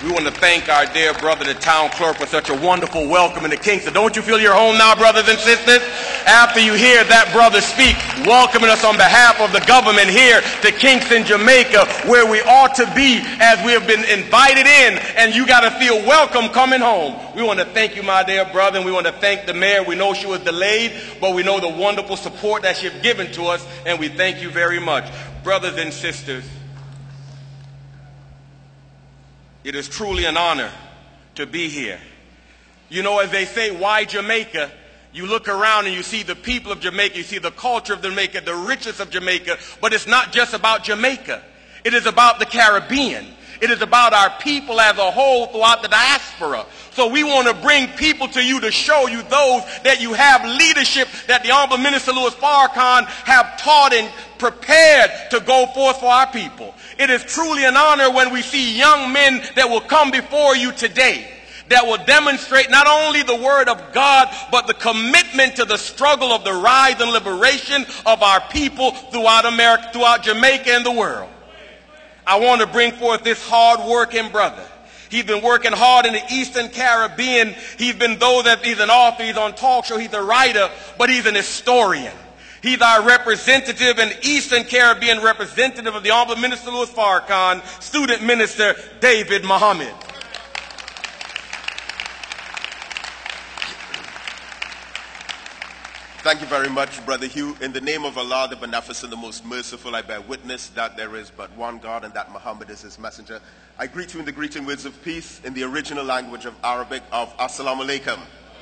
We want to thank our dear brother, the town clerk, for such a wonderful welcome into Kingston. Don't you feel you're home now, brothers and sisters? After you hear that brother speak, welcoming us on behalf of the government here to Kingston, Jamaica, where we ought to be as we have been invited in, and you got to feel welcome coming home. We want to thank you, my dear brother, and we want to thank the mayor. We know she was delayed, but we know the wonderful support that she has given to us, and we thank you very much. Brothers and sisters, it is truly an honor to be here. You know, as they say, why Jamaica? You look around and you see the people of Jamaica, you see the culture of Jamaica, the richness of Jamaica, but it's not just about Jamaica. It is about the Caribbean. It is about our people as a whole throughout the diaspora. So we want to bring people to you to show you those that you have leadership that the Honorable Minister Louis Farrakhan have taught and prepared to go forth for our people. It is truly an honor when we see young men that will come before you today that will demonstrate not only the word of God, but the commitment to the struggle of the rise and liberation of our people throughout America, throughout Jamaica and the world. I want to bring forth this hard-working brother. He's been working hard in the Eastern Caribbean. He's been he's an author, he's on talk show, he's a writer, but he's an historian. He's our representative and Eastern Caribbean representative of the Honorable Minister Louis Farrakhan, Student Minister David Muhammad. Thank you very much, Brother Hugh. In the name of Allah, the Beneficent, the Most Merciful, I bear witness that there is but one God and that Muhammad is his messenger. I greet you in the greeting words of peace in the original language of Arabic of Assalamu Alaikum.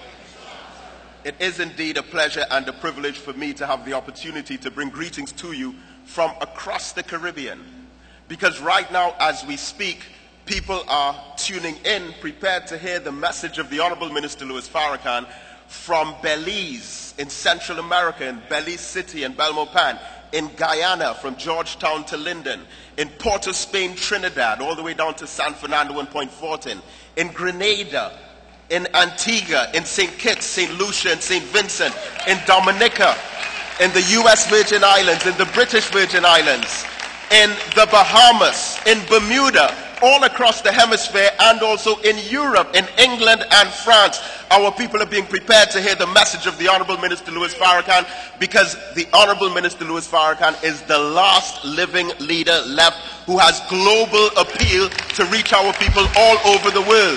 It is indeed a pleasure and a privilege for me to have the opportunity to bring greetings to you from across the Caribbean. Because right now, as we speak, people are tuning in, prepared to hear the message of the Honorable Minister Louis Farrakhan from Belize in Central America, in Belize City and Belmopan, in Guyana, from Georgetown to Linden, in Port of Spain, Trinidad, all the way down to San Fernando and Point Fortin, in Grenada, in Antigua, in St. Kitts, St. Lucia, and St. Vincent, in Dominica, in the U.S. Virgin Islands, in the British Virgin Islands, in the Bahamas, in Bermuda, all across the hemisphere, and also in Europe, in England and France. Our people are being prepared to hear the message of the Honorable Minister Louis Farrakhan, because the Honorable Minister Louis Farrakhan is the last living leader left who has global appeal to reach our people all over the world.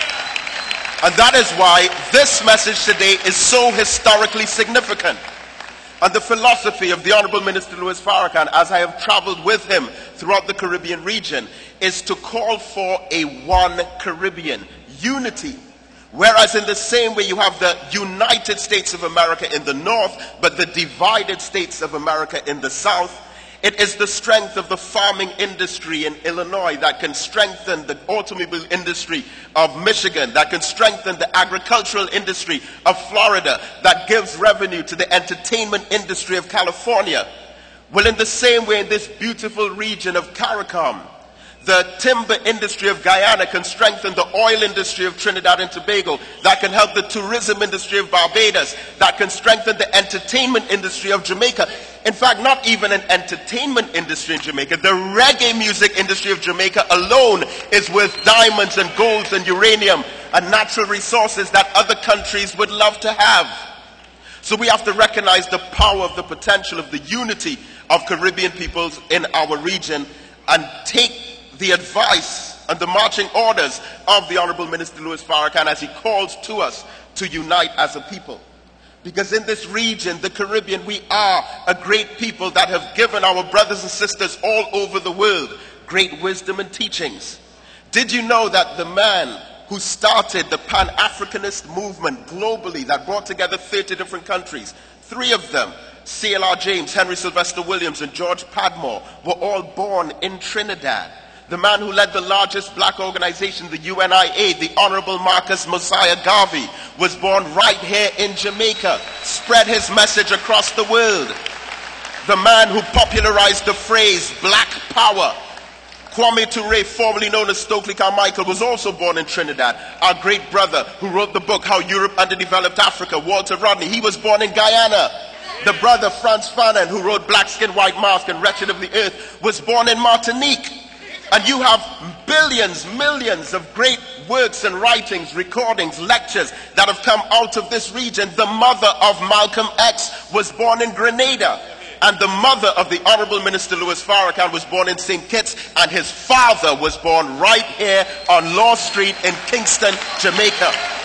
And that is why this message today is so historically significant. And the philosophy of the Honorable Minister Louis Farrakhan, as I have traveled with him throughout the Caribbean region, is to call for a one Caribbean, unity. Whereas in the same way you have the United States of America in the north, but the divided States of America in the south, it is the strength of the farming industry in Illinois that can strengthen the automobile industry of Michigan, that can strengthen the agricultural industry of Florida, that gives revenue to the entertainment industry of California. Well, in the same way, in this beautiful region of CARICOM, the timber industry of Guyana can strengthen the oil industry of Trinidad and Tobago, that can help the tourism industry of Barbados, that can strengthen the entertainment industry of Jamaica. In fact, not even an entertainment industry in Jamaica. The reggae music industry of Jamaica alone is worth diamonds and golds and uranium and natural resources that other countries would love to have. So we have to recognize the power of the potential of the unity of Caribbean peoples in our region and take the advice and the marching orders of the Honorable Minister Louis Farrakhan as he calls to us to unite as a people. Because in this region, the Caribbean, we are a great people that have given our brothers and sisters all over the world great wisdom and teachings. Did you know that the man who started the Pan-Africanist movement globally that brought together 30 different countries, 3 of them, C.L.R. James, Henry Sylvester Williams, and George Padmore, were all born in Trinidad? The man who led the largest black organization, the UNIA, the Honorable Marcus Mosiah Garvey, was born right here in Jamaica, spread his message across the world. The man who popularized the phrase Black Power, Kwame Ture, formerly known as Stokely Carmichael, was also born in Trinidad. Our great brother who wrote the book How Europe Underdeveloped Africa, Walter Rodney, he was born in Guyana. The brother Frantz Fanon, who wrote Black Skin, White Mask and Wretched of the Earth, was born in Martinique. And you have billions, millions of great works and writings, recordings, lectures that have come out of this region. The mother of Malcolm X was born in Grenada. And the mother of the Honorable Minister Louis Farrakhan was born in St. Kitts. And his father was born right here on Law Street in Kingston, Jamaica.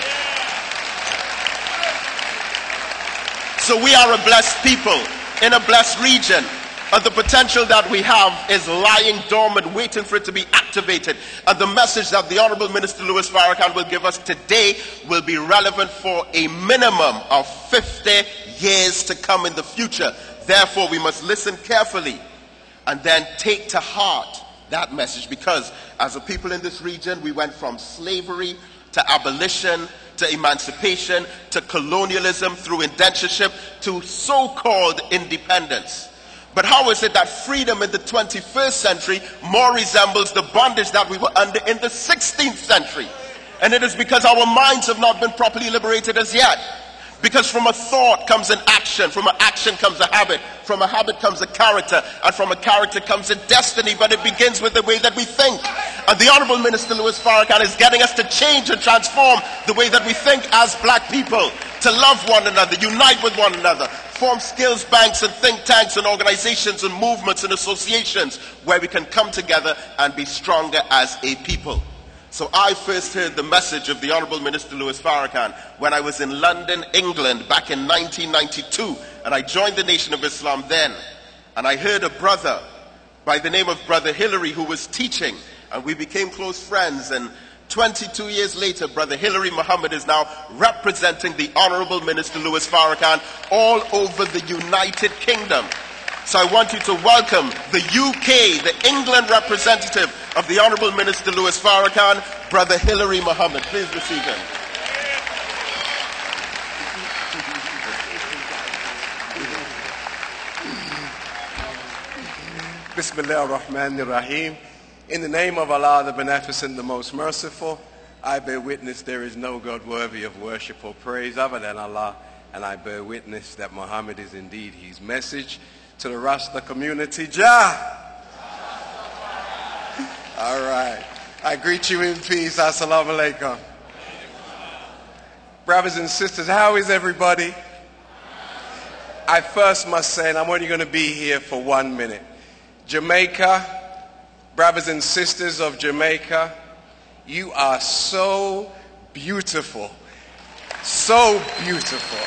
So we are a blessed people in a blessed region. And the potential that we have is lying dormant, waiting for it to be activated. And the message that the Honorable Minister Louis Farrakhan will give us today will be relevant for a minimum of 50 years to come in the future. Therefore, we must listen carefully and then take to heart that message. Because as a people in this region, we went from slavery to abolition, to emancipation, to colonialism through indentureship, to so-called independence. But how is it that freedom in the 21st century more resembles the bondage that we were under in the 16th century? And it is because our minds have not been properly liberated as yet. Because from a thought comes an action, from an action comes a habit, from a habit comes a character, and from a character comes a destiny, but it begins with the way that we think. And the Honorable Minister Louis Farrakhan is getting us to change and transform the way that we think as black people, to love one another, unite with one another, form skills banks and think tanks and organizations and movements and associations where we can come together and be stronger as a people. So I first heard the message of the Honorable Minister Louis Farrakhan when I was in London, England, back in 1992. And I joined the Nation of Islam then. And I heard a brother by the name of Brother Hillary who was teaching. And we became close friends. And 22 years later, Brother Hillary Muhammad is now representing the Honorable Minister Louis Farrakhan all over the United Kingdom. So I want you to welcome the UK, the England representative of the Honorable Minister Louis Farrakhan, Brother Hillary Muhammad. Please receive him. Bismillah ar-Rahman ar-Rahim. In the name of Allah, the Beneficent, the Most Merciful, I bear witness there is no God worthy of worship or praise other than Allah, and I bear witness that Muhammad is indeed his message to the Rasta community. Jah! All right. I greet you in peace. Assalamu alaikum. Brothers and sisters, how is everybody? I first must say, and I'm only going to be here for 1 minute. Jamaica, brothers and sisters of Jamaica, you are so beautiful. So beautiful.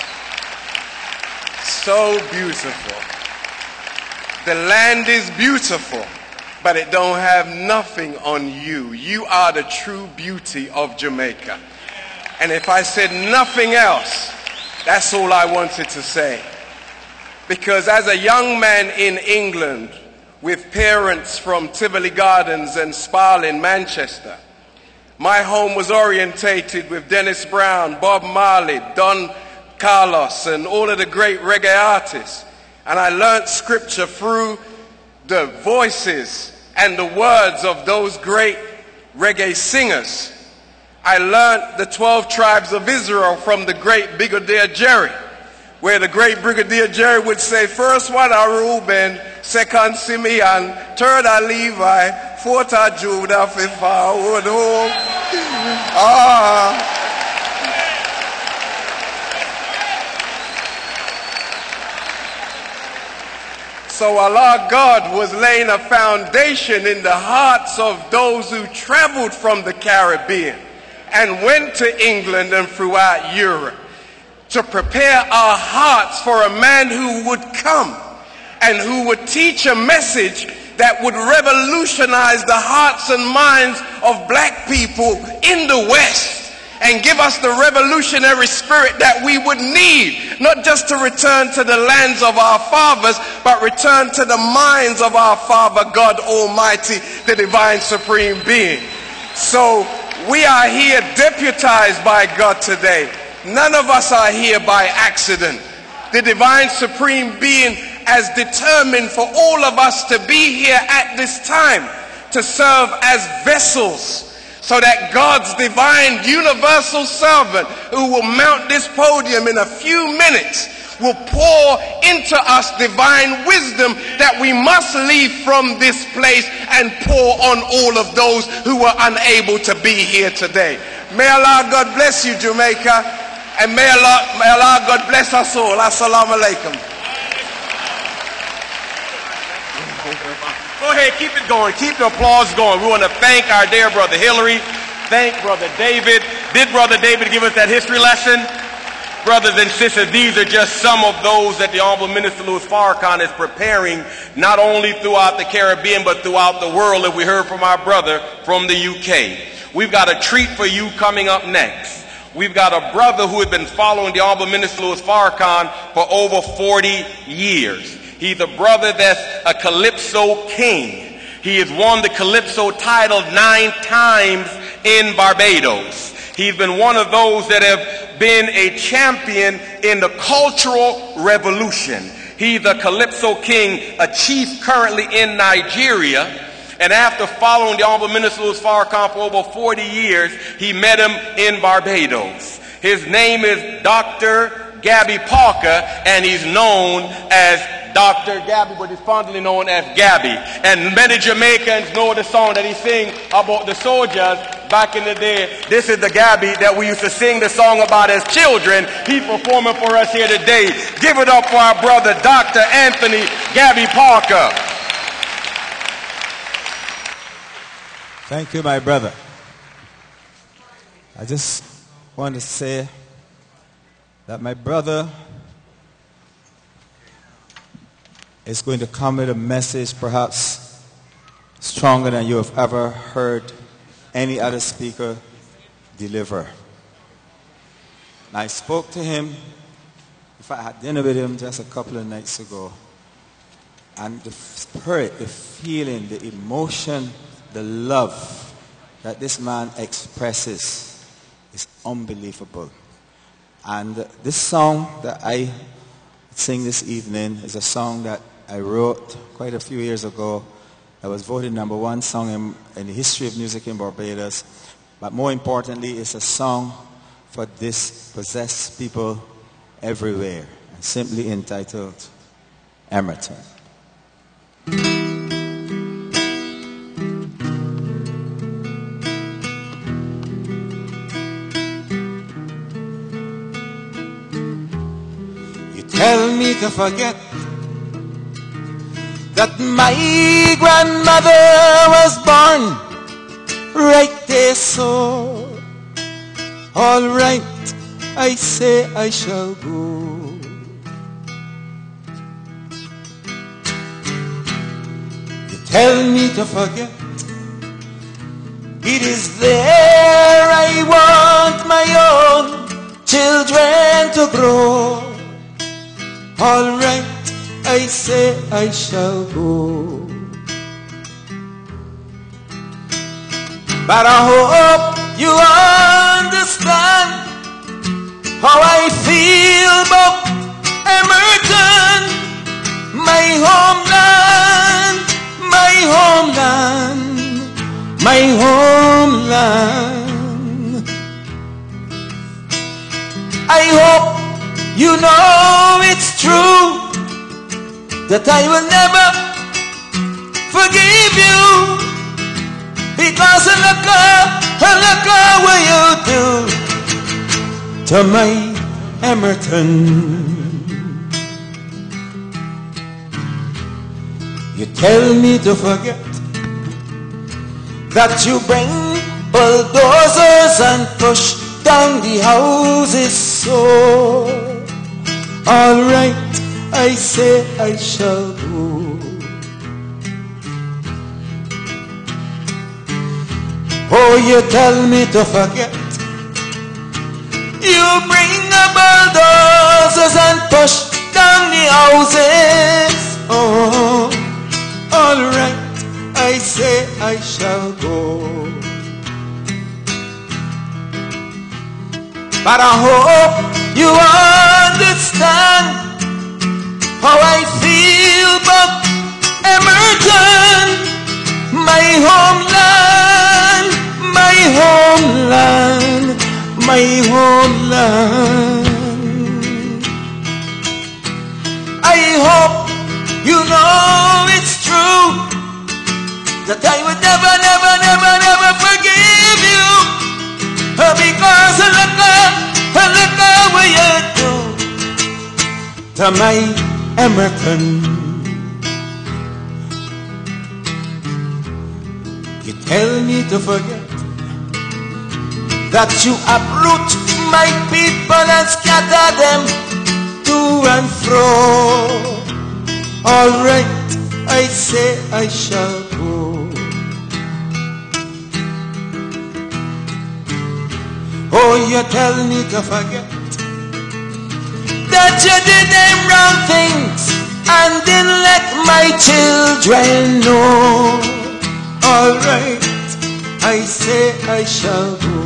So beautiful. The land is beautiful, but it don't have nothing on you. You are the true beauty of Jamaica. And if I said nothing else, that's all I wanted to say. Because as a young man in England, with parents from Tivoli Gardens and Sparling, Manchester, my home was orientated with Dennis Brown, Bob Marley, Don Carlos, and all of the great reggae artists. And I learned scripture through the voices and the words of those great reggae singers. I learned the 12 tribes of Israel from the great Brigadier Jerry, where the great Brigadier Jerry would say, first one are Reuben, second Simeon, third are Levi, fourth are Judah, fifth are home. So Allah God was laying a foundation in the hearts of those who traveled from the Caribbean and went to England and throughout Europe to prepare our hearts for a man who would come and who would teach a message that would revolutionize the hearts and minds of black people in the West and give us the revolutionary spirit that we would need, not just to return to the lands of our fathers, but return to the minds of our Father God Almighty, the Divine Supreme Being. So we are here deputized by God today. None of us are here by accident. The Divine Supreme Being has determined for all of us to be here at this time to serve as vessels, so that God's divine universal servant, who will mount this podium in a few minutes, will pour into us divine wisdom that we must leave from this place and pour on all of those who are unable to be here today. May Allah God bless you, Jamaica, and may Allah God bless us all. Assalamu alaikum. Go ahead, keep it going. Keep the applause going. We want to thank our dear brother Hillary. Thank Brother David. Did Brother David give us that history lesson? Brothers and sisters, these are just some of those that the Honorable Minister Louis Farrakhan is preparing, not only throughout the Caribbean, but throughout the world, as we heard from our brother from the UK. We've got a treat for you coming up next. We've got a brother who has been following the Honorable Minister Louis Farrakhan for over 40 years. He's a brother that's a Calypso king. He has won the Calypso title 9 times in Barbados. He's been one of those that have been a champion in the cultural revolution. He's a Calypso king, a chief currently in Nigeria. And after following the Honorable Minister Louis Farrakhan for over 40 years, he met him in Barbados. His name is Dr. Gabby Parker, and he's known as Dr. Gabby, but he's fondly known as Gabby. And many Jamaicans know the song that he sang about the soldiers back in the day. This is the Gabby that we used to sing the song about as children. He's performing for us here today. Give it up for our brother, Dr. Anthony Gabby Parker. Thank you, my brother. I just want to say that my brother is going to come with a message perhaps stronger than you have ever heard any other speaker deliver. And I spoke to him. In fact, I had dinner with him just a couple of nights ago. And the spirit, the feeling, the emotion, the love that this man expresses is unbelievable. And this song that I sing this evening is a song that I wrote quite a few years ago. That was voted #1 song in the history of music in Barbados. But more importantly, it's a song for dispossessed people everywhere, and simply entitled Emerton. You tell me to forget that my grandmother was born right there, so all right, I say I shall go. You tell me to forget, it is there I want my own children to grow. All right, I say I shall go. But I hope you understand how I feel about Emerton, my homeland, my homeland, my homeland. I hope you know it's true that I will never forgive you, because look what you do to my Emerton. You tell me to forget that you bring bulldozers and push down the houses, so all right, I say I shall go. Oh, you tell me to forget. You bring the bulldozers and push down the houses. Oh, all right, I say I shall go. But I hope you understand how I feel about Emerton, my homeland, my homeland, my homeland. you know it's true that I would never, never, never, never forgive you, because look what you do to my American. You tell me to forget that you uproot my people and scatter them to and fro. All right, I say I shall go. Oh, you tell me to forget that you did them wrong things and didn't let my children know. All right, I say I shall go.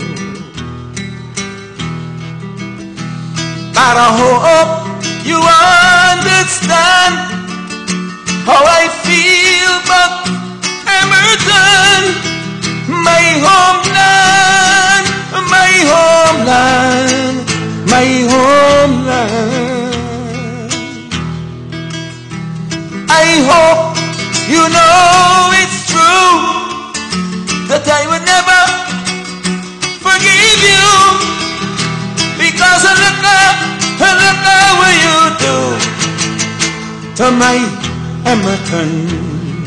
But I hope you understand how I feel about Emerton, my homeland, my homeland, my homeland. I hope you know it's true that I would never forgive you, because look what you do to my Emerton.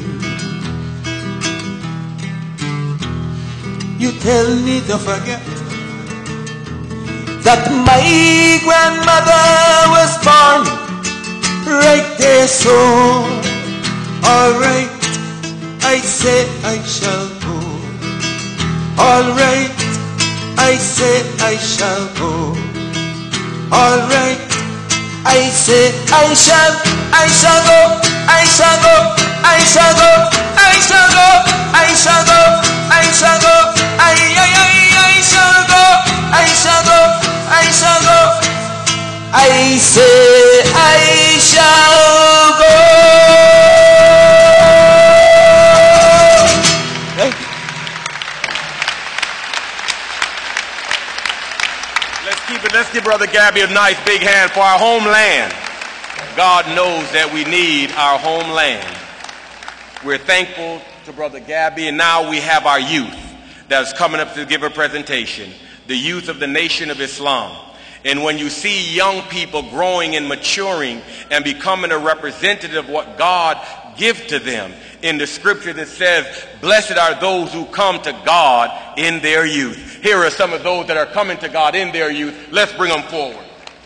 You tell me to forget that my grandmother was born right there, so all right, I say I shall go. All right, I say I shall go. All right, I say I shall go, I shall go, I shall go, I shall go, I shall go, I shall go, I shall go, I shall go, I shall go, I shall go, I say I shall go. Thank you. Let's give Brother Gabby a nice big hand for our homeland. God knows that we need our homeland. We're thankful to Brother Gabby, and now we have our youth that's coming up to give a presentation, the youth of the Nation of Islam. And when you see young people growing and maturing and becoming a representative of what God gives to them, in the scripture that says, blessed are those who come to God in their youth. Here are some of those that are coming to God in their youth. Let's bring them forward.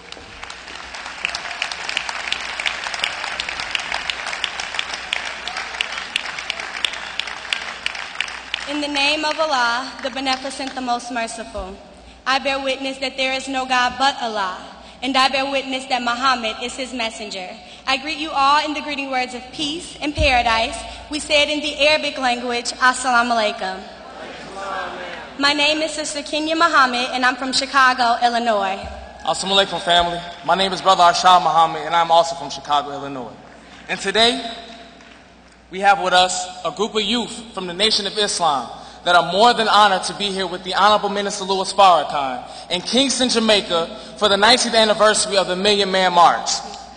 In the name of Allah, the Beneficent, the Most Merciful, I bear witness that there is no God but Allah, and I bear witness that Muhammad is his messenger. I greet you all in the greeting words of peace and paradise. We say it in the Arabic language, Assalamu alaikum. My name is Sister Kenya Muhammad, and I'm from Chicago, Illinois. Assalamu alaikum, family. My name is Brother Arshad Muhammad, and I'm also from Chicago, Illinois. And today, we have with us a group of youth from the Nation of Islam that are more than honored to be here with the Honorable Minister Louis Farrakhan in Kingston, Jamaica for the 19th anniversary of the Million Man March.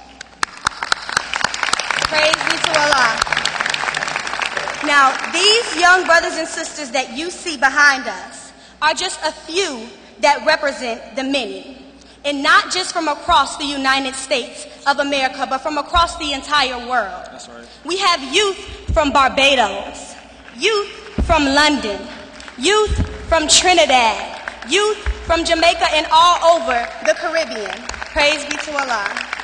Praise be to Allah. Now, these young brothers and sisters that you see behind us are just a few that represent the many. And not just from across the United States of America, but from across the entire world. That's right. We have youth from Barbados, youth from London, youth from Trinidad, youth from Jamaica, and all over the Caribbean. Praise be to Allah.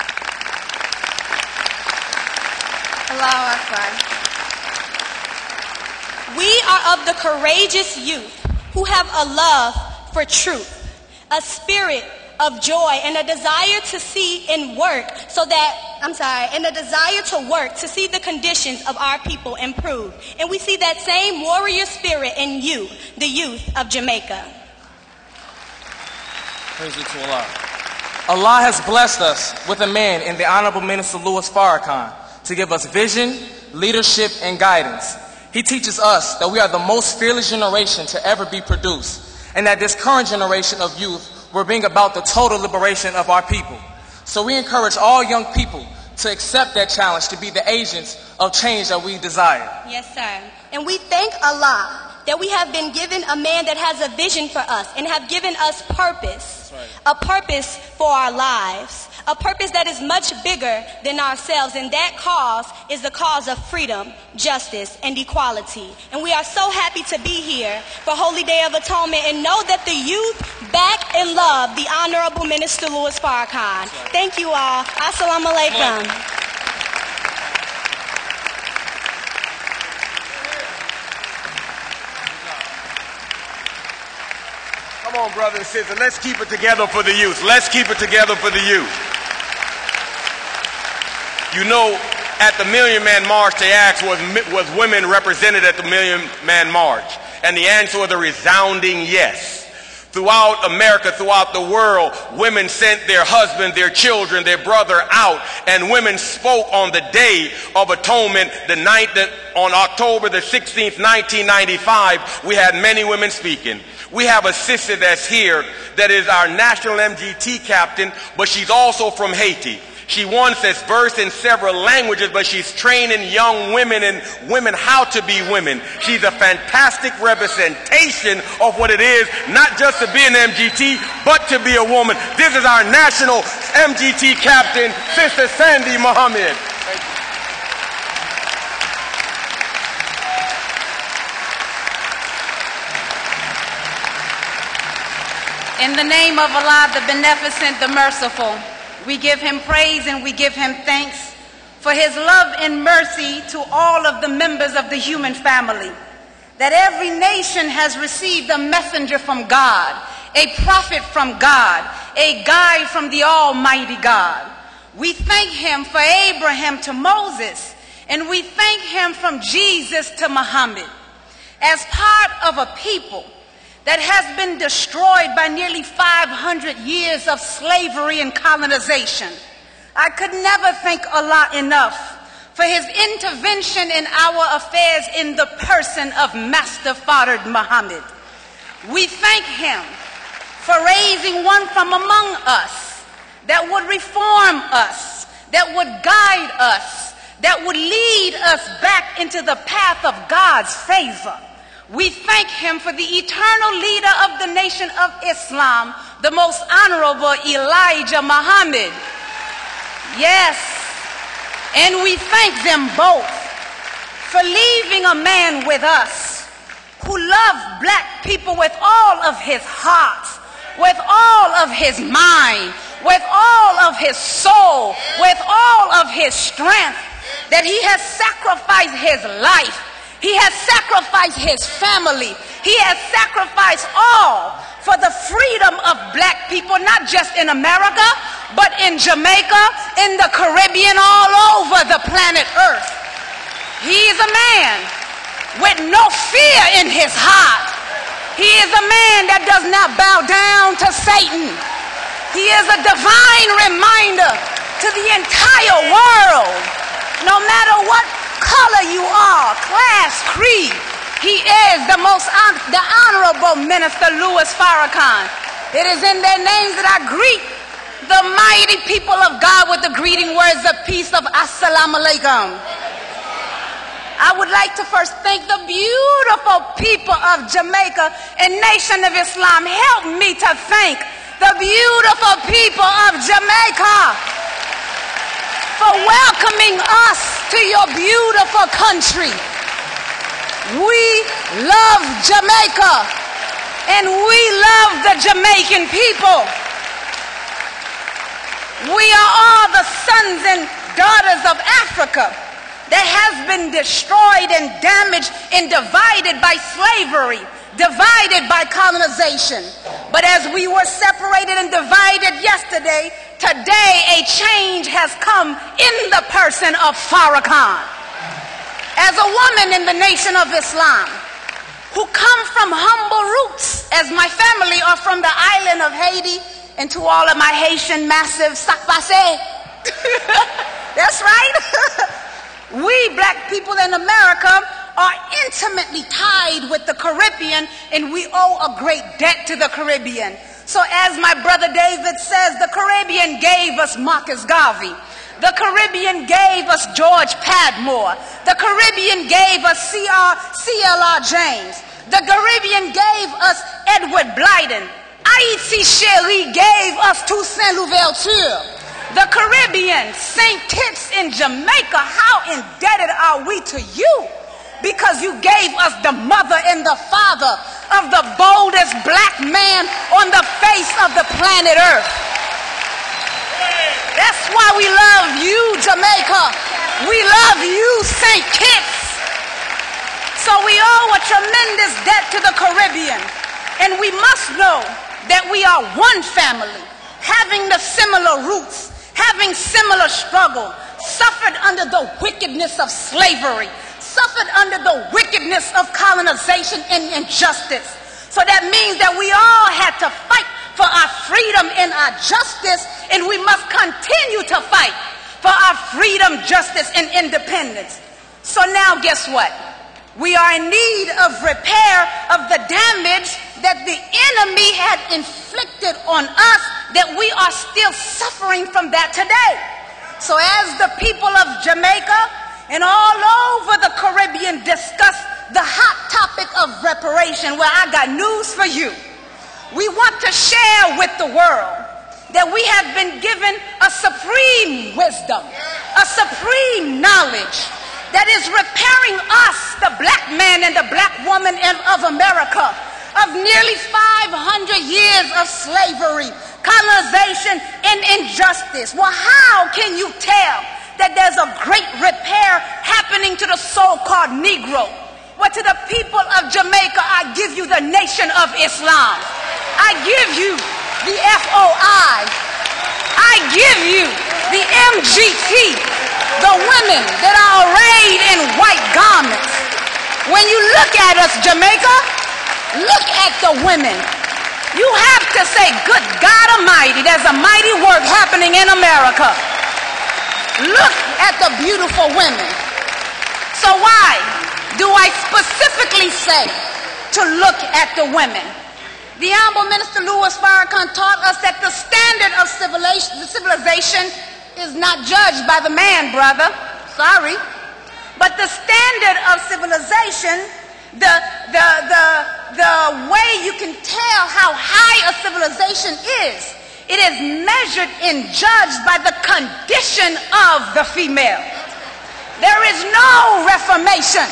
Allahu Akbar. We are of the courageous youth who have a love for truth, a spirit of joy, and a desire to see and work and a desire to work to see the conditions of our people improve. And we see that same warrior spirit in you, the youth of Jamaica. Praise be to Allah. Allah has blessed us with a man in the Honorable Minister Louis Farrakhan to give us vision, leadership, and guidance. He teaches us that we are the most fearless generation to ever be produced, and that this current generation of youth will bring about the total liberation of our people. So we encourage all young people to accept that challenge, to be the agents of change that we desire. Yes, sir. And we thank Allah that we have been given a man that has a vision for us and have given us purpose. A purpose for our lives. A purpose that is much bigger than ourselves. And that cause is the cause of freedom, justice, and equality. And we are so happy to be here for Holy Day of Atonement and know that the youth back and love the Honorable Minister Louis Farrakhan. Thank you all. Assalamu alaikum. Come on, brothers and sisters, let's keep it together for the youth. Let's keep it together for the youth. You know, at the Million Man March, they asked, was women represented at the Million Man March? And the answer was a resounding yes. Throughout America, throughout the world, women sent their husband, their children, their brother out, and women spoke on the Day of Atonement, the night that on October the 16th, 1995, we had many women speaking. We have a sister that's here that is our national MGT captain, but she's also from Haiti. She once has versed in several languages, but she's training young women and women how to be women. She's a fantastic representation of what it is, not just to be an MGT, but to be a woman. This is our national MGT captain, Sister Sandy Muhammad. In the name of Allah, the Beneficent, the Merciful, we give him praise and we give him thanks for his love and mercy to all of the members of the human family. That every nation has received a messenger from God, a prophet from God, a guide from the Almighty God. We thank him for Abraham to Moses, and we thank him from Jesus to Muhammad. As part of a people that has been destroyed by nearly 500 years of slavery and colonization, I could never thank Allah enough for his intervention in our affairs in the person of Master Fard Muhammad. We thank him for raising one from among us that would reform us, that would guide us, that would lead us back into the path of God's favor. We thank him for the eternal leader of the nation of Islam, the most honorable Elijah Muhammad. Yes, and we thank them both for leaving a man with us who loved black people with all of his heart, with all of his mind, with all of his soul, with all of his strength, that he has sacrificed his life. He has sacrificed his family. He has sacrificed all for the freedom of black people, not just in America, but in Jamaica, in the Caribbean, all over the planet Earth. He is a man with no fear in his heart. He is a man that does not bow down to Satan. He is a divine reminder to the entire world, no matter what color you are, class, creed. He is the Honorable Minister Louis Farrakhan. It is in their names that I greet the mighty people of God with the greeting words of peace of Assalamu alaikum. I would like to first thank the beautiful people of Jamaica and Nation of Islam. Help me to thank the beautiful people of Jamaica for welcoming us to your beautiful country. We love Jamaica and we love the Jamaican people. We are all the sons and daughters of Africa that has been destroyed and damaged and divided by slavery, divided by colonization. But as we were separated and divided yesterday, today a change has come in the person of Farrakhan. As a woman in the Nation of Islam, who come from humble roots, as my family are from the island of Haiti, and to all of my Haitian massive sakpase. That's right. We black people in America are intimately tied with the Caribbean, and we owe a great debt to the Caribbean. So as my brother David says, the Caribbean gave us Marcus Garvey. The Caribbean gave us George Padmore. The Caribbean gave us C.L.R. James. The Caribbean gave us Edward Blyden. Haïti Chérie gave us Toussaint Louverture. The Caribbean, St. Kitts in Jamaica, how indebted are we to you? Because you gave us the mother and the father of the boldest black man on the face of the planet Earth. That's why we love you, Jamaica. We love you, St. Kitts. So we owe a tremendous debt to the Caribbean. And we must know that we are one family, having the similar roots, having similar struggle, suffered under the wickedness of slavery, suffered under the wickedness of colonization and injustice. So that means that we all had to fight for our freedom and our justice, and we must continue to fight for our freedom, justice, and independence. So now guess what? We are in need of repair of the damage that the enemy had inflicted on us, that we are still suffering from that today. So as the people of Jamaica and all over the Caribbean discuss the hot topic of reparation, well, I got news for you. We want to share with the world that we have been given a supreme wisdom, a supreme knowledge that is repairing us, the black man and the black woman of America, of nearly 500 years of slavery, colonization, and injustice. Well, how can you tell that there's a great repair happening to the so-called Negro? Well, to the people of Jamaica, I give you the Nation of Islam. I give you the FOI. I give you the MGT, the women that are arrayed in white garments. When you look at us, Jamaica, look at the women. You have to say, good God Almighty, there's a mighty work happening in America. Look at the beautiful women. So why do I specifically say to look at the women? The Honorable Minister Louis Farrakhan taught us that the standard of civilization is not judged by the man, brother. Sorry. But the standard of civilization, the way you can tell how high a civilization is, it is measured and judged by the condition of the female. There is no reformation.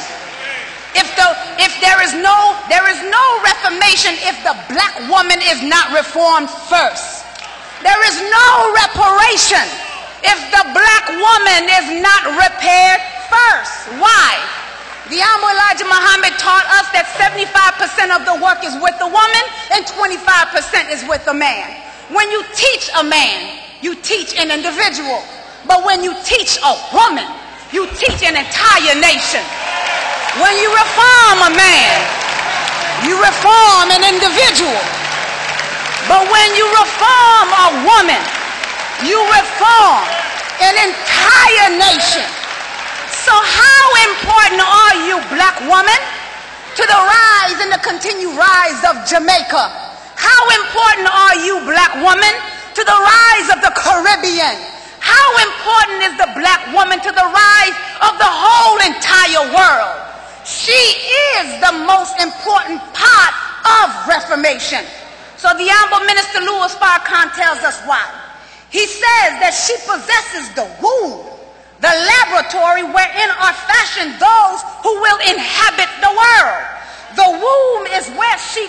There is no reformation if the black woman is not reformed first. There is no reparation if the black woman is not repaired first. Why? The Honorable Elijah Muhammad taught us that 75% of the work is with the woman and 25% is with the man. When you teach a man, you teach an individual. But when you teach a woman, you teach an entire nation. When you reform a man, you reform an individual. But when you reform a woman, you reform an entire nation. So how important are you, black woman, to the rise and the continued rise of Jamaica? How important are you, black woman, to the rise of the Caribbean? How important is the black woman to the rise of the whole entire world? She is the most important part of reformation. So the Honorable Minister Louis Farrakhan tells us why. He says that she possesses the womb, the laboratory wherein are fashioned those who will inhabit the world. The womb is where she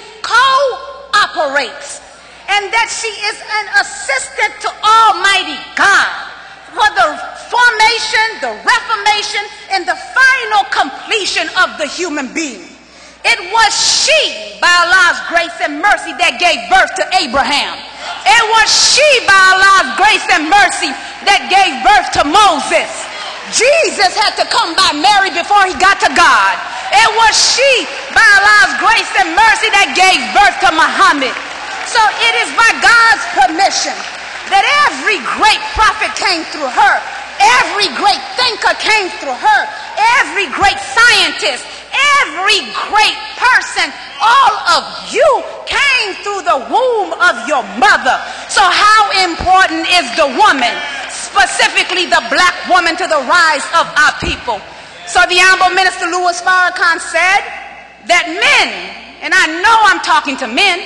co-operates, and that she is an assistant to Almighty God for the formation, the reformation, and the final completion of the human being. It was she, by Allah's grace and mercy, that gave birth to Abraham. It was she, by Allah's grace and mercy, that gave birth to Moses. Jesus had to come by Mary before he got to God. It was she, by Allah's grace and mercy, that gave birth to Muhammad. So it is by God's permission that every great prophet came through her. Every great thinker came through her. Every great scientist, every great person, all of you came through the womb of your mother. So how important is the woman? specifically the black woman, to the rise of our people. So the Honorable Minister Louis Farrakhan said that men, and I know I'm talking to men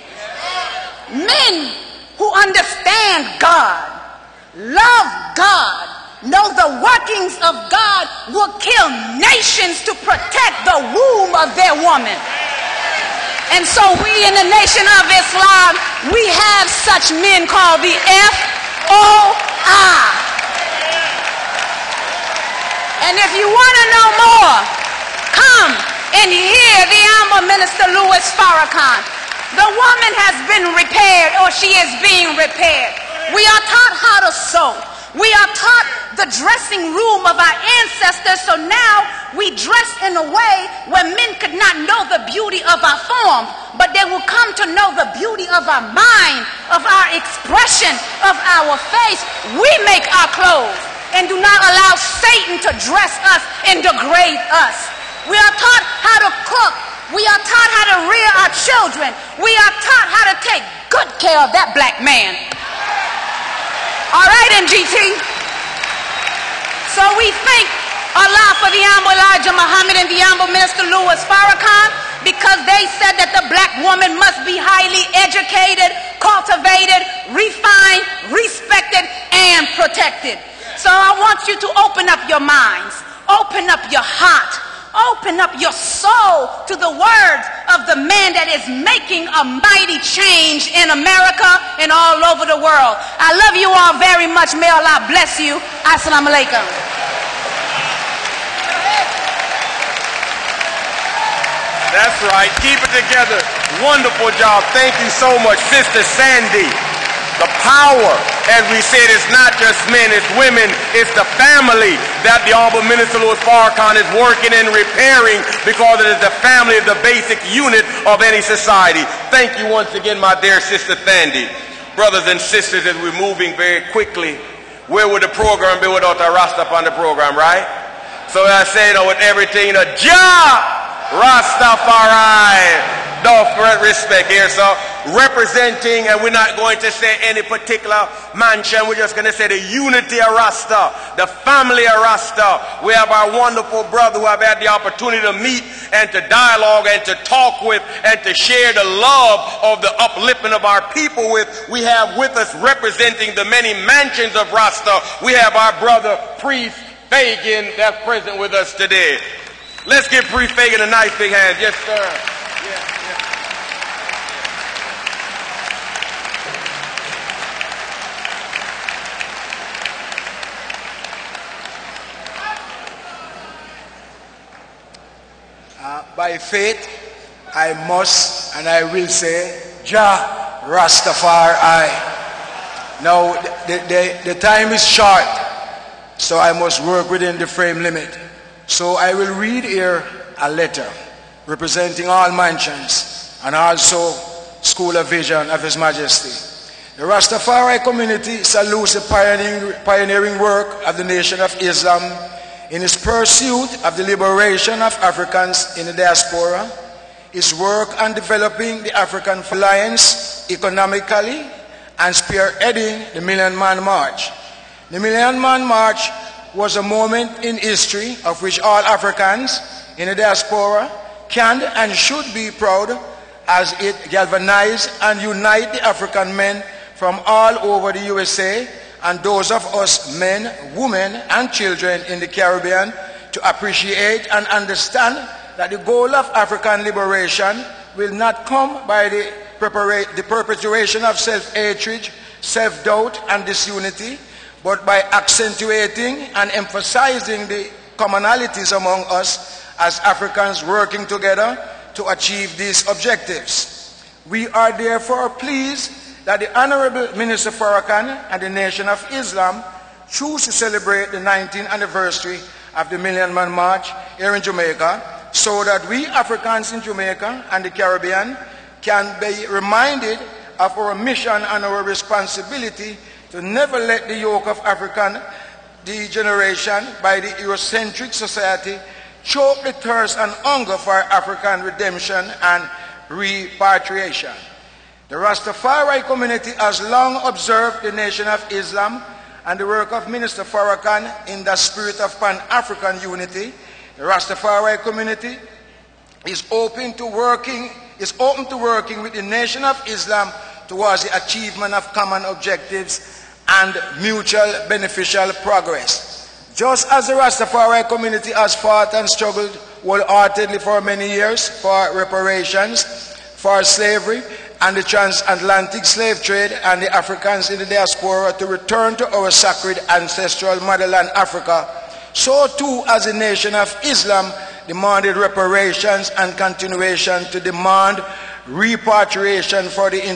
who understand God, love God, know the workings of God, will kill nations to protect the womb of their woman. And so we in the Nation of Islam, we have such men called the FOI. And if you want to know more, come and hear the Honorable Minister Louis Farrakhan. The woman has been repaired, or she is being repaired. We are taught how to sew. We are taught the dressing room of our ancestors, so now we dress in a way where men could not know the beauty of our form, but they will come to know the beauty of our mind, of our expression, of our face. We make our clothes and do not allow Satan to dress us and degrade us. We are taught how to cook. We are taught how to rear our children. We are taught how to take good care of that black man. All right, MGT. So we thank Allah for the Honorable Elijah Muhammad and the Honorable Minister Louis Farrakhan, because they said that the black woman must be highly educated, cultivated, refined, respected, and protected. So I want you to open up your minds, open up your heart, open up your soul to the words of the man that is making a mighty change in America and all over the world. I love you all very much. May Allah bless you. Assalamu alaikum. That's right. Keep it together. Wonderful job. Thank you so much, Sister Sandy. The power, as we said, it's not just men, it's women, it's the family that the Honorable Minister Louis Farrakhan is working and repairing, because it is the family, the basic unit of any society. Thank you once again, my dear Sister Sandy. Brothers and sisters, as we're moving very quickly, where would the program be without a Rasta on the program, right? So I say, with everything, Rastafari. No respect here, so representing, and we're not going to say any particular mansion, we're just going to say the unity of Rasta, the family of Rasta. We have our wonderful brother who have had the opportunity to meet and to dialogue and to talk with and to share the love of the uplifting of our people with. We have with us, representing the many mansions of Rasta, we have our brother Priest Fagan that's present with us today. Let's give Priest Fagan a nice big hand. Yes, sir. By faith, I must and I will say, Jah Rastafari. Now, the time is short, so I must work within the frame limit. So I will read here a letter representing all mansions and also School of Vision of His Majesty. The Rastafari community salutes the pioneering work of the Nation of Islam in its pursuit of the liberation of Africans in the diaspora, its work on developing the African Alliance economically, and spearheading the Million Man March. The Million Man March was a moment in history of which all Africans in the diaspora can and should be proud, as it galvanized and united the African men from all over the USA and those of us men, women, and children in the Caribbean to appreciate and understand that the goal of African liberation will not come by the perpetuation of self-hatred, self-doubt, and disunity, but by accentuating and emphasizing the commonalities among us as Africans working together to achieve these objectives. We are therefore pleased that the Honorable Minister Farrakhan and the Nation of Islam choose to celebrate the 19th anniversary of the Million Man March here in Jamaica, so that we Africans in Jamaica and the Caribbean can be reminded of our mission and our responsibility to never let the yoke of African degeneration by the Eurocentric society choke the thirst and hunger for African redemption and repatriation. The Rastafari community has long observed the Nation of Islam and the work of Minister Farrakhan in the spirit of Pan-African unity, the Rastafari community is open to working with the Nation of Islam towards the achievement of common objectives and mutual beneficial progress. Just as the Rastafari community has fought and struggled wholeheartedly for many years for reparations, for slavery, and the transatlantic slave trade, and the Africans in the diaspora to return to our sacred ancestral motherland Africa, so too as the Nation of Islam demanded reparations and continuation to demand reparations for the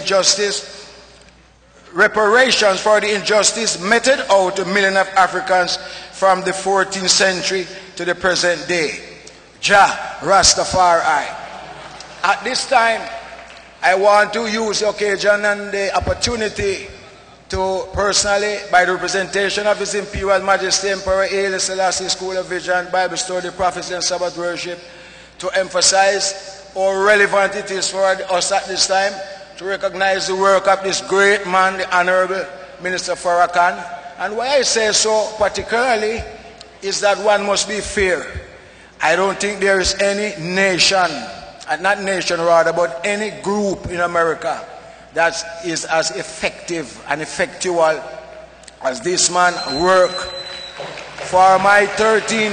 injustice meted out to millions of Africans from the 14th century to the present day. Jah Rastafari. At this time, I want to use the occasion and the opportunity to personally, by the representation of His Imperial Majesty Emperor Haile Selassie School of Vision, Bible Study, Prophecy and Sabbath Worship, to emphasize how relevant it is for us at this time to recognize the work of this great man, the Honorable Minister Farrakhan. And why I say so particularly is that one must be fair. I don't think there is any nation, not nation rather, but any group in America that is as effective and effectual as this man work for my 13.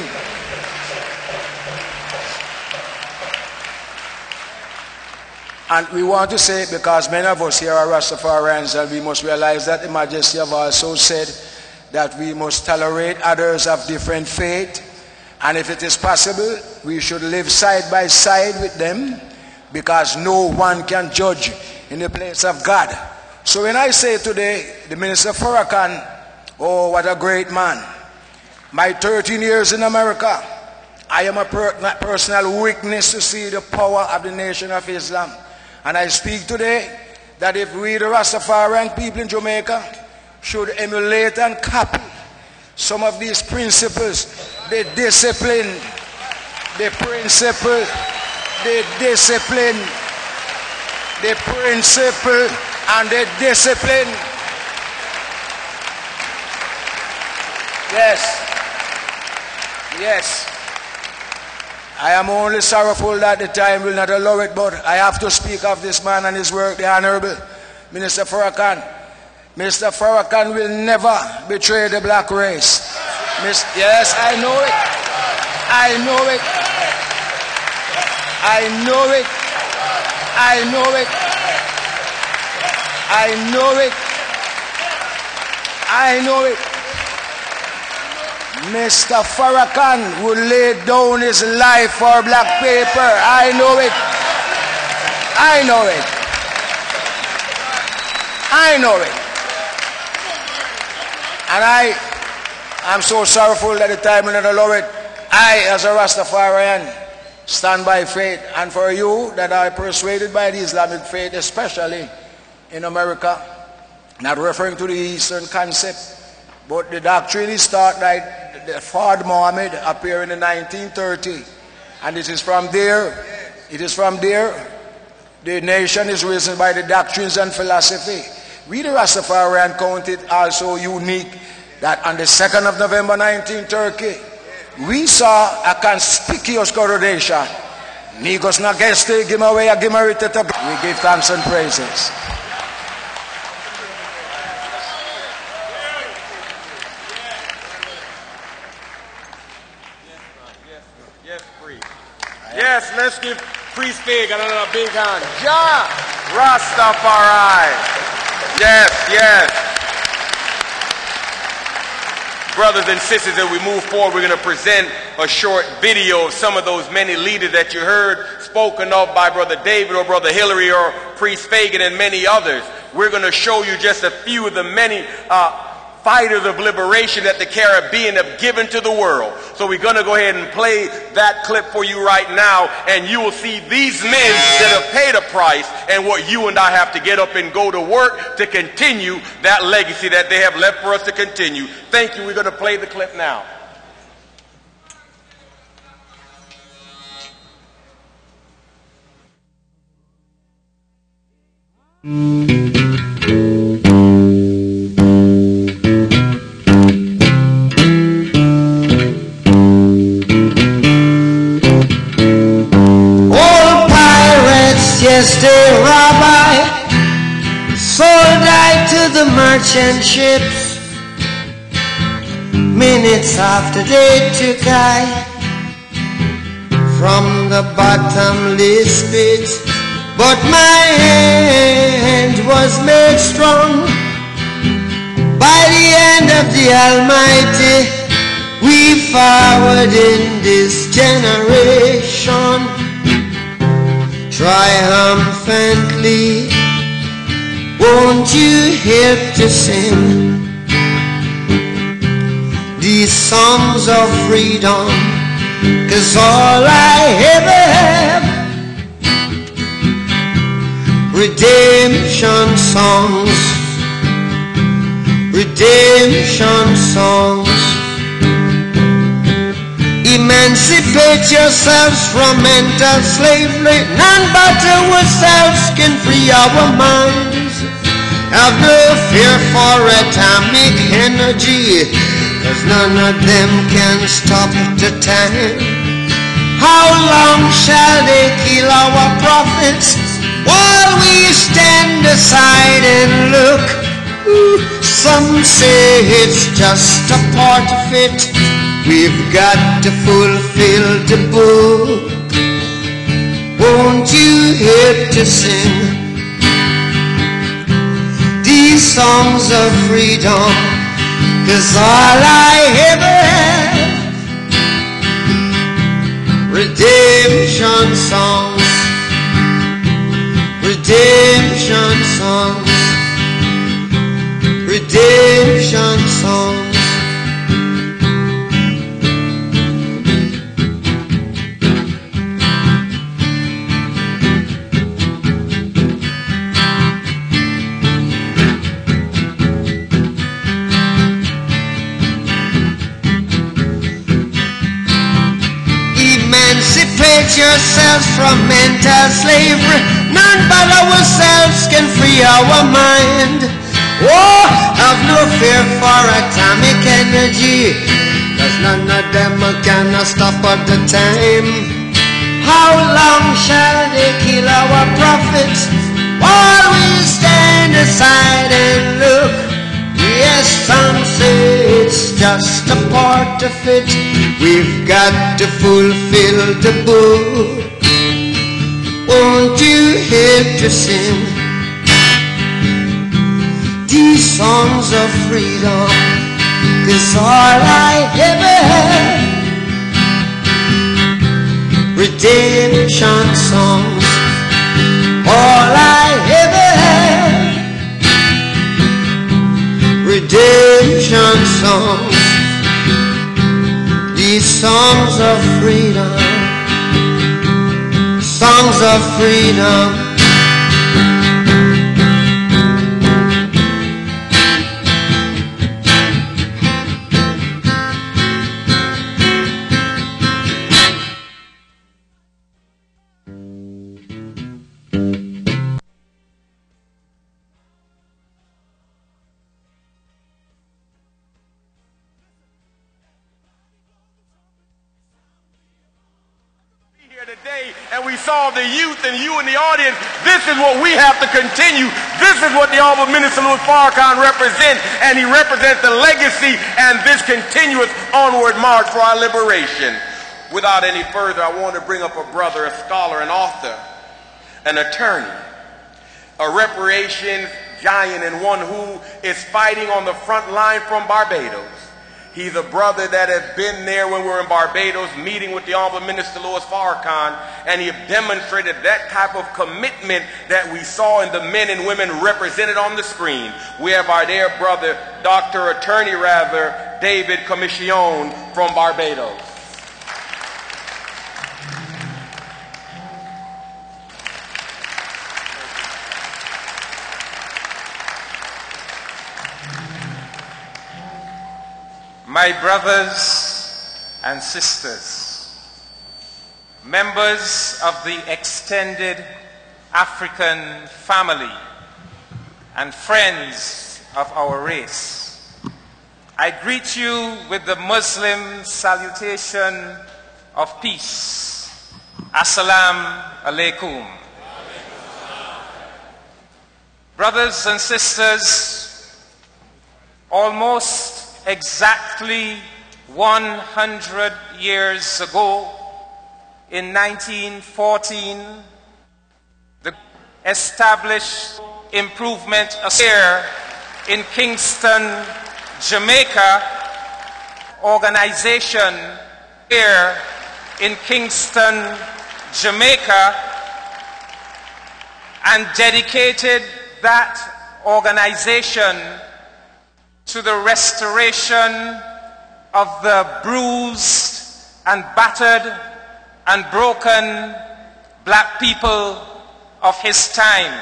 And we want to say, because many of us here are Rastafarians, and we must realize that the Majesty have also said that we must tolerate others of different faith, and if it is possible, we should live side by side with them, because no one can judge in the place of God. So when I say today, the Minister Farrakhan, oh, what a great man. My 13 years in America, I am a personal witness to see the power of the Nation of Islam. And I speak today that if we, the Rastafarian people in Jamaica, should emulate and copy some of these principles, the discipline, the principle, the discipline, the principle, and the discipline. Yes. Yes. I am only sorrowful that the time will not allow it, but I have to speak of this man and his work, the Honorable Minister Farrakhan. Mr. Farrakhan will never betray the black race. Yes, I know it. I know it. I know it. I know it. I know it. I know it. Mr. Farrakhan will lay down his life for black people. I know it. I know it. I know it. And I'm so sorrowful that the time will not allow it. I, as a Rastafarian, stand by faith. And for you that are persuaded by the Islamic faith, especially in America, not referring to the Eastern concept, but the doctrine is taught like the Fard Muhammad appeared in 1930. And it is from there, the nation is risen by the doctrines and philosophy. We the Rastafarian count it also unique that on the 2nd of November 1930, we saw a conspicuous coronation. Nigos na geste, give away a gimarita. We give thanks and praises. Yes, let's give Priest Fig another big hand. Jah Rastafari. Yes, yes. Brothers and sisters, as we move forward, we're going to present a short video of some of those many leaders that you heard spoken of by Brother David or Brother Hillary or Priest Fagan and many others. We're going to show you just a few of the many fighters of liberation that the Caribbean have given to the world. So we're going to go ahead and play that clip for you right now, and you will see these men that have paid a price and what you and I have to get up and go to work to continue that legacy that they have left for us to continue. Thank you. We're going to play the clip now. rabbi sold I to the merchant ships. Minutes after they took I from the bottomless pit, but my hand was made strong by the hand of the Almighty. We forward in this generation triumphantly. Won't you help to sing these songs of freedom? 'Cause all I ever have, redemption songs, redemption songs. Emancipate yourselves from mental slavery. None but ourselves can free our minds. Have no fear for atomic energy, 'cause none of them can stop the time. How long shall they kill our prophets while we stand aside and look? Some say it's just a part of it. We've got to fulfill the book. Won't you help to sing these songs of freedom? 'Cause all I ever have, redemption songs, redemption songs, redemption songs. Emancipate yourselves from mental slavery. None but ourselves can free our mind. Oh, have no fear for atomic energy, 'cause none of them can stop at the time. How long shall they kill our prophets while we stand aside and look? Yes, some say it's just a part of it. We've got to fulfill the book. Won't you help to sing these songs of freedom? 'Cause all I ever had, redemption songs. All I ever had, redemption songs. These songs of freedom, songs of freedom. And we saw the youth and you in the audience. This is what we have to continue. This is what the Honorable Minister Louis Farrakhan represents, and he represents the legacy and this continuous onward march for our liberation. Without any further, I want to bring up a brother, a scholar, an author, an attorney, a reparations giant, and one who is fighting on the front line from Barbados. He's a brother that has been there when we were in Barbados meeting with the Honorable Minister Louis Farrakhan, and he demonstrated that type of commitment that we saw in the men and women represented on the screen. We have our dear brother, Attorney David Commission from Barbados. My brothers and sisters, members of the extended African family and friends of our race, I greet you with the Muslim salutation of peace. Assalamu alaikum. Brothers and sisters, almost exactly 100 years ago, in 1914, the established improvement here in Kingston, Jamaica, organization here in Kingston, Jamaica, and dedicated that organization to the restoration of the bruised and battered and broken black people of his time.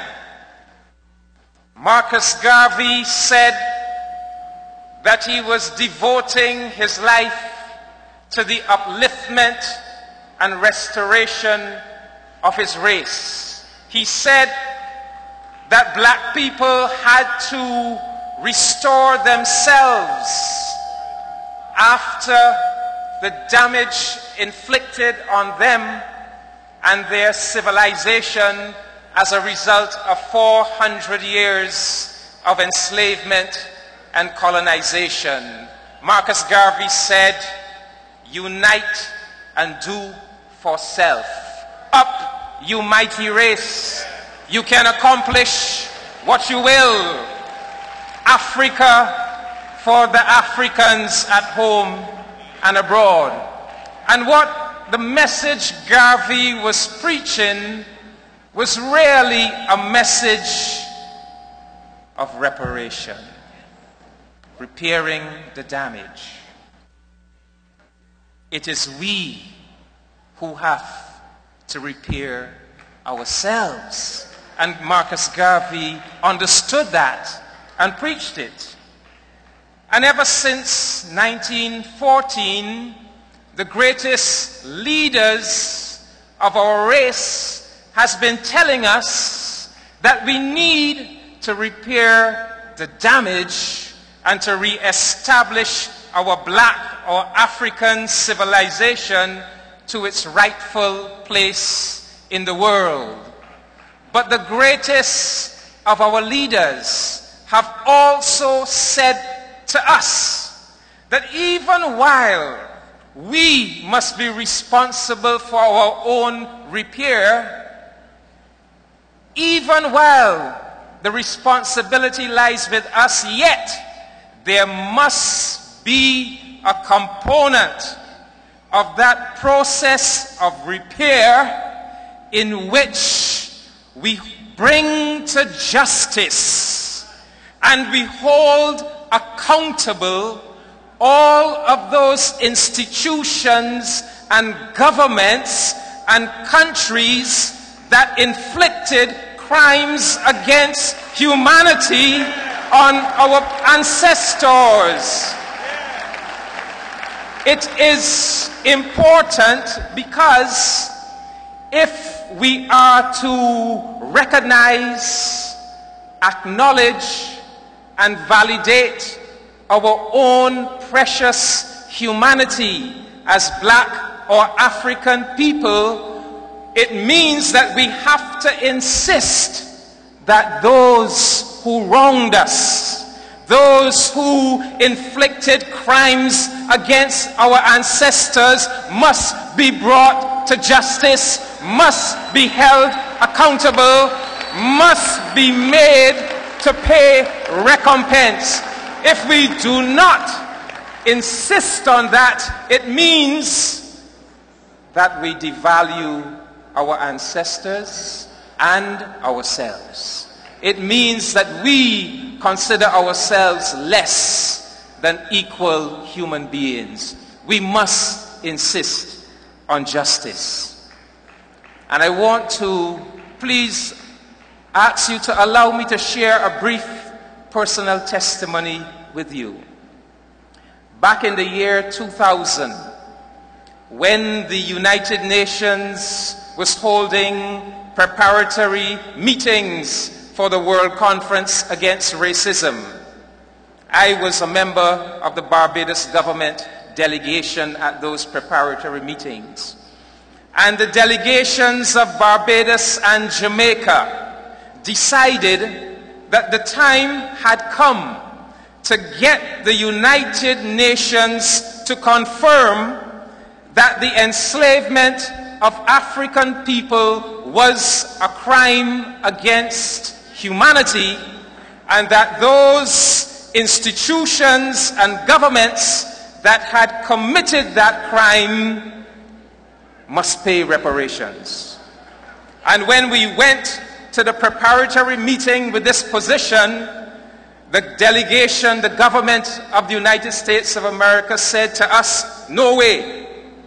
Marcus Garvey said that he was devoting his life to the upliftment and restoration of his race. He said that black people had to restore themselves after the damage inflicted on them and their civilization as a result of 400 years of enslavement and colonization. Marcus Garvey said, "Unite and do for self. Up, you mighty race. You can accomplish what you will. Africa for the Africans at home and abroad." And what the message Garvey was preaching was really a message of reparation, repairing the damage. It is we who have to repair ourselves. And Marcus Garvey understood that and preached it. And ever since 1914, the greatest leaders of our race has been telling us that we need to repair the damage and to re-establish our black or African civilization to its rightful place in the world. But the greatest of our leaders have also said to us that even while we must be responsible for our own repair, even while the responsibility lies with us, yet there must be a component of that process of repair in which we bring to justice and we hold accountable all of those institutions and governments and countries that inflicted crimes against humanity on our ancestors. It is important because if we are to recognize, acknowledge, and validate our own precious humanity as black or African people, it means that we have to insist that those who wronged us, those who inflicted crimes against our ancestors must be brought to justice, must be held accountable, must be made to pay recompense. If we do not insist on that, it means that we devalue our ancestors and ourselves. It means that we consider ourselves less than equal human beings. We must insist on justice. And I want to please ask you to allow me to share a brief personal testimony with you. Back in the year 2000, when the United Nations was holding preparatory meetings for the World Conference Against Racism, I was a member of the Barbados government delegation at those preparatory meetings. And the delegations of Barbados and Jamaica decided that the time had come to get the United Nations to confirm that the enslavement of African people was a crime against humanity, and that those institutions and governments that had committed that crime must pay reparations. And when we went to the preparatory meeting with this position, the delegation, the government of the United States of America said to us, no way.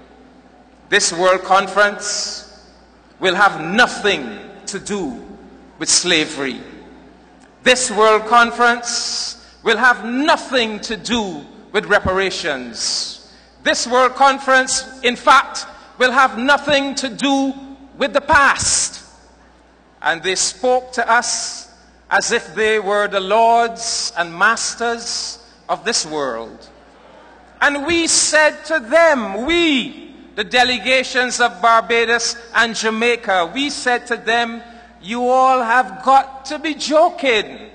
This World Conference will have nothing to do with slavery. This World Conference will have nothing to do with reparations. This World Conference, in fact, will have nothing to do with the past. And they spoke to us as if they were the lords and masters of this world. And we said to them, we, the delegations of Barbados and Jamaica, we said to them, you all have got to be joking.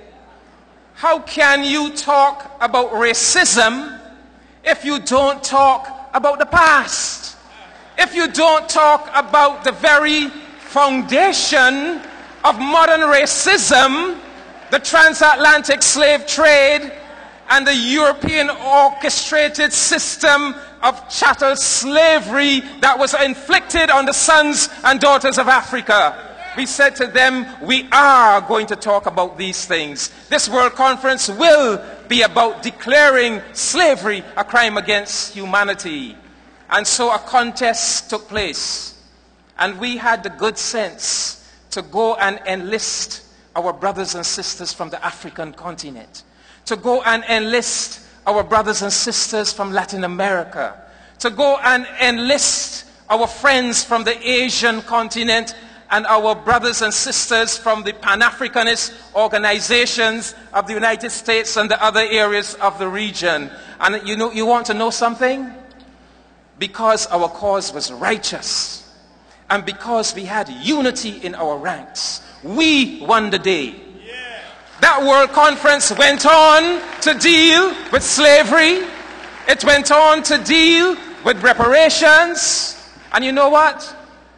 How can you talk about racism if you don't talk about the past? If you don't talk about the very foundation of modern racism, the transatlantic slave trade, and the European orchestrated system of chattel slavery that was inflicted on the sons and daughters of Africa. We said to them, we are going to talk about these things. This World Conference will be about declaring slavery a crime against humanity. And so a contest took place. And we had the good sense to go and enlist our brothers and sisters from the African continent, to go and enlist our brothers and sisters from Latin America, to go and enlist our friends from the Asian continent and our brothers and sisters from the Pan-Africanist organizations of the United States and the other areas of the region. And you want to know something? Because our cause was righteous, and because we had unity in our ranks, we won the day. That World Conference went on to deal with slavery. It went on to deal with reparations. And you know what?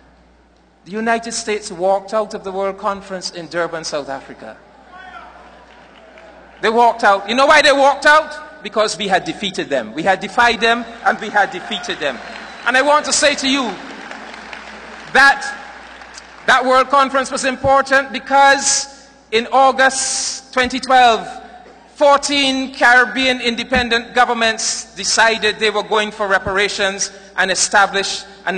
The United States walked out of the World Conference in Durban, South Africa. They walked out. You know why they walked out? Because we had defeated them. We had defied them, and we had defeated them. And I want to say to you that that World Conference was important because in August 2012, 14 Caribbean independent governments decided they were going for reparations and established a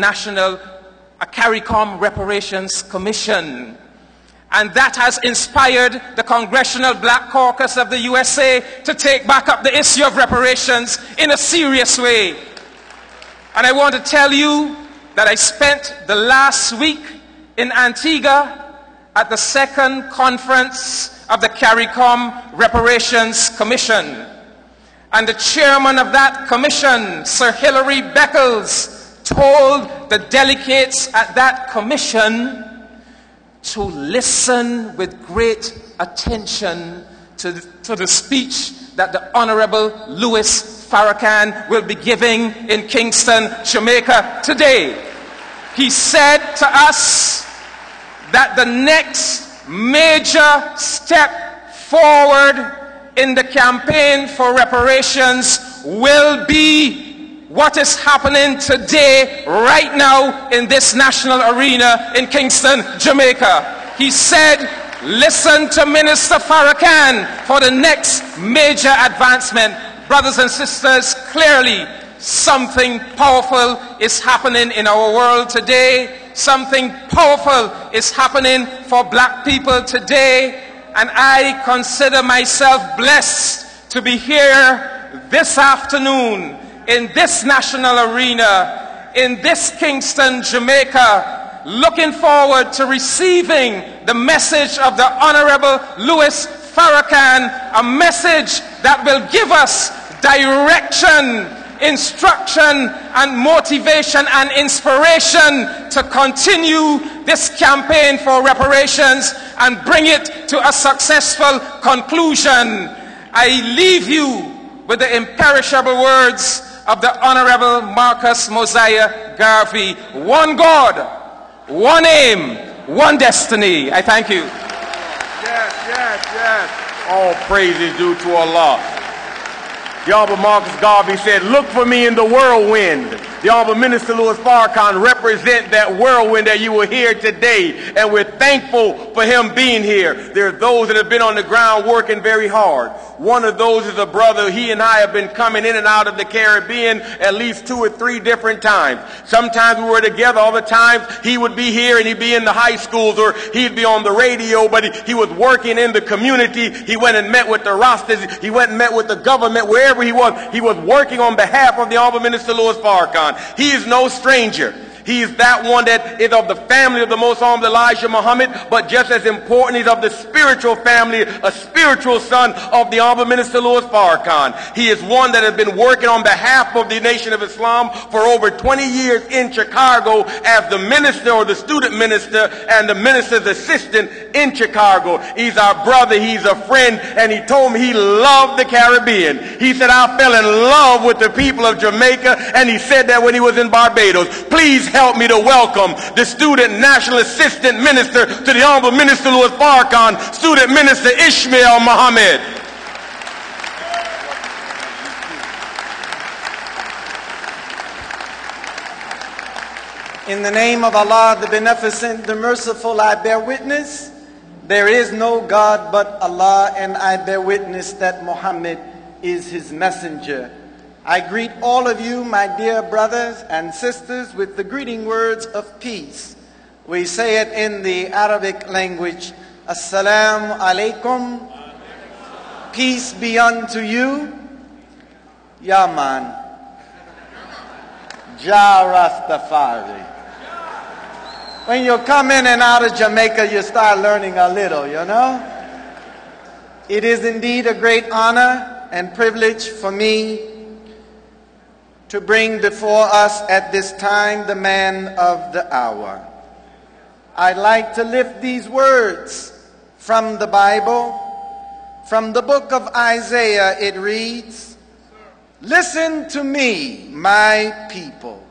CARICOM Reparations Commission. And that has inspired the Congressional Black Caucus of the USA to take back up the issue of reparations in a serious way. And I want to tell you that I spent the last week in Antigua at the second conference of the CARICOM Reparations Commission. And the chairman of that commission, Sir Hilary Beckles, told the delegates at that commission to listen with great attention to the speech that the Honorable Louis Farrakhan will be giving in Kingston, Jamaica today. He said to us that the next major step forward in the campaign for reparations will be what is happening today, right now, in this national arena in Kingston, Jamaica. He said, listen to Minister Farrakhan for the next major advancement. Brothers and sisters, clearly something powerful is happening in our world today. Something powerful is happening for black people today. And I consider myself blessed to be here this afternoon in this national arena, in this Kingston, Jamaica, looking forward to receiving the message of the Honorable Louis Farrakhan, a message that will give us direction instruction and motivation and inspiration to continue this campaign for reparations and bring it to a successful conclusion. I leave you with the imperishable words of the Honorable Marcus Mosiah Garvey. One God, one aim, one destiny. I thank you. Yes. All praise is due to Allah. The Honorable Marcus Garvey said, look for me in the whirlwind. The Honorable Minister Louis Farrakhan represent that whirlwind that you will hear today, and we're thankful for him being here. There are those that have been on the ground working very hard. One of those is a brother. He and I have been coming in and out of the Caribbean at least 2 or 3 different times. Sometimes we were together. Other times he would be here and he'd be in the high schools, or he'd be on the radio, but he was working in the community. He went and met with the Rastas. He went and met with the government. Wherever he was working on behalf of the Honorable Minister Louis Farrakhan. He is no stranger. He is that one that is of the family of the Most Honorable Elijah Muhammad, but just as important, he's of the spiritual family, a spiritual son of the Honorable Minister Louis Farrakhan. He is one that has been working on behalf of the Nation of Islam for over 20 years in Chicago as the minister or the student minister and the minister's assistant in Chicago. He's our brother, he's a friend, and he told me he loved the Caribbean. He said, I fell in love with the people of Jamaica, and he said that when he was in Barbados. Please help me to welcome the student national assistant minister to the Honorable Minister Louis Farrakhan, student minister Ishmael Muhammad. In the name of Allah, the Beneficent, the Merciful, I bear witness, there is no God but Allah, and I bear witness that Muhammad is his messenger. I greet all of you, my dear brothers and sisters, with the greeting words of peace. We say it in the Arabic language, Assalamu alaikum, peace be unto you, Yaman, Ja Rastafari. When you come in and out of Jamaica, you start learning a little, you know. It is indeed a great honor and privilege for me to bring before us at this time the man of the hour. I'd like to lift these words from the Bible. From the book of Isaiah, it reads, listen to me, my people.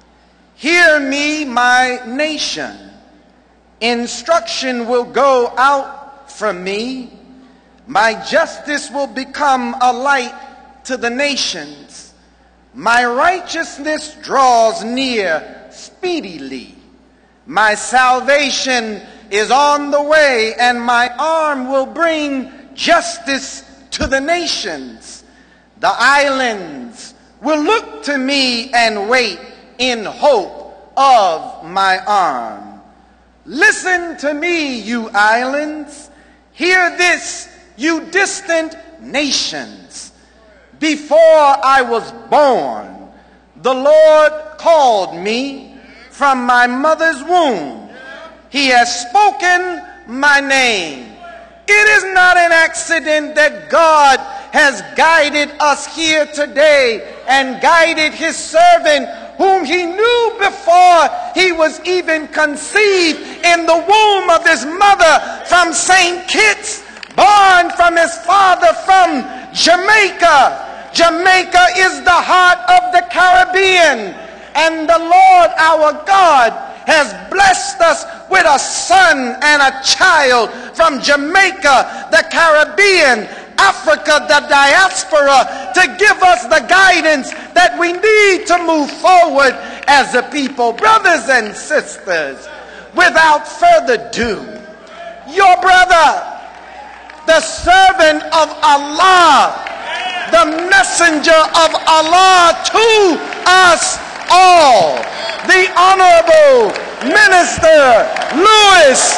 Hear me, my nation. Instruction will go out from me. My justice will become a light to the nations. My righteousness draws near speedily. My salvation is on the way, and my arm will bring justice to the nations. The islands will look to me and wait in hope of my arm. Listen to me, you islands. Hear this, you distant nations. Before I was born, the Lord called me from my mother's womb. He has spoken my name. It is not an accident that God has guided us here today and guided his servant whom he knew before he was even conceived in the womb of his mother from St. Kitts, born from his father from Jamaica. Jamaica is the heart of the Caribbean, and the Lord our God has blessed us with a son and a child from Jamaica, the Caribbean, Africa, the diaspora, to give us the guidance that we need to move forward as a people. Brothers and sisters, without further ado, your brother, the servant of Allah, the messenger of Allah to us all, the Honorable Minister Louis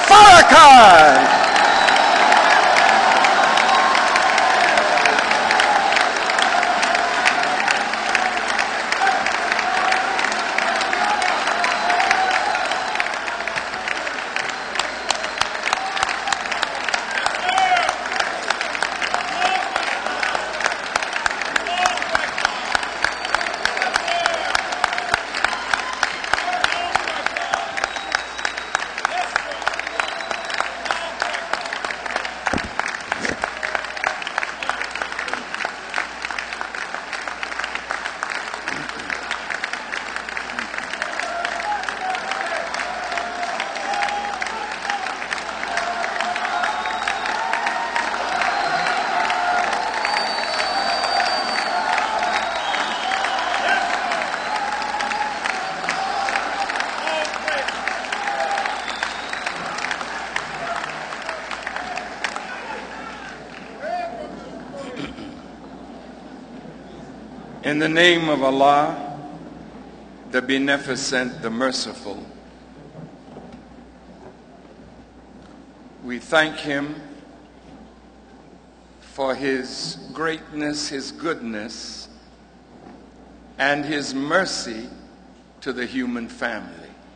Farrakhan. In the name of Allah, the Beneficent, the Merciful, we thank Him for His greatness, His goodness, and His mercy to the human family.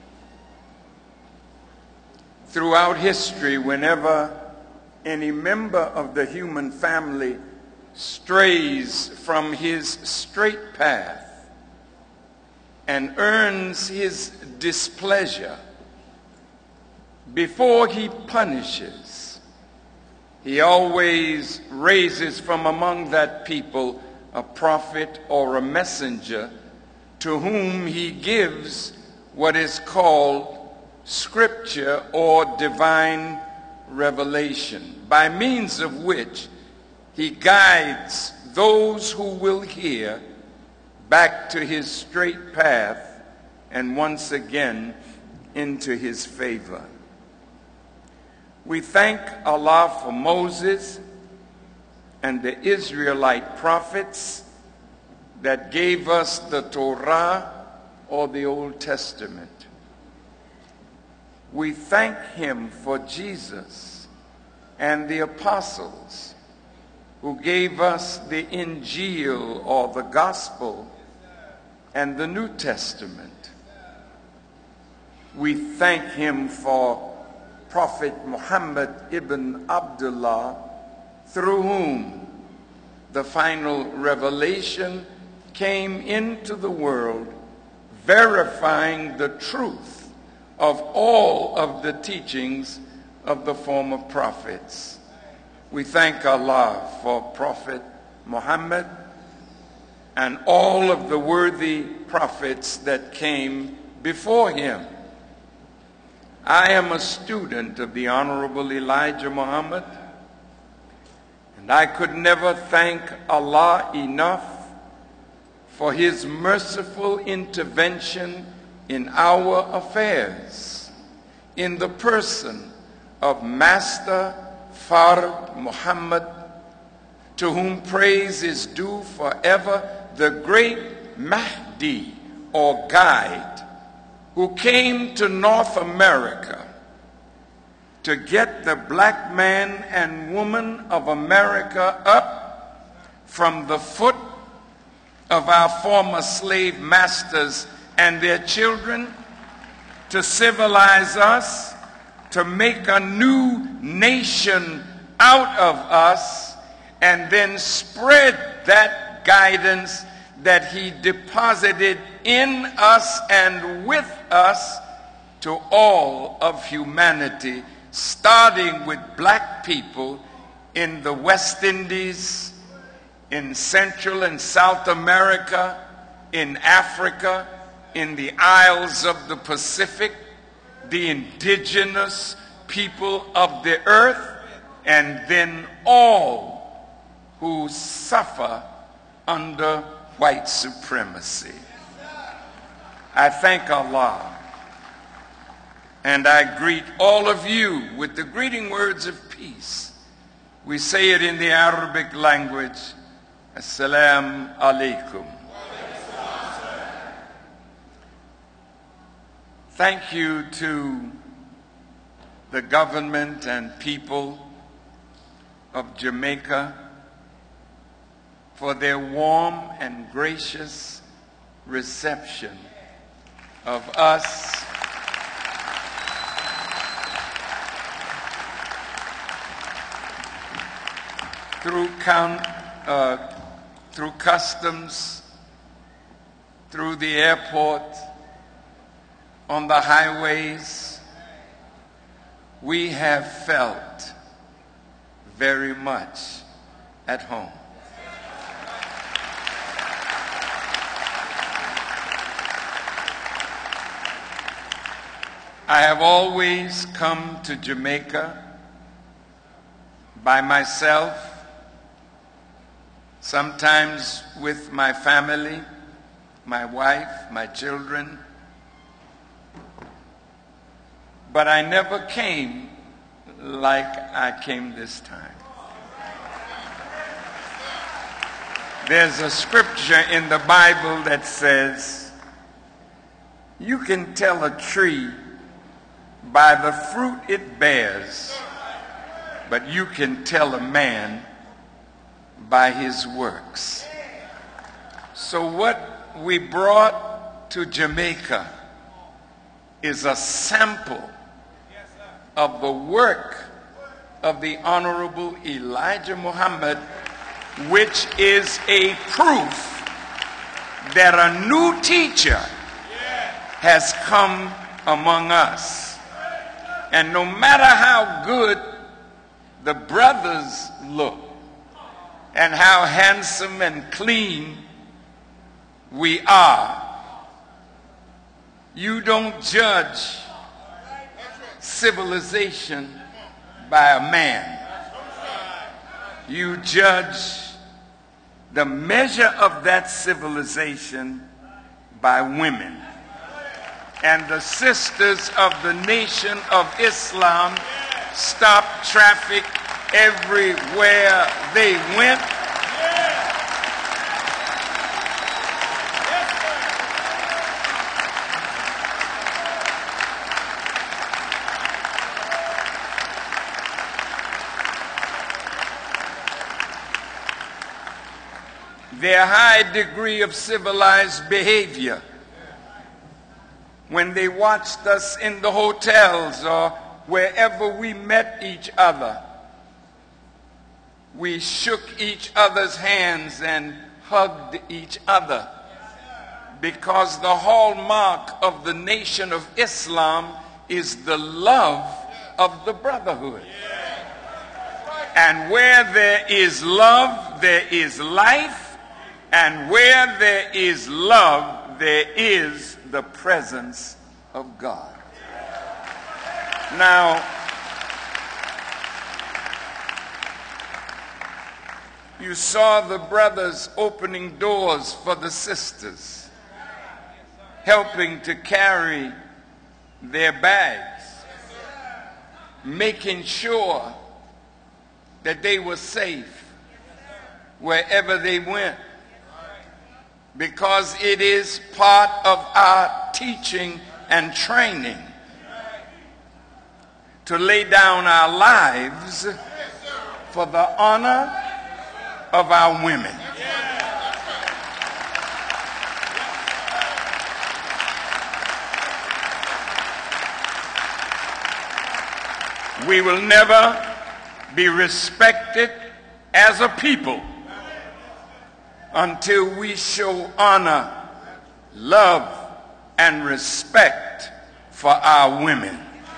Throughout history, whenever any member of the human family strays from his straight path and earns his displeasure, before he punishes, he always raises from among that people a prophet or a messenger to whom he gives what is called scripture or divine revelation, by means of which he guides those who will hear back to his straight path and once again into his favor. We thank Allah for Moses and the Israelite prophets that gave us the Torah or the Old Testament. We thank Him for Jesus and the apostles who gave us the Injil or the Gospel and the New Testament. We thank Him for Prophet Muhammad ibn Abdullah, through whom the final revelation came into the world, verifying the truth of all of the teachings of the former prophets. We thank Allah for Prophet Muhammad and all of the worthy prophets that came before him. I am a student of the Honorable Elijah Muhammad, and I could never thank Allah enough for His merciful intervention in our affairs, in the person of Master Fard Muhammad, to whom praise is due forever, the great Mahdi or guide, who came to North America to get the black man and woman of America up from the foot of our former slave masters and their children, to civilize us, to make a new nation out of us, and then spread that guidance that he deposited in us and with us to all of humanity, starting with black people in the West Indies, in Central and South America, in Africa, in the Isles of the Pacific, the indigenous people of the earth, and then all who suffer under white supremacy. I thank Allah, and I greet all of you with the greeting words of peace. We say it in the Arabic language, Assalamu alaikum. Thank you to the government and people of Jamaica for their warm and gracious reception of us through customs, through the airport, on the highways. We have felt very much at home. I have always come to Jamaica by myself, sometimes with my family, my wife, my children, but I never came like I came this time. There's a scripture in the Bible that says, you can tell a tree by the fruit it bears, but you can tell a man by his works. So what we brought to Jamaica is a sample of the work of the Honorable Elijah Muhammad, which is a proof that a new teacher has come among us. And no matter how good the brothers look and how handsome and clean we are, you don't judge civilization by a man. You judge the measure of that civilization by women. And the sisters of the Nation of Islam stopped traffic everywhere they went. Their high degree of civilized behavior when they watched us in the hotels or wherever we met each other. We shook each other's hands and hugged each other, because the hallmark of the Nation of Islam is the love of the brotherhood. And where there is love, there is life. And where there is love, there is the presence of God. Now, you saw the brothers opening doors for the sisters, helping to carry their bags, making sure that they were safe wherever they went. Because it is part of our teaching and training to lay down our lives for the honor of our women. We will never be respected as a people until we show honor, love, and respect for our women.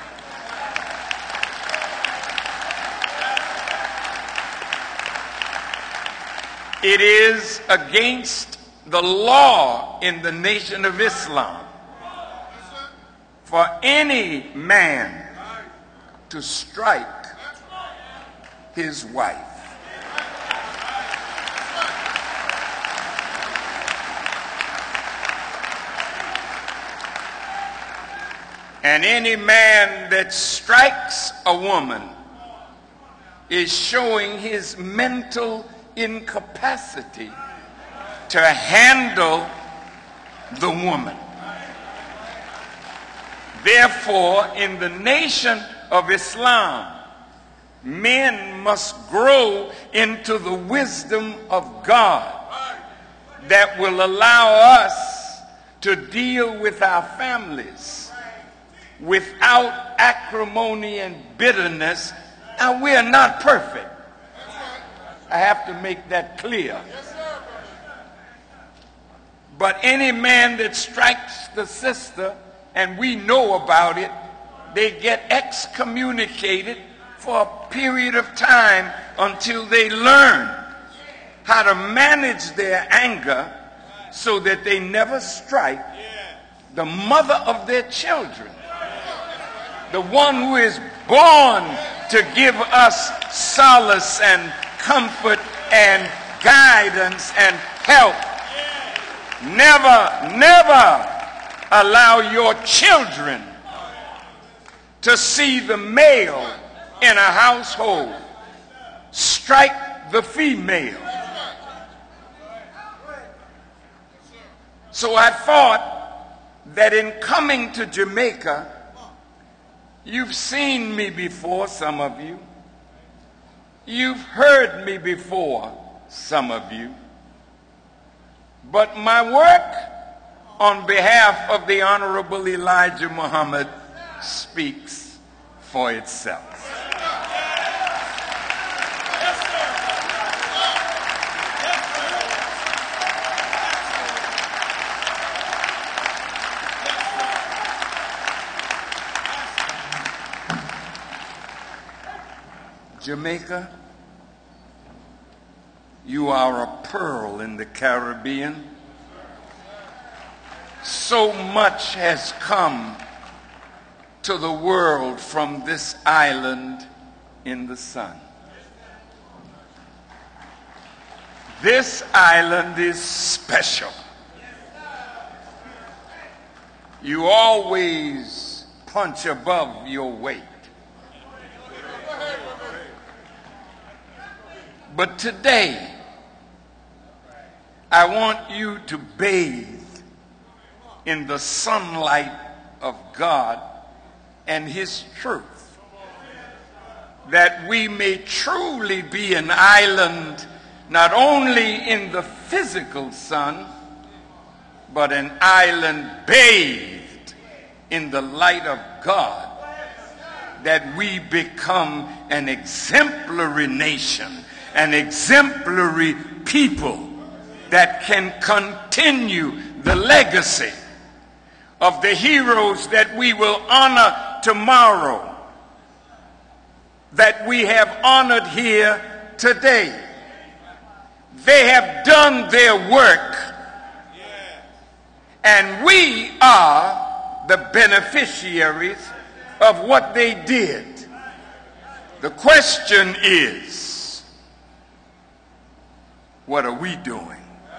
It is against the law in the Nation of Islam for any man to strike his wife. And any man that strikes a woman is showing his mental incapacity to handle the woman. Therefore, in the Nation of Islam, men must grow into the wisdom of God that will allow us to deal with our families without acrimony and bitterness. Now, we are not perfect. I have to make that clear. But any man that strikes the sister, and we know about it, they get excommunicated for a period of time until they learn how to manage their anger so that they never strike the mother of their children, the one who is born to give us solace and comfort and guidance and help. Never, never allow your children to see the male in a household strike the female. So I thought that in coming to Jamaica, you've seen me before, some of you. You've heard me before, some of you. But my work on behalf of the Honorable Elijah Muhammad speaks for itself. Jamaica, you are a pearl in the Caribbean. So much has come to the world from this island in the sun. This island is special. You always punch above your weight. But today, I want you to bathe in the sunlight of God and His truth, that we may truly be an island not only in the physical sun, but an island bathed in the light of God, that we become an exemplary nation, an exemplary people that can continue the legacy of the heroes that we will honor tomorrow, that we have honored here today. They have done their work, and we are the beneficiaries of what they did. The question is, what are we doing?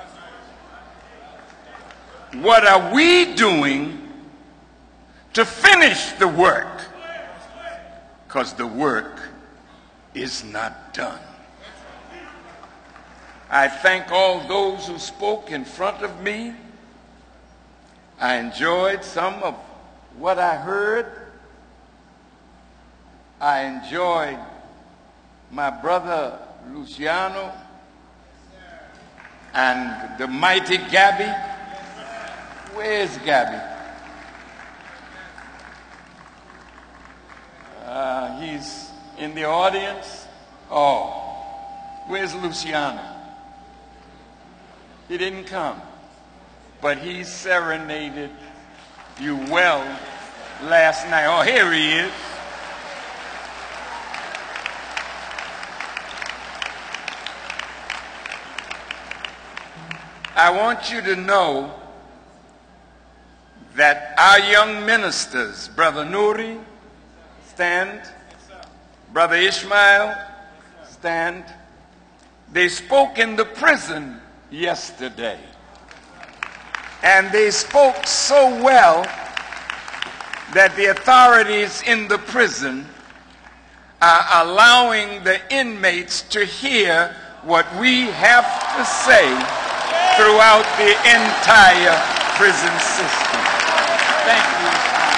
What are we doing to finish the work? Because the work is not done. I thank all those who spoke in front of me. I enjoyed some of what I heard. I enjoyed my brother Luciano and the mighty Gabby. Where's Gabby? He's in the audience. Oh, where's Luciano? He didn't come, but he serenaded you well last night. Oh, here he is. I want you to know that our young ministers, Brother Nuri, stand. Brother Ishmael, stand. They spoke in the prison yesterday. And they spoke so well that the authorities in the prison are allowing the inmates to hear what we have to say throughout the entire prison system. Thank you.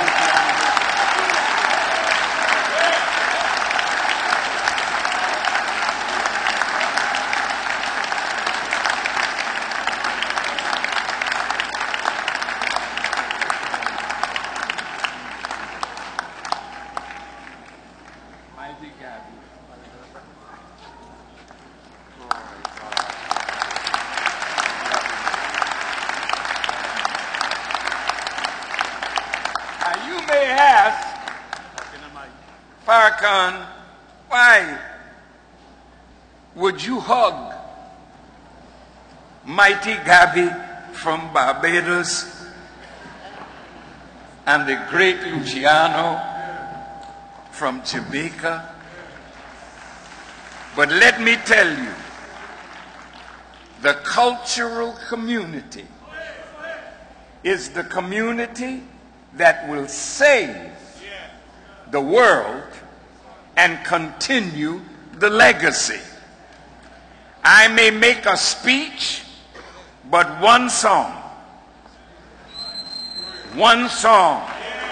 Farrakhan, why would you hug mighty Gabby from Barbados and the great Luciano from Jamaica? But let me tell you, the cultural community is the community that will save the world and continue the legacy. I may make a speech, but one song One song,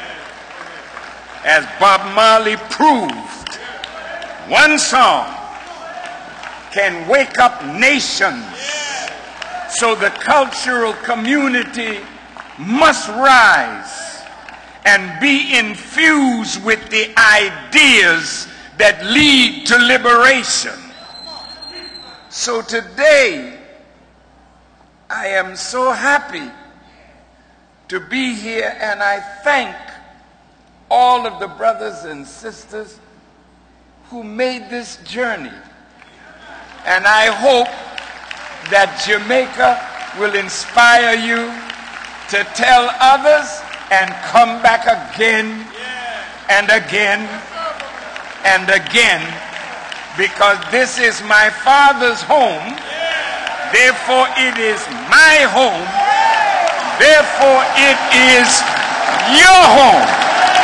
as Bob Marley proved, one song can wake up nations. So the cultural community must rise and be infused with the ideas that lead to liberation. So today, I am so happy to be here, and I thank all of the brothers and sisters who made this journey. And I hope that Jamaica will inspire you to tell others and come back again and again and again, because this is my father's home, therefore it is my home, therefore it is your home.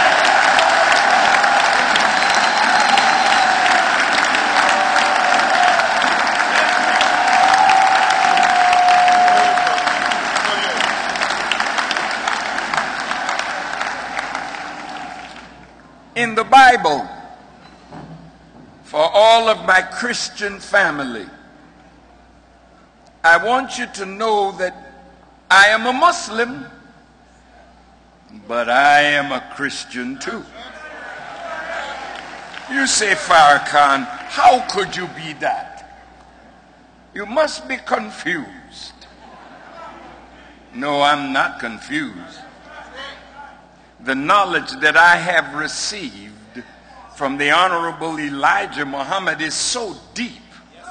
In the Bible, for all of my Christian family, I want you to know that I am a Muslim, but I am a Christian too. You say, Farrakhan, how could you be that? You must be confused. No, I'm not confused. The knowledge that I have received from the Honorable Elijah Muhammad is so deep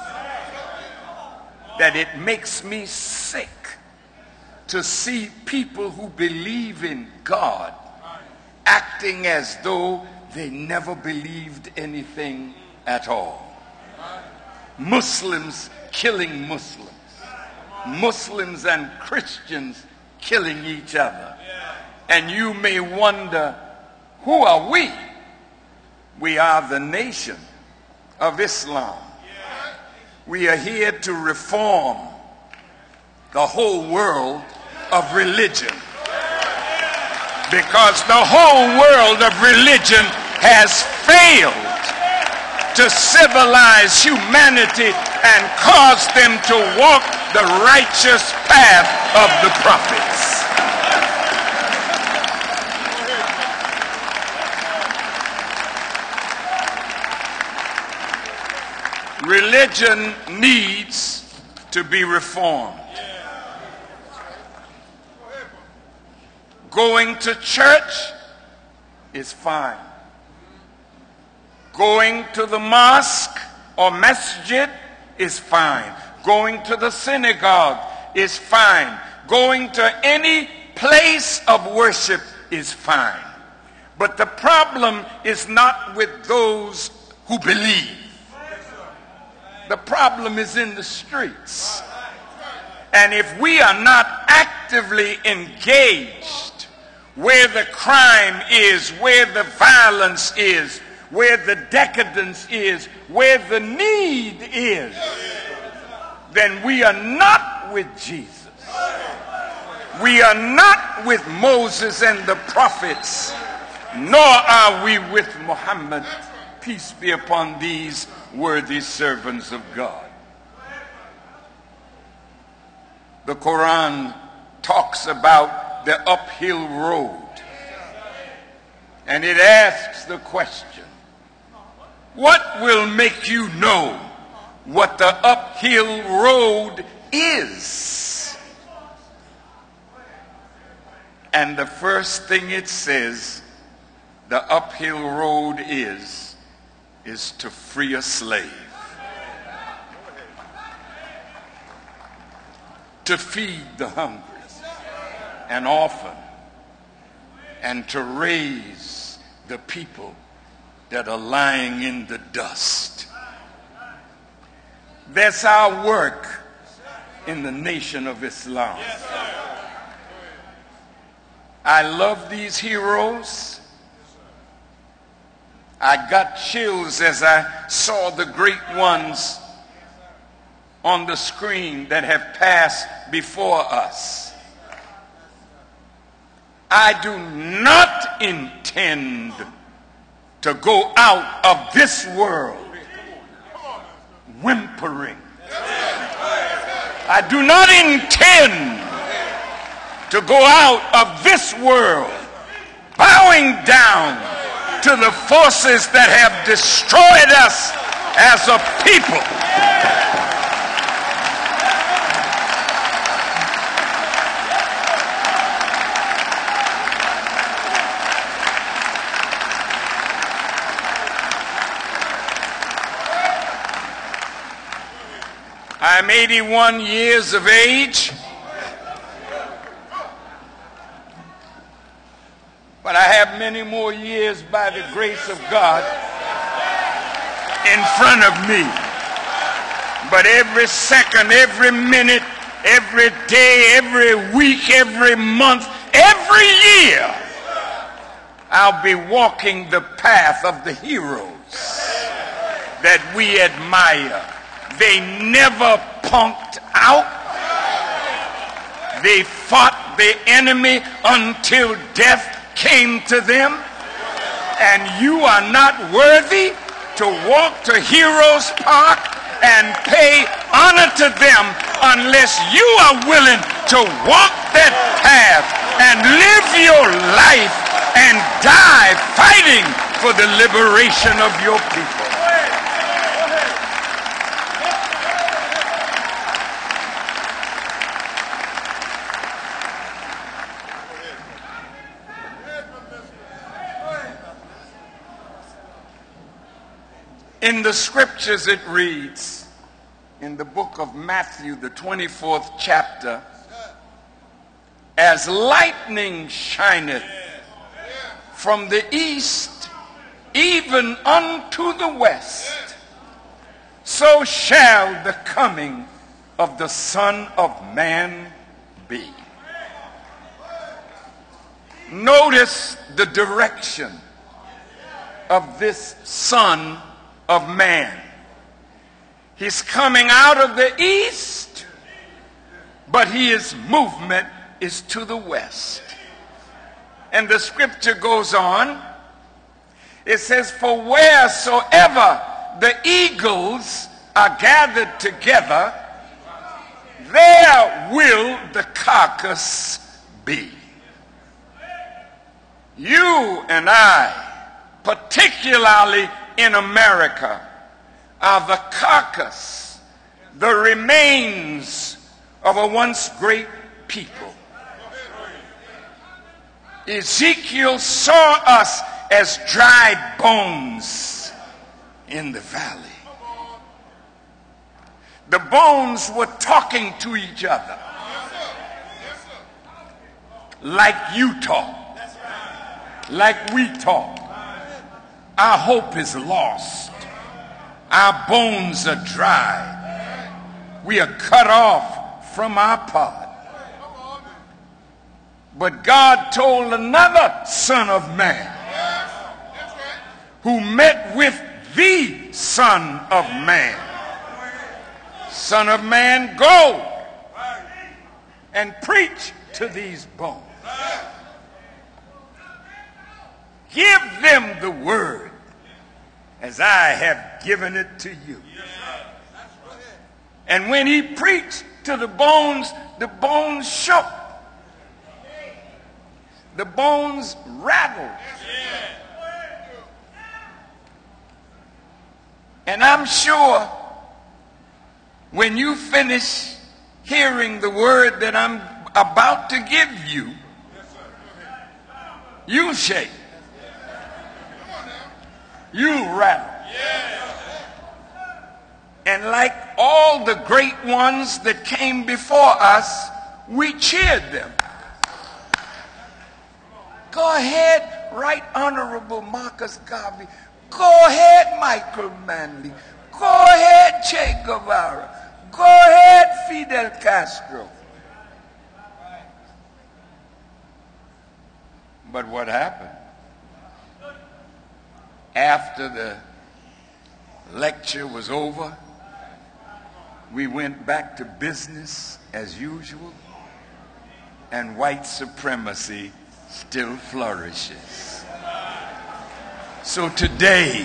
that it makes me sick to see people who believe in God acting as though they never believed anything at all. Muslims killing Muslims. Muslims and Christians killing each other. And you may wonder, who are we? We are the nation of Islam. We are here to reform the whole world of religion, because the whole world of religion has failed to civilize humanity and cause them to walk the righteous path of the prophets. Religion needs to be reformed. Going to church is fine. Going to the mosque or masjid is fine. Going to the synagogue is fine. Going to any place of worship is fine. But the problem is not with those who believe. The problem is in the streets. And if we are not actively engaged where the crime is, where the violence is, where the decadence is, where the need is, then we are not with Jesus. We are not with Moses and the prophets, nor are we with Muhammad, peace be upon these worthy servants of God. The Quran talks about the uphill road, and it asks the question, what will make you know what the uphill road is? And the first thing it says the uphill road is to free a slave, to feed the hungry and orphan, and to raise the people that are lying in the dust. That's our work in the Nation of Islam. I love these heroes. I got chills as I saw the great ones on the screen that have passed before us. I do not intend to go out of this world whimpering. I do not intend to go out of this world bowing down to the forces that have destroyed us as a people. I'm 81 years of age, but I have many more years by the grace of God in front of me. But every second, every minute, every day, every week, every month, every year, I'll be walking the path of the heroes that we admire. They never punked out. They fought the enemy until death came to them. And you are not worthy to walk to Heroes Park and pay honor to them unless you are willing to walk that path and live your life and die fighting for the liberation of your people. In the scriptures it reads, in the book of Matthew, the 24th chapter, as lightning shineth from the east even unto the west, so shall the coming of the Son of Man be. Notice the direction of this Son of Man. He's coming out of the east, but his movement is to the west. And the scripture goes on. It says, for wheresoever the eagles are gathered together, there will the carcass be. You and I, particularly in America, are the carcass, the remains of a once great people. Ezekiel saw us as dry bones in the valley. The bones were talking to each other like you talk, like we talk. Our hope is lost. Our bones are dry. We are cut off from our pod. But God told another Son of Man who met with the Son of Man, Son of Man, go and preach to these bones. Give them the word as I have given it to you. And when he preached to the bones shook. The bones rattled. And I'm sure when you finish hearing the word that I'm about to give you, you shake. You rattle. And like all the great ones that came before us, we cheered them. Go ahead, Right Honorable Marcus Garvey. Go ahead, Michael Manley. Go ahead, Che Guevara. Go ahead, Fidel Castro. But what happened? After the lecture was over, we went back to business as usual, and white supremacy still flourishes. So today,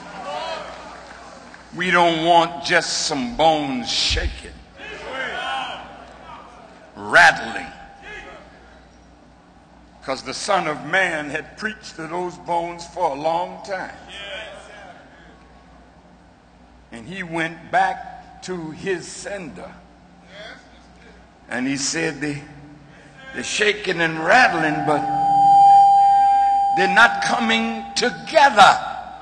we don't want just some bones shaking, rattling. Because the Son of Man had preached to those bones for a long time. And he went back to his sender. And he said they're shaking and rattling, but they're not coming together.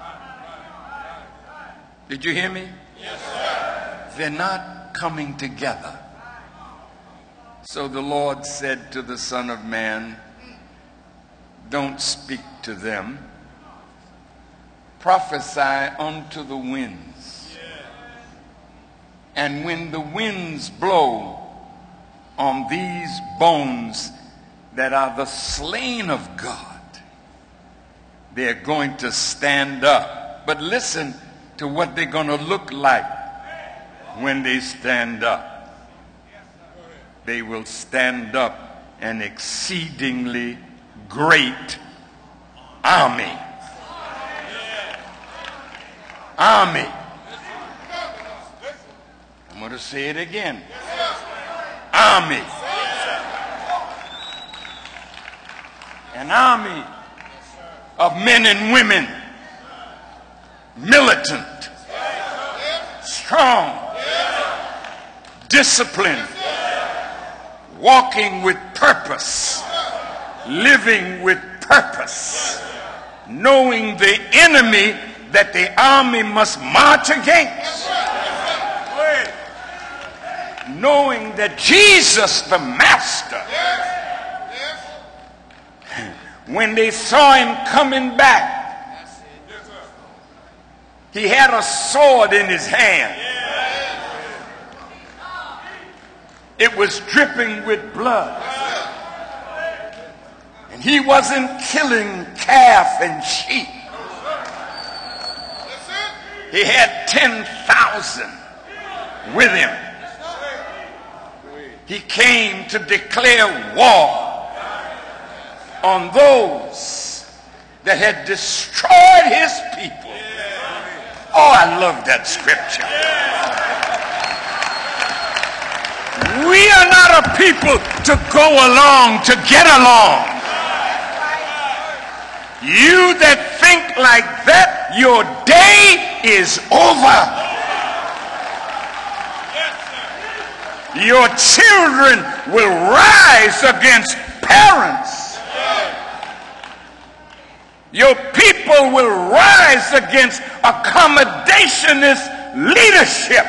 Did you hear me? Yes, sir. They're not coming together. So the Lord said to the Son of Man, don't speak to them. Prophesy unto the winds. And when the winds blow on these bones that are the slain of God, they're going to stand up. But listen to what they're going to look like when they stand up. They will stand up an exceedingly great army. Army. I'm going to say it again. Army. An army of men and women, militant, strong, disciplined, walking with purpose, living with purpose, knowing the enemy that the army must march against, knowing that Jesus the Master, when they saw him coming back, he had a sword in his hand. It was dripping with blood. And he wasn't killing calf and sheep. He had 10,000 with him. He came to declare war on those that had destroyed his people. Oh, I love that scripture. We are not a people to go along, to get along. You that think like that, your day is over. Your children will rise against parents. Your people will rise against accommodationist leadership.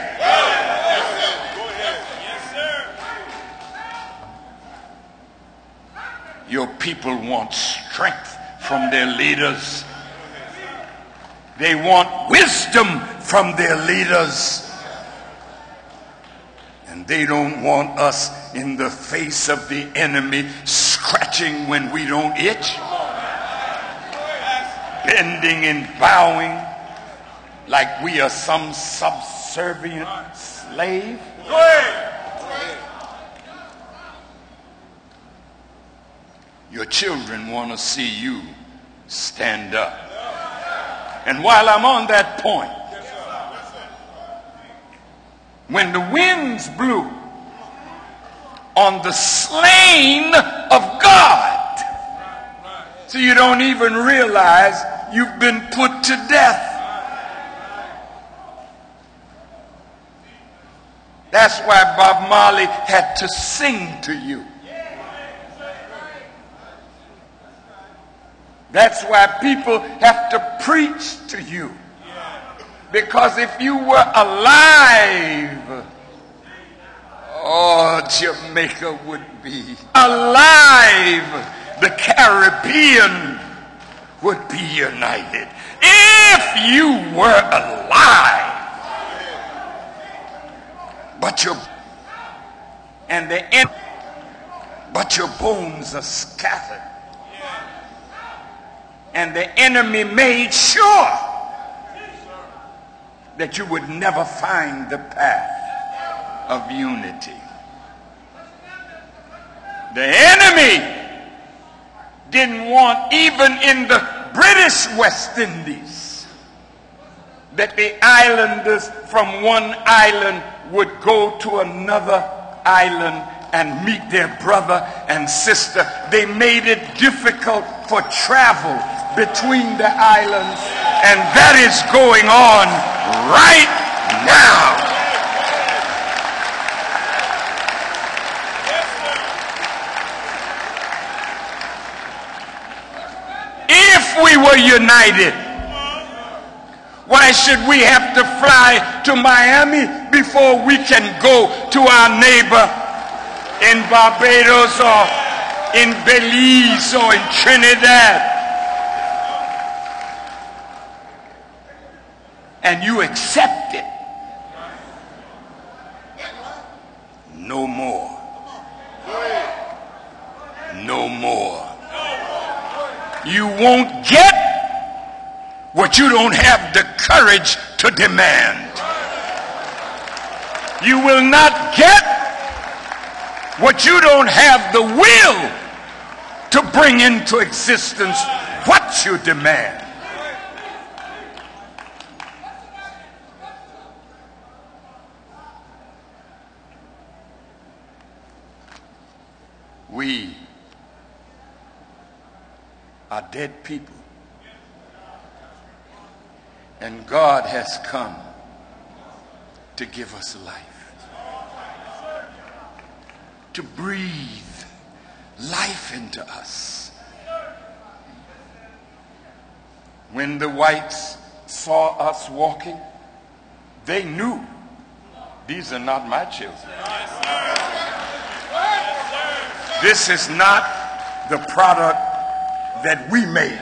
Your people want strength from their leaders. They want wisdom from their leaders. And they don't want us in the face of the enemy scratching when we don't itch, bending and bowing like we are some subservient slave. Your children want to see you stand up. And while I'm on that point, when the winds blew on the slain of God, so you don't even realize you've been put to death. That's why Bob Marley had to sing to you. That's why people have to preach to you. Because if you were alive, oh, Jamaica would be alive. The Caribbean would be united. If you were alive, but your bones are scattered. And the enemy made sure that you would never find the path of unity. The enemy didn't want, even in the British West Indies, that the islanders from one island would go to another island and meet their brother and sister. They made it difficult for travel between the islands, and that is going on right now. If we were united, why should we have to fly to Miami before we can go to our neighbor in Barbados or in Belize or in Trinidad? And you accept it. No more. No more. You won't get what you don't have the courage to demand. You will not get what you don't have the will to bring into existence what you demand. We are dead people. And God has come to give us life. To breathe life into us. When the whites saw us walking, they knew these are not my children. This is not the product that we made.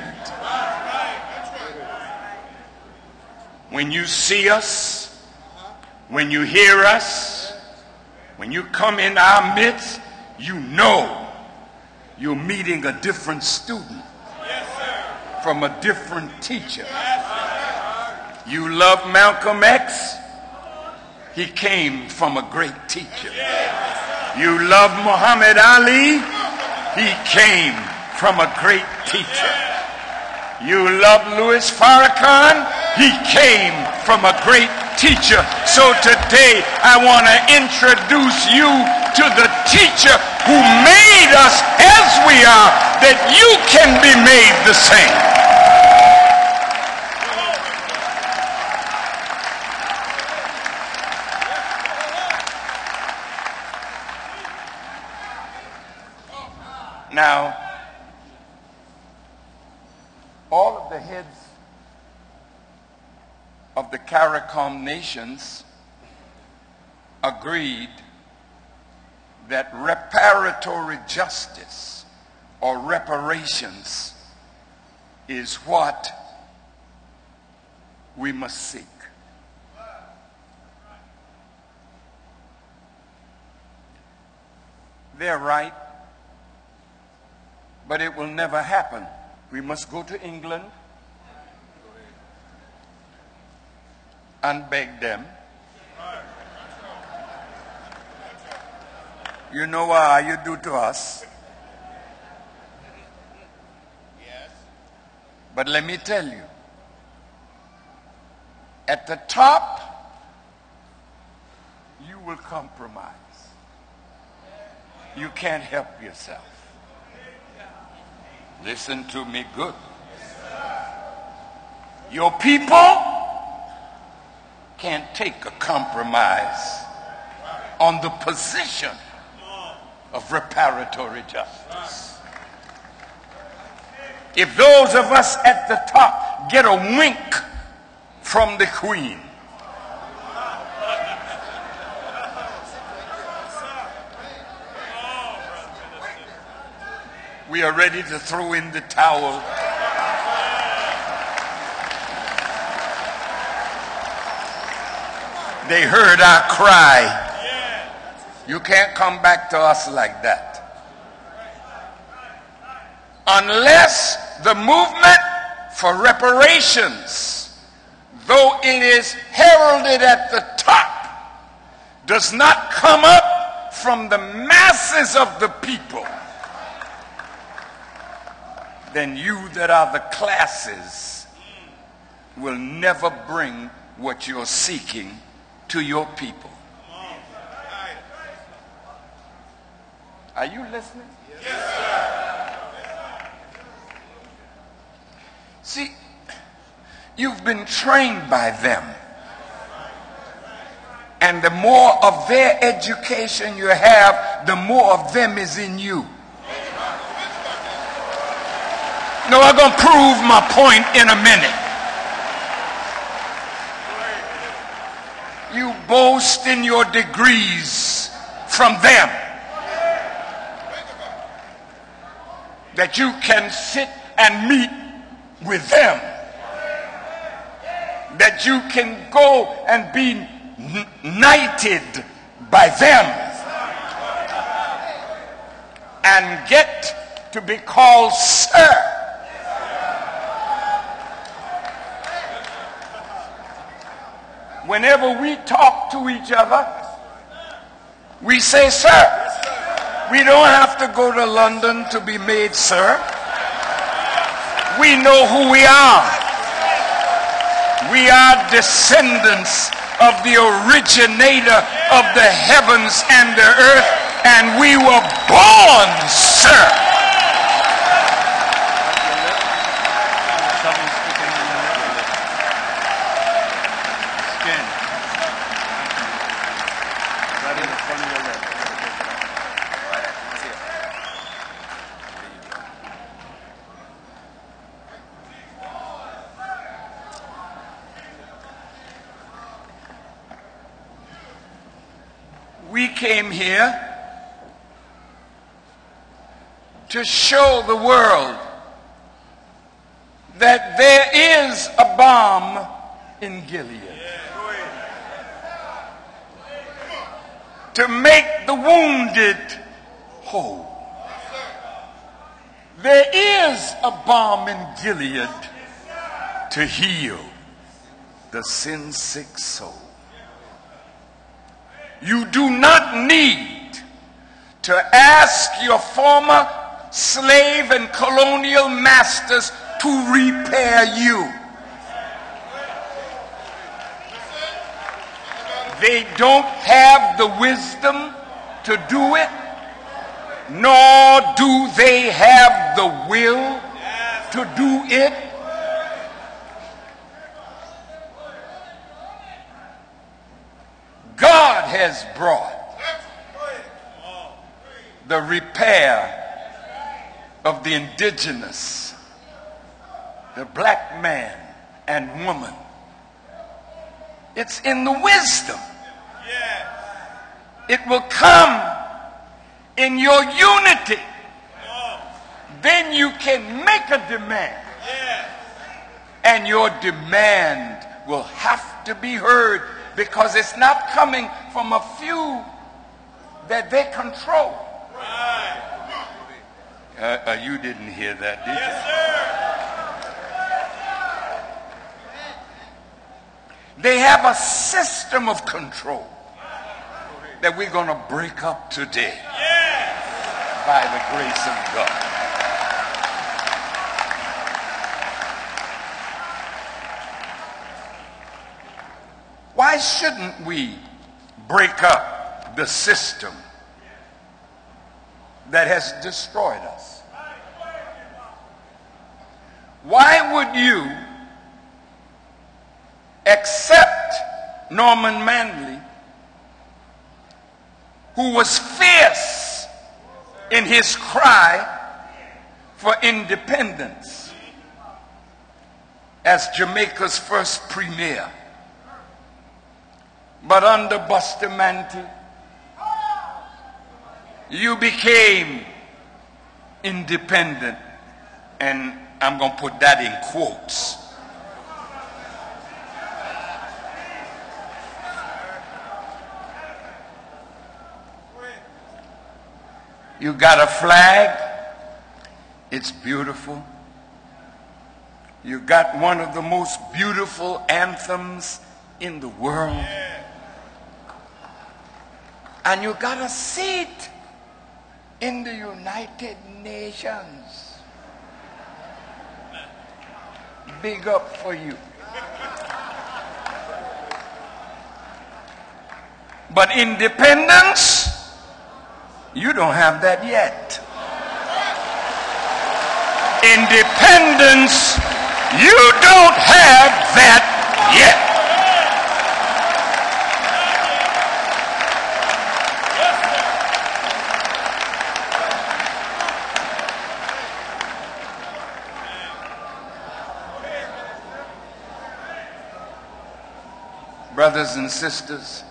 When you see us, when you hear us, when you come in our midst, you know you're meeting a different student from a different teacher. You love Malcolm X? He came from a great teacher. You love Muhammad Ali? He came from a great teacher. You love Louis Farrakhan? He came from a great teacher. So today I want to introduce you to the teacher who made us as we are, that you can be made the same. Now, all of the heads of the CARICOM nations agreed that reparatory justice or reparations is what we must seek. They're right, but it will never happen. We must go to England and beg them. You know what you do to us. But let me tell you, at the top, you will compromise. You can't help yourself. Listen to me good. Your people can't take a compromise on the position of reparatory justice. If those of us at the top get a wink from the Queen, we are ready to throw in the towel. They heard our cry. You can't come back to us like that. Unless the movement for reparations, though it is heralded at the top, does not come up from the masses of the people, then you that are the classes will never bring what you're seeking to your people. Are you listening? Yes, sir. See, you've been trained by them. And the more of their education you have, the more of them is in you. No, I'm going to prove my point in a minute. You boast in your degrees from them, that you can sit and meet with them, that you can go and be knighted by them and get to be called sir. Whenever we talk to each other, we say sir. We don't have to go to London to be made sir. We know who we are. We are descendants of the originator of the heavens and the earth, and we were born sir. We came here to show the world that there is a balm in Gilead, to make the wounded whole. There is a balm in Gilead to heal the sin-sick soul. You do not need to ask your former slave and colonial masters to repair you. They don't have the wisdom to do it, nor do they have the will to do it. God has brought the repair of the indigenous, the black man and woman. It's in the wisdom. It will come in your unity. Then you can make a demand. And your demand will have to be heard, because it's not coming from a few that they control. You didn't hear that, did you? Yes, sir. They have a system of control that we're going to break up today by the grace of God. Why shouldn't we break up the system that has destroyed us? Why would you accept Norman Manley, who was fierce in his cry for independence, as Jamaica's first premier? But under Bustamante, you became independent, and I'm going to put that in quotes. You got a flag, it's beautiful. You got one of the most beautiful anthems in the world. And you got a seat in the United Nations. big up for you. But independence, you don't have that yet. Independence, you don't have that yet. Brothers and sisters,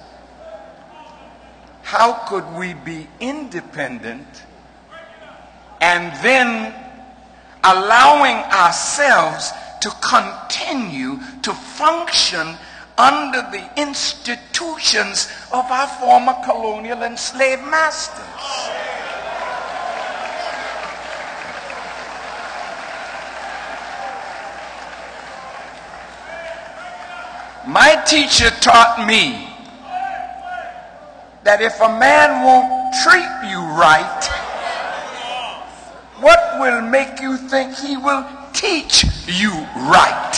how could we be independent and then allowing ourselves to continue to function under the institutions of our former colonial and slave masters? My teacher taught me that if a man won't treat you right, what will make you think he will teach you right?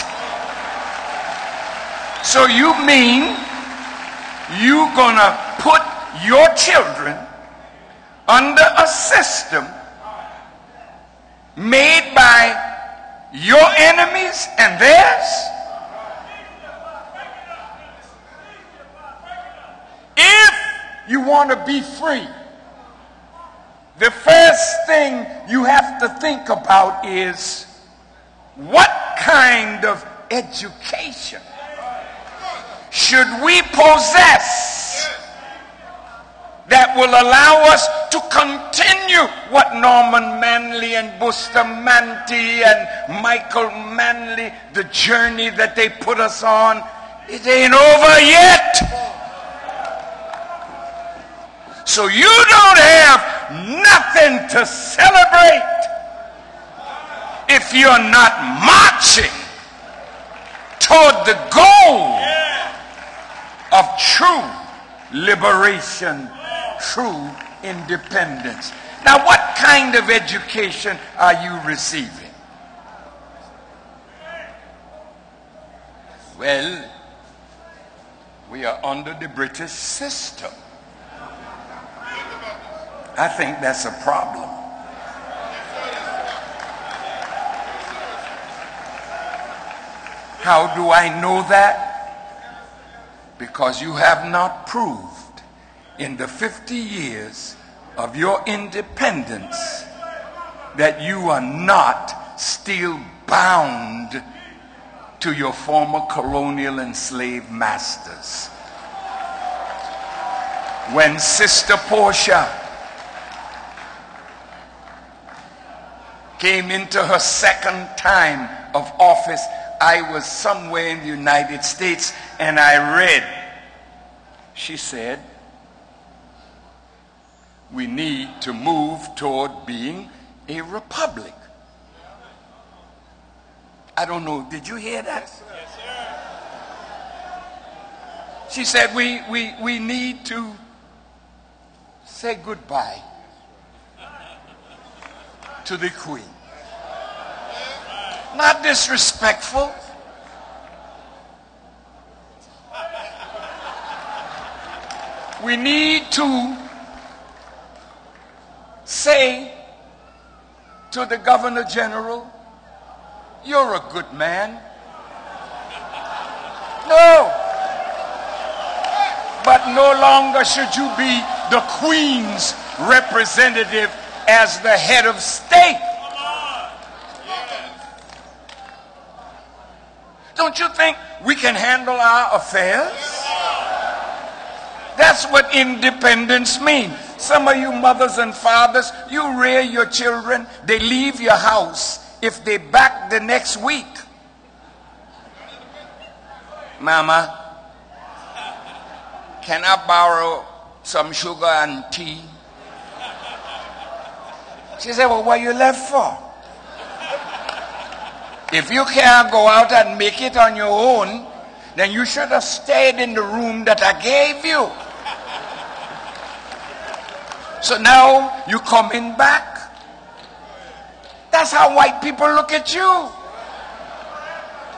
So you mean you gonna put your children under a system made by your enemies and theirs? If you want to be free, the first thing you have to think about is what kind of education should we possess that will allow us to continue what Norman Manley and Bustamante and Michael Manley, the journey that they put us on, it ain't over yet. So you don't have nothing to celebrate if you're not marching toward the goal of true liberation, true independence. Now, what kind of education are you receiving? Well, we are under the British system. I think that's a problem. How do I know that? Because you have not proved in the 50 years of your independence that you are not still bound to your former colonial and slave masters. When Sister Portia came into her second time of office, I was somewhere in the United States and I read, she said, we need to move toward being a republic. I don't know, did you hear that? Yes, sir. She said we need to say goodbye to the Queen. Not disrespectful. We need to say to the Governor General, you're a good man. No. But no longer should you be the Queen's representative as the head of state. Don't you think we can handle our affairs? That's what independence means. Some of you mothers and fathers, you rear your children, they leave your house. If they back the next week, Mama, can I borrow some sugar and tea? She said, well, what you left for? If you can't go out and make it on your own, then you should have stayed in the room that I gave you. So now you coming back. That's how white people look at you.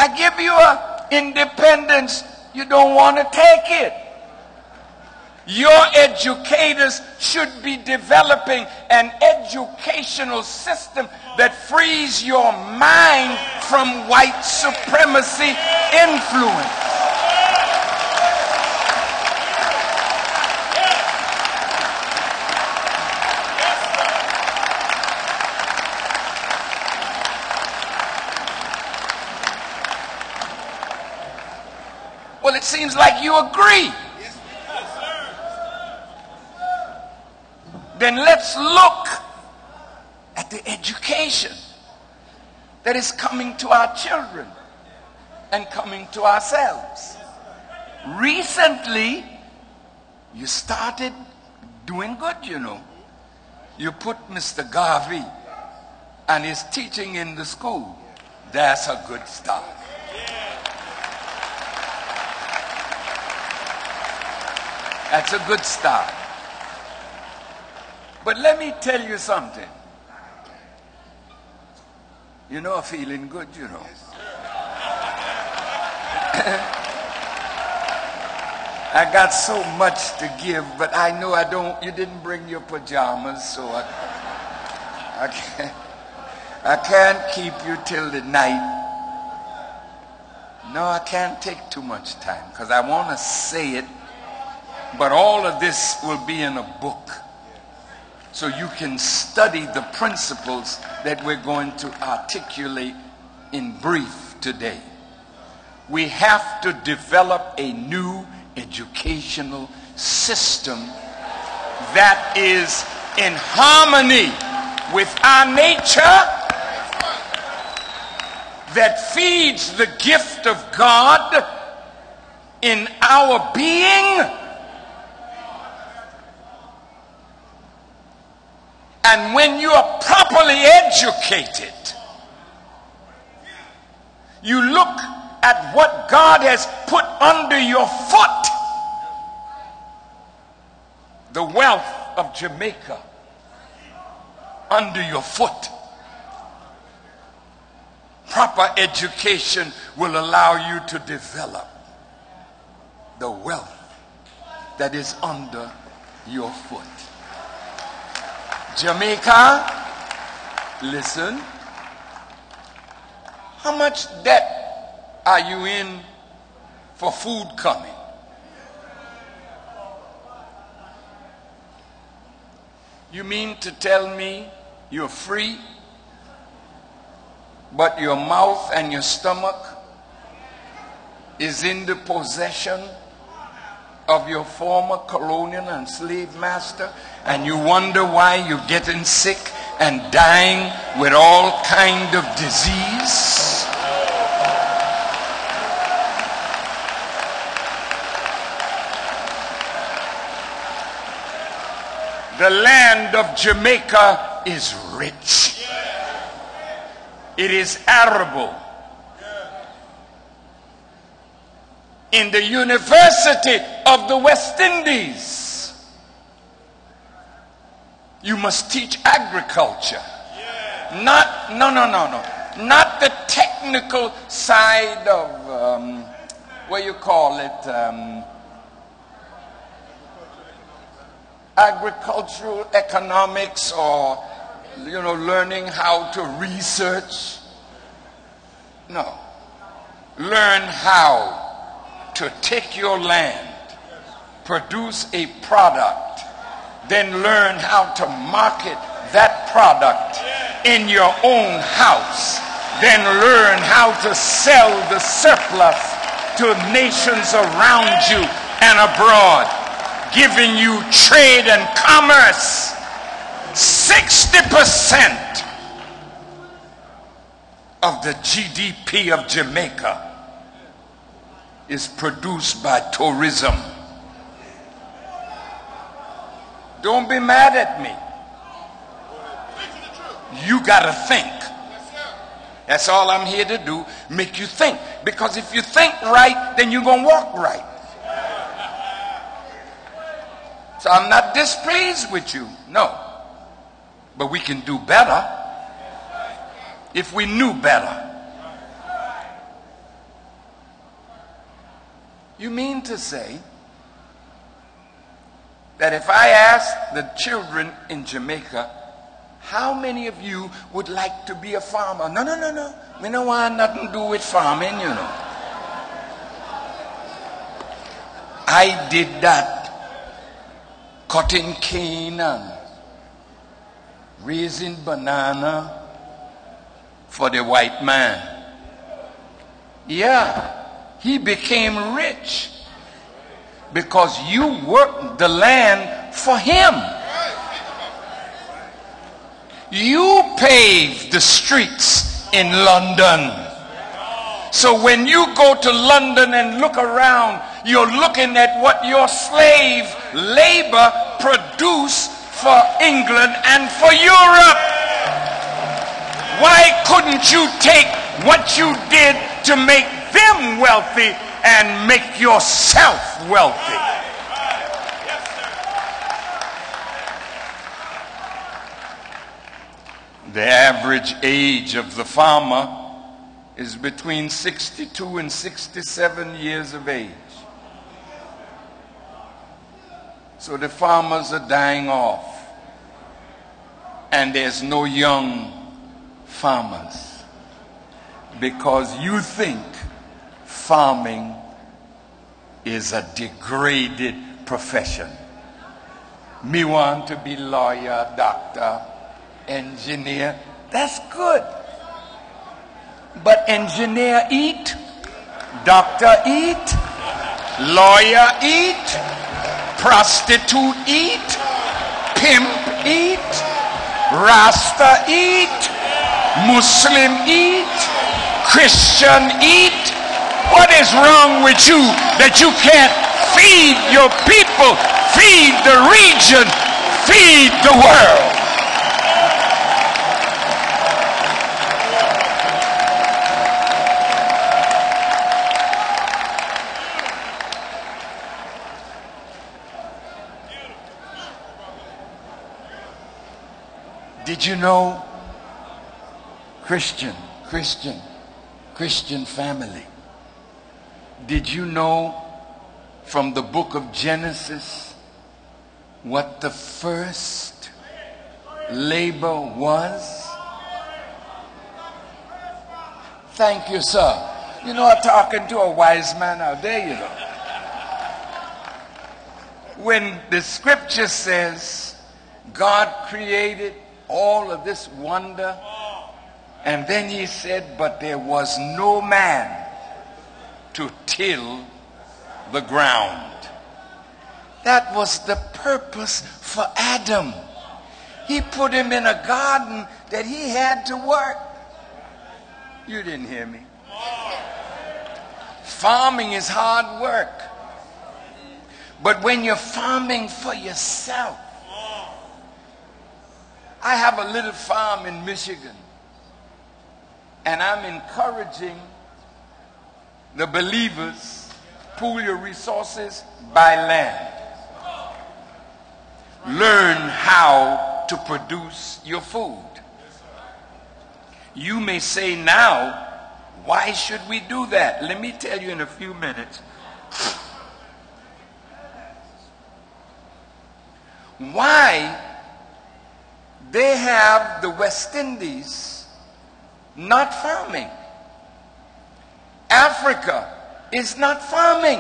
I give you independence, you don't want to take it. Your educators should be developing an educational system that frees your mind from white supremacy influence. Well, it seems like you agree. Then let's look at the education that is coming to our children and coming to ourselves. Recently, you started doing good, you know. You put Mr. Garvey and his teaching in the school. That's a good start. That's a good start. But let me tell you something. You know, feeling good, you know. I got so much to give, but I know you didn't bring your pajamas, so I can't keep you till the night. No, I can't take too much time because I want to say it, but all of this will be in a book. So you can study the principles that we're going to articulate in brief today. We have to develop a new educational system that is in harmony with our nature, that feeds the gift of God in our being, and when you are properly educated, you look at what God has put under your foot. The wealth of Jamaica under your foot. Proper education will allow you to develop the wealth that is under your foot. Jamaica, listen. How much debt are you in for food coming? You mean to tell me you're free, but your mouth and your stomach is in the possession of your former colonial and slave master, and you wonder why you're getting sick and dying with all kind of disease? The land of Jamaica is rich. It is arable. In the University of the West Indies, you must teach agriculture. Not the technical side of what you call it, agricultural economics, or learning how to research. No. Learn how to take your land, produce a product, then learn how to market that product in your own house, then learn how to sell the surplus to nations around you and abroad, giving you trade and commerce. 60% of the GDP of Jamaica is produced by tourism. Don't be mad at me. You gotta think. That's all I'm here to do, make you think. Because if you think right, then you're gonna walk right. So I'm not displeased with you, no. But we can do better if we knew better. You mean to say that if I ask the children in Jamaica, how many of you would like to be a farmer? No. We don't want nothing to do with farming, you know. I did that, cutting cane and raising banana for the white man. Yeah, he became rich because you worked the land for him. You paved the streets in London. So when you go to London and look around, you're looking at what your slave labor produced for England and for Europe. Why couldn't you take what you did to make them wealthy and make yourself wealthy? The average age of the farmer is between 62 and 67 years of age. So the farmers are dying off, and there's no young farmers because you think farming is a degraded profession. Me want to be lawyer, doctor, engineer. That's good. But engineer eat, doctor eat, lawyer eat, prostitute eat, pimp eat, Rasta eat, Muslim eat, Christian eat. What is wrong with you that you can't feed your people, feed the region, feed the world? Did you know, Christian family, did you know from the book of Genesis what the first labor was? Thank you, sir. You know, I'm talking to a wise man out there, you know. When the scripture says God created all of this wonder, and then he said, but there was no man to till the ground. That was the purpose for Adam. He put him in a garden that he had to work. You didn't hear me. Farming is hard work. But when you're farming for yourself, I have a little farm in Michigan, and I'm encouraging the believers, pool your resources, buy land. Learn how to produce your food. You may say now, why should we do that? Let me tell you in a few minutes. Why they have the West Indies not farming. Africa is not farming.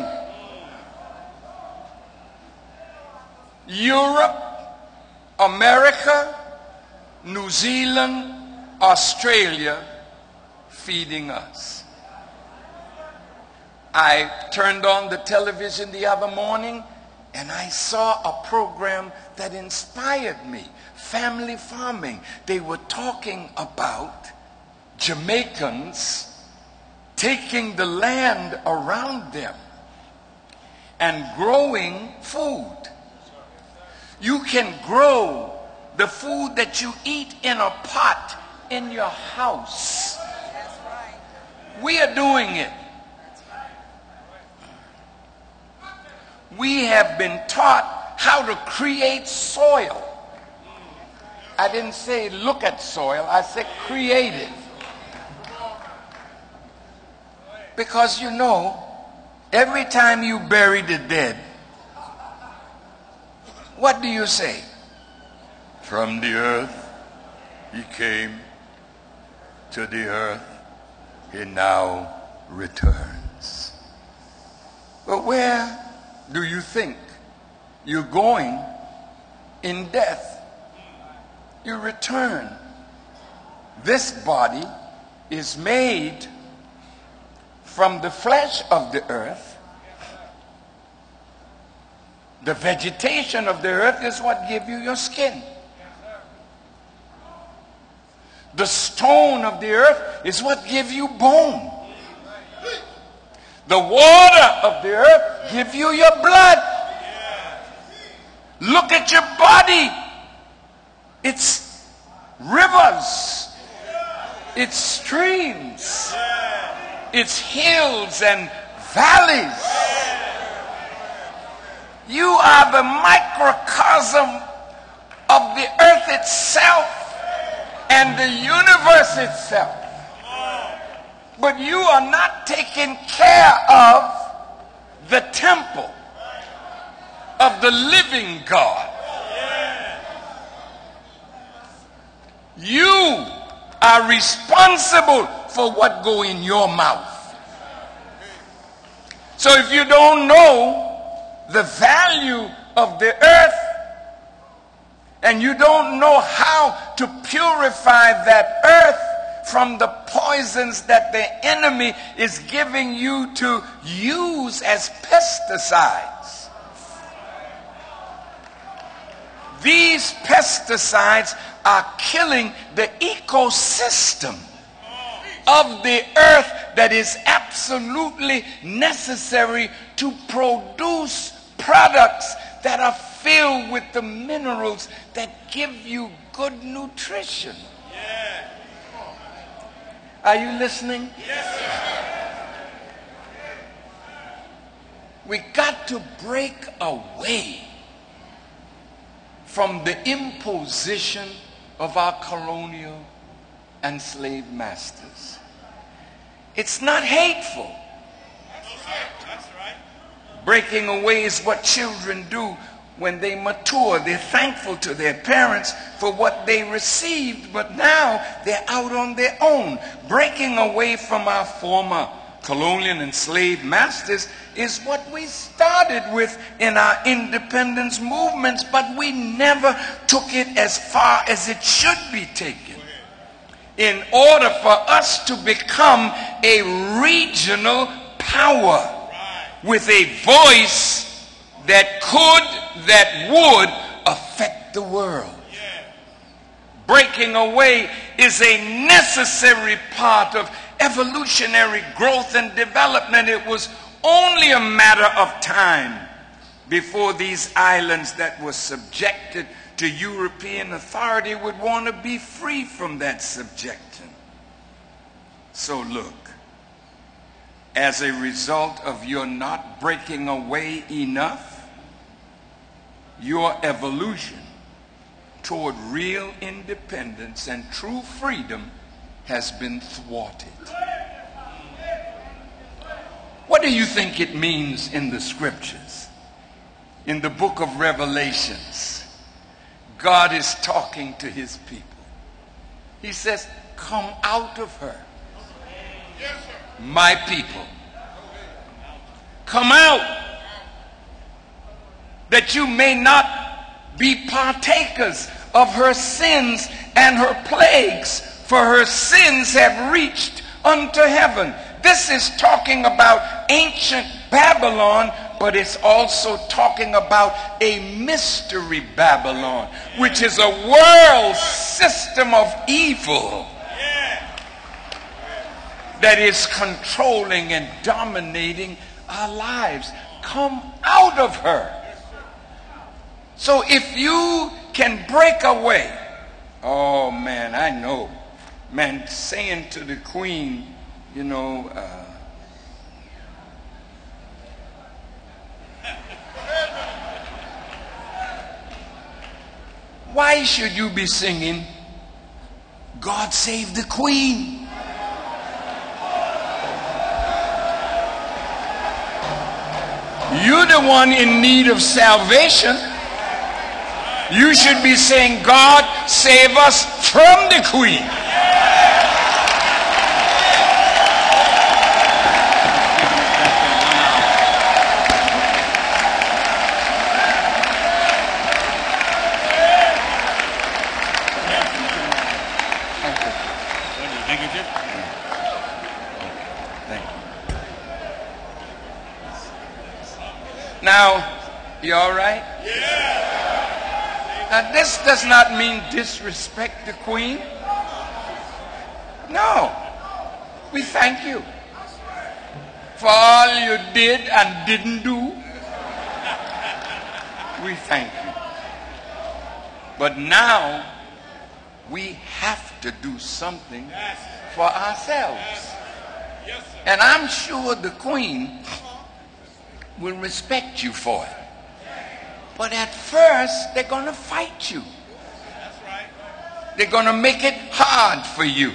Europe, America, New Zealand, Australia feeding us. I turned on the television the other morning and I saw a program that inspired me. Family farming. They were talking about Jamaicans taking the land around them and growing food. You can grow the food that you eat in a pot in your house. We are doing it. We have been taught how to create soil. I didn't say look at soil, I said create it. Because you know, Every time you bury the dead, what do you say? From the earth he came, to the earth he now returns. But where do you think you're going in death? You return. This body is made from the flesh of the earth. The vegetation of the earth is what gives you your skin. The stone of the earth is what gives you bone. The water of the earth gives you your blood. Look at your body. It's rivers. It's streams. It's hills and valleys. You are the microcosm of the earth itself and the universe itself. But you are not taking care of the temple of the living God. You are responsible for what go in your mouth. So if you don't know the value of the earth, and you don't know how to purify that earth from the poisons that the enemy is giving you to use as pesticides. These pesticides are killing the ecosystem of the earth that is absolutely necessary to produce products that are filled with the minerals that give you good nutrition. Are you listening? We got to break away from the imposition of our colonial and slave masters. It's not hateful. Breaking away is what children do when they mature. They're thankful to their parents for what they received, but now they're out on their own. Breaking away from our former colonial and slave masters is what we started with in our independence movements, but we never took it as far as it should be taken. In order for us to become a regional power with a voice that could, that would affect the world. Breaking away is a necessary part of evolutionary growth and development. It was only a matter of time before these islands that were subjected to European authority would want to be free from that subjection. So look, as a result of your not breaking away enough, your evolution toward real independence and true freedom has been thwarted. What do you think it means in the scriptures? In the book of Revelations, God is talking to his people. He says, come out of her, my people. Come out, that you may not be partakers of her sins and her plagues, for her sins have reached unto heaven. This is talking about ancient Babylon, but it's also talking about a mystery Babylon, which is a world system of evil that is controlling and dominating our lives. Come out of her. So if you can break away, oh man, I know, man, saying to the queen, you know, why should you be singing God Save the Queen? You're the one in need of salvation. You should be saying, God, save us from the queen. Now, you all right? Yeah. Now, this does not mean disrespect the queen. No. We thank you for all you did and didn't do. We thank you. But now, we have to do something for ourselves. And I'm sure the queen will respect you for it. But at first, they're going to fight you. They're going to make it hard for you.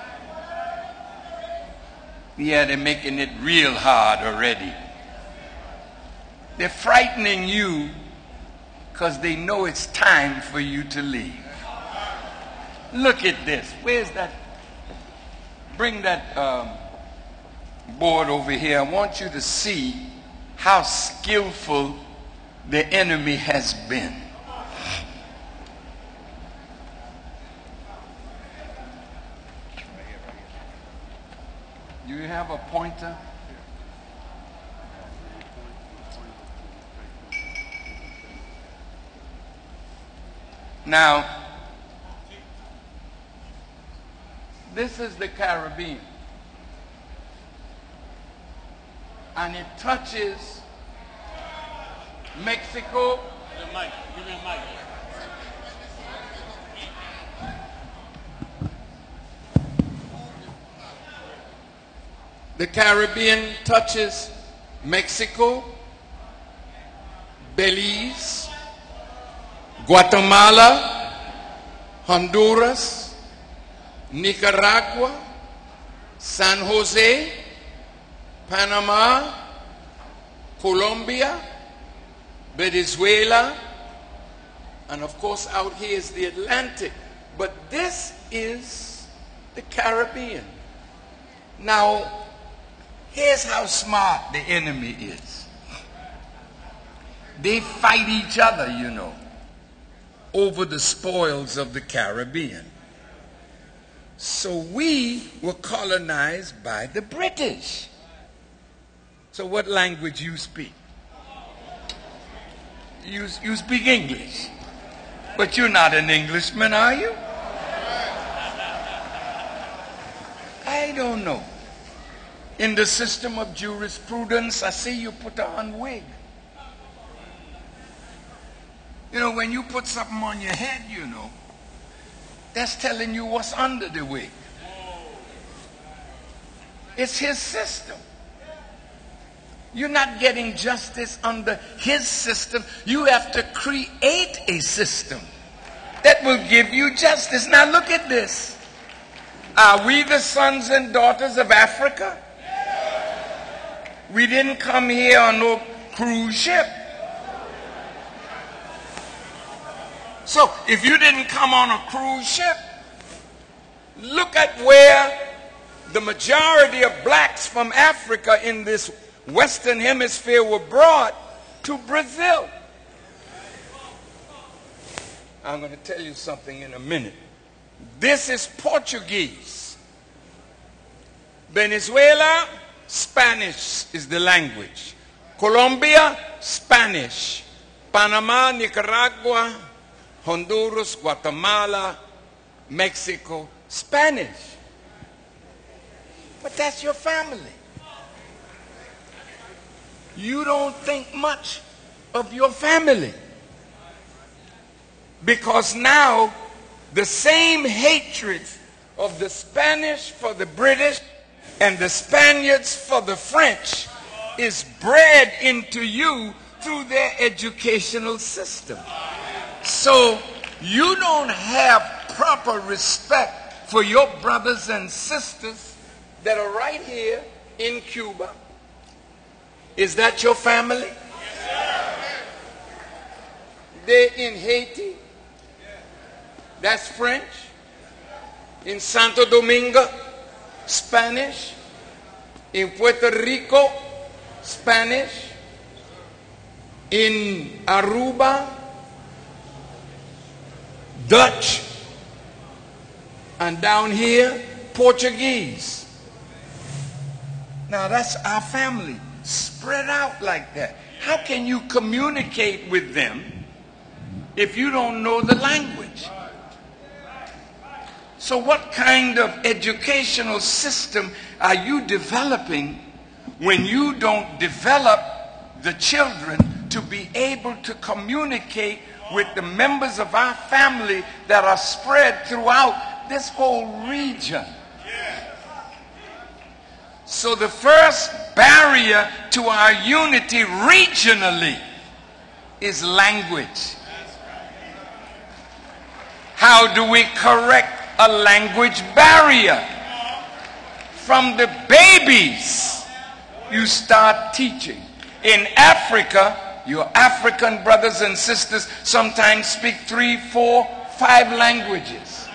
Yeah, they're making it real hard already. They're frightening you because they know it's time for you to leave. Look at this. Where's that? Bring that board over here. I want you to see how skillful the enemy has been. Do you have a pointer? Now, this is the Caribbean. And it touches Mexico. Give me a mic. The Caribbean touches Mexico, Belize, Guatemala, Honduras, Nicaragua, San Jose, Panama, Colombia, Venezuela, and of course out here is the Atlantic. But this is the Caribbean. Now, here's how smart the enemy is. They fight each other, you know, over the spoils of the Caribbean. So we were colonized by the British. So what language you speak? You speak English. But you're not an Englishman, are you? I don't know. In the system of jurisprudence, I see you put on wig. You know, when you put something on your head, you know, that's telling you what's under the wig. It's his system. You're not getting justice under his system. You have to create a system that will give you justice. Now look at this. Are we the sons and daughters of Africa? We didn't come here on no cruise ship. So if you didn't come on a cruise ship, look at where the majority of blacks from Africa in this Western Hemisphere were brought to Brazil. I'm going to tell you something in a minute. This is Portuguese. Venezuela, Spanish is the language. Colombia, Spanish. Panama, Nicaragua, Honduras, Guatemala, Mexico, Spanish. But that's your family. You don't think much of your family. Because now the same hatred of the Spanish for the British and the Spaniards for the French is bred into you through their educational system. So you don't have proper respect for your brothers and sisters that are right here in Cuba. Is that your family? They in Haiti, that's French. In Santo Domingo, Spanish. In Puerto Rico, Spanish. In Aruba, Dutch. And down here, Portuguese. Now that's our family, spread out like that. How can you communicate with them if you don't know the language? So what kind of educational system are you developing when you don't develop the children to be able to communicate with the members of our family that are spread throughout this whole region? So the first barrier to our unity regionally is language. How do we correct a language barrier? From the babies, you start teaching. In Africa, your African brothers and sisters sometimes speak 3, 4, 5 languages.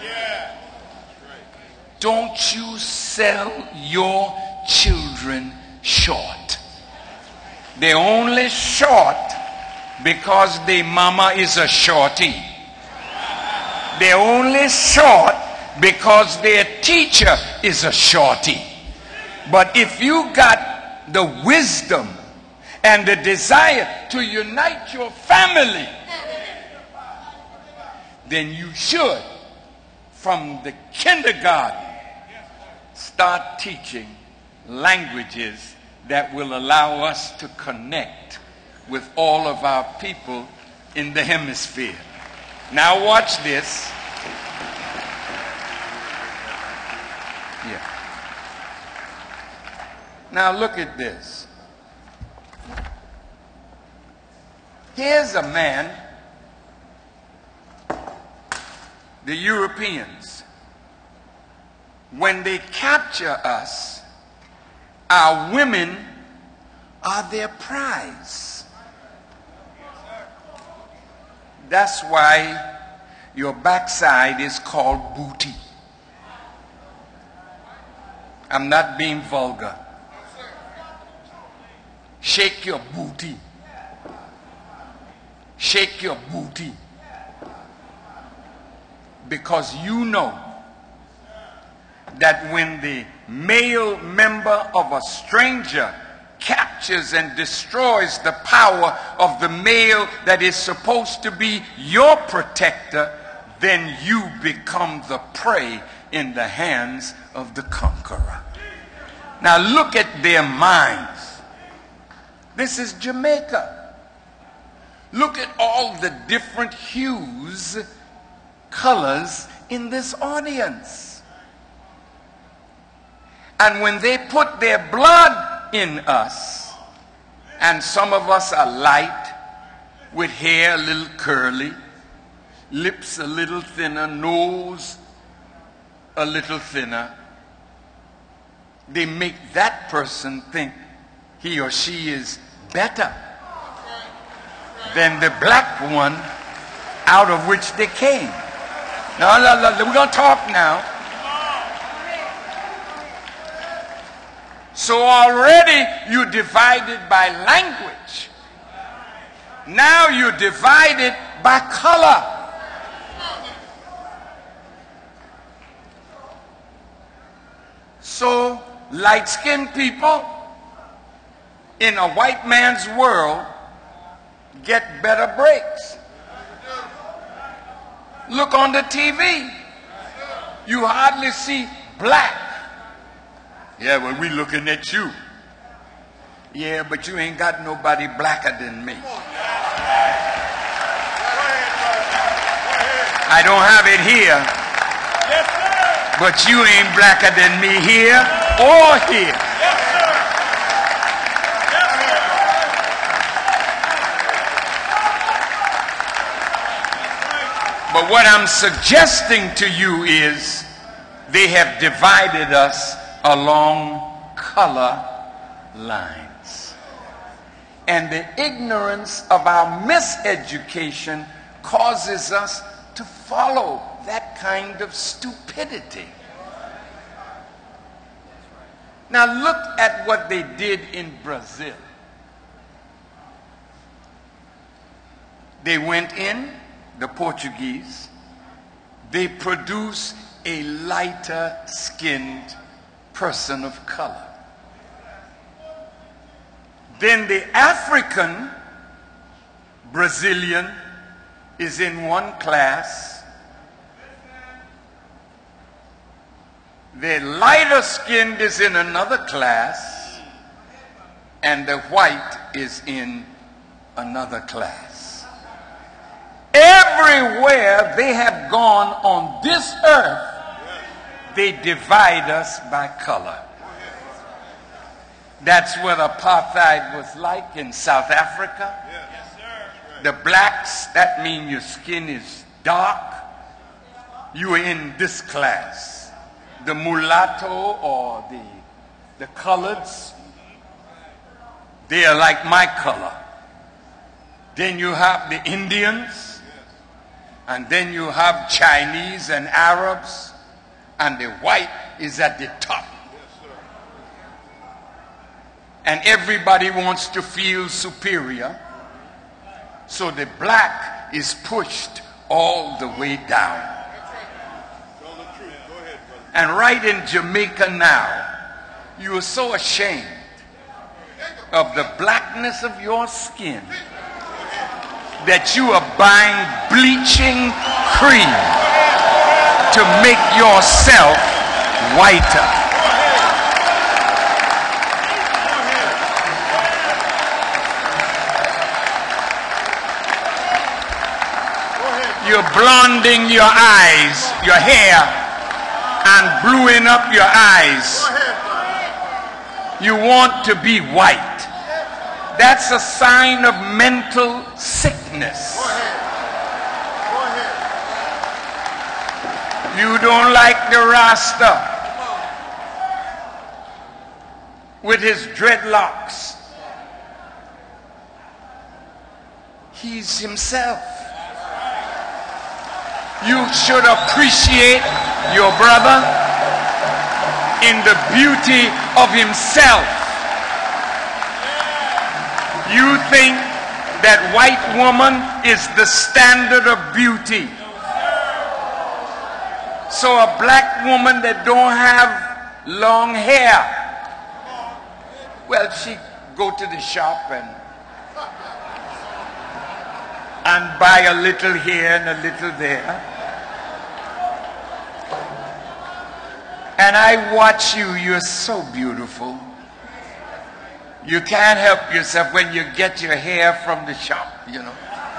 Don't you sell your children short. They're only short because their mama is a shorty. They're only short because their teacher is a shorty. But if you got the wisdom and the desire to unite your family, then you should, from the kindergarten, start teaching languages that will allow us to connect with all of our people in the hemisphere. Now watch this. Yeah. Now look at this. Here's a man, the Europeans, when they capture us, our women are their prize. That's why your backside is called booty. I'm not being vulgar. Shake your booty. Shake your booty. Because you know that when the male member of a stranger captures and destroys the power of the male that is supposed to be your protector, then you become the prey in the hands of the conqueror. Now look at their minds. This is Jamaica. Look at all the different hues, colors in this audience. And when they put their blood in us, and some of us are light, with hair a little curly, lips a little thinner, nose a little thinner, they make that person think he or she is better than the black one out of which they came. No, we're going to talk now. So already you're divided by language. Now you're divided by color. So light-skinned people in a white man's world get better breaks. Look on the TV. You hardly see black. Yeah, well, we looking at you. Yeah, but you ain't got nobody blacker than me. I don't have it here. But you ain't blacker than me here or here. But what I'm suggesting to you is they have divided us along color lines. And the ignorance of our miseducation causes us to follow that kind of stupidity. Now look at what they did in Brazil. They went in, the Portuguese, they produced a lighter skinned person of color. Then the African Brazilian is in one class. The lighter skinned is in another class. And the white is in another class. Everywhere they have gone on this earth, they divide us by color. That's what apartheid was like in South Africa. The blacks, that means your skin is dark. You are in this class. The mulatto or the coloreds, they are like my color. Then you have the Indians, and then you have Chinese and Arabs, and the white is at the top. And everybody wants to feel superior. So the black is pushed all the way down. And right in Jamaica now, you are so ashamed of the blackness of your skin that you are buying bleaching cream to make yourself whiter. You're blonding your eyes, your hair, and bluing up your eyes. You want to be white. That's a sign of mental sickness. You don't like the Rasta with his dreadlocks. He's himself. You should appreciate your brother in the beauty of himself. You think that white woman is the standard of beauty. So a black woman that don't have long hair, well, she go to the shop and buy a little here and a little there. And I watch you, you're so beautiful. You can't help yourself when you get your hair from the shop, you know.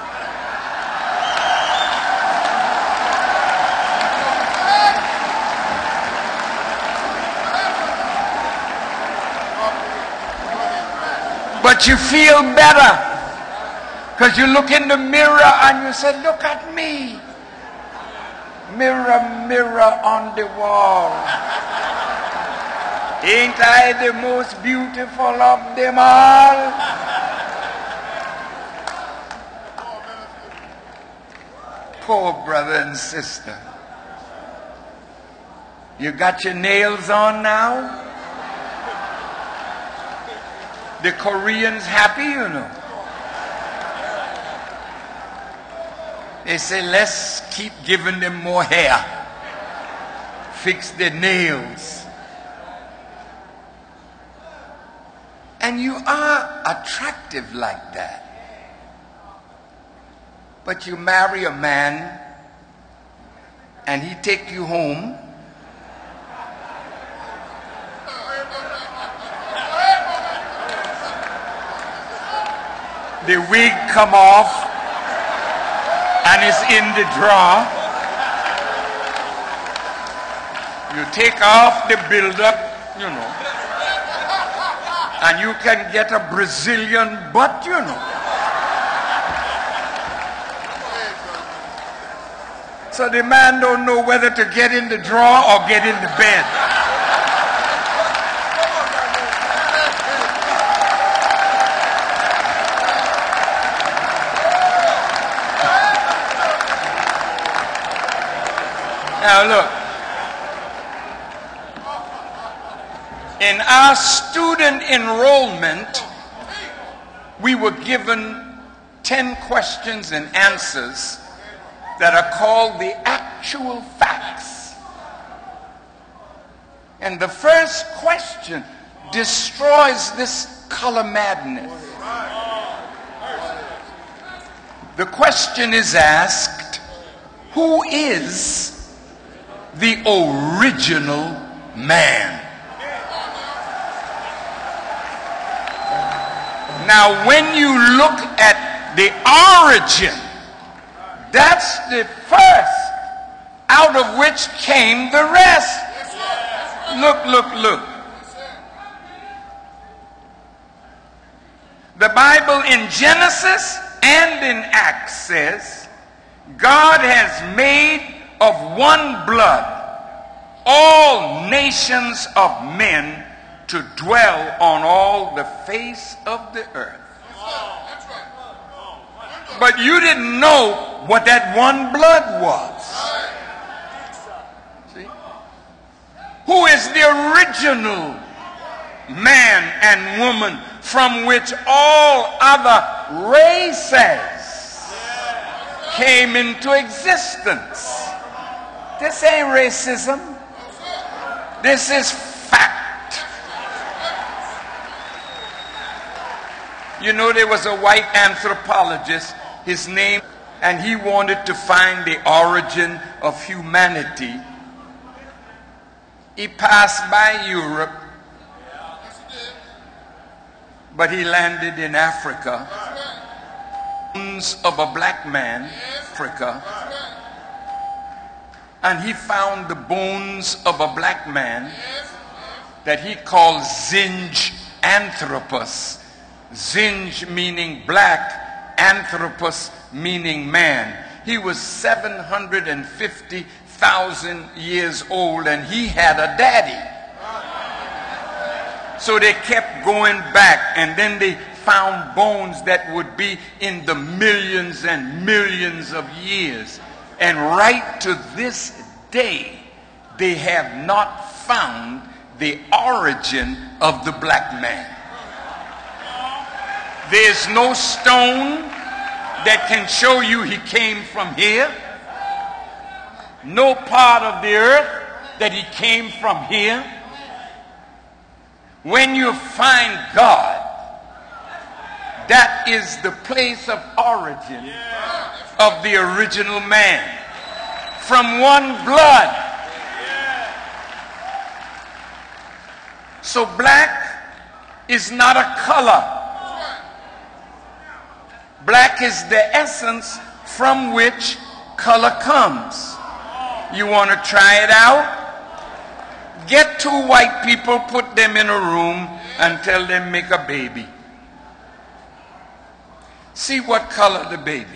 But you feel better because you look in the mirror and you say, look at me. Mirror, mirror on the wall. Ain't I the most beautiful of them all? Poor brother and sister. You got your nails on now? The Koreans happy, you know. They say, let's keep giving them more hair. Fix their nails. And you are attractive like that. But you marry a man and he take you home. The wig come off and it's in the drawer. You take off the build-up, you know, and you can get a Brazilian butt, you know. So the man don't know whether to get in the drawer or get in the bed. Now look, in our student enrollment, we were given 10 questions and answers that are called the actual facts. And the first question destroys this color madness. The question is asked, who is the original man? Now, when you look at the origin, that's the first out of which came the rest. Look, look, look. The Bible in Genesis and in Acts says, God has made of one blood all nations of men to dwell on all the face of the earth. But you didn't know what that one blood was. See? Who is the original man and woman from which all other races came into existence? This ain't racism. This is fact. You know, there was a white anthropologist, his name, and he wanted to find the origin of humanity. He passed by Europe, but he landed in Africa. Bones of a black man, Africa, and he found the bones of a black man that he called Zinj Anthropus. Zinj meaning black, Anthropus meaning man. He was 750,000 years old and he had a daddy. So they kept going back, and then they found bones that would be in the millions and millions of years. And right to this day, they have not found the origin of the black man. There's no stone that can show you he came from here. No part of the earth that he came from here. When you find God, that is the place of origin of the original man. From one blood. So black is not a color. Black is the essence from which color comes. You want to try it out? Get two white people, put them in a room, and tell them make a baby. See what color the baby.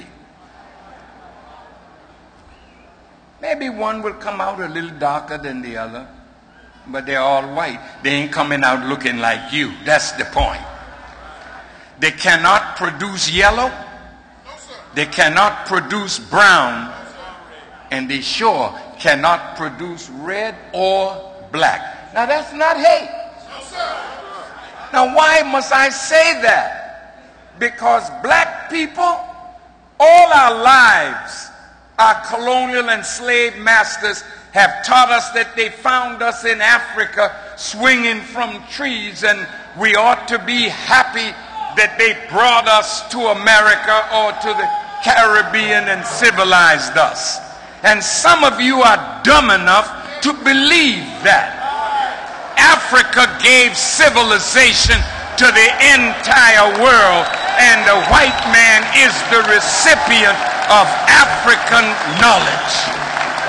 Maybe one will come out a little darker than the other, but they're all white. They ain't coming out looking like you. That's the point. They cannot produce yellow. They cannot produce brown. And they sure cannot produce red or black. Now that's not hate. Now why must I say that? Because black people, all our lives, our colonial and slave masters have taught us that they found us in Africa swinging from trees, and we ought to be happy that they brought us to America or to the Caribbean and civilized us. And some of you are dumb enough to believe that. Africa gave civilization to the entire world, and the white man is the recipient of African knowledge.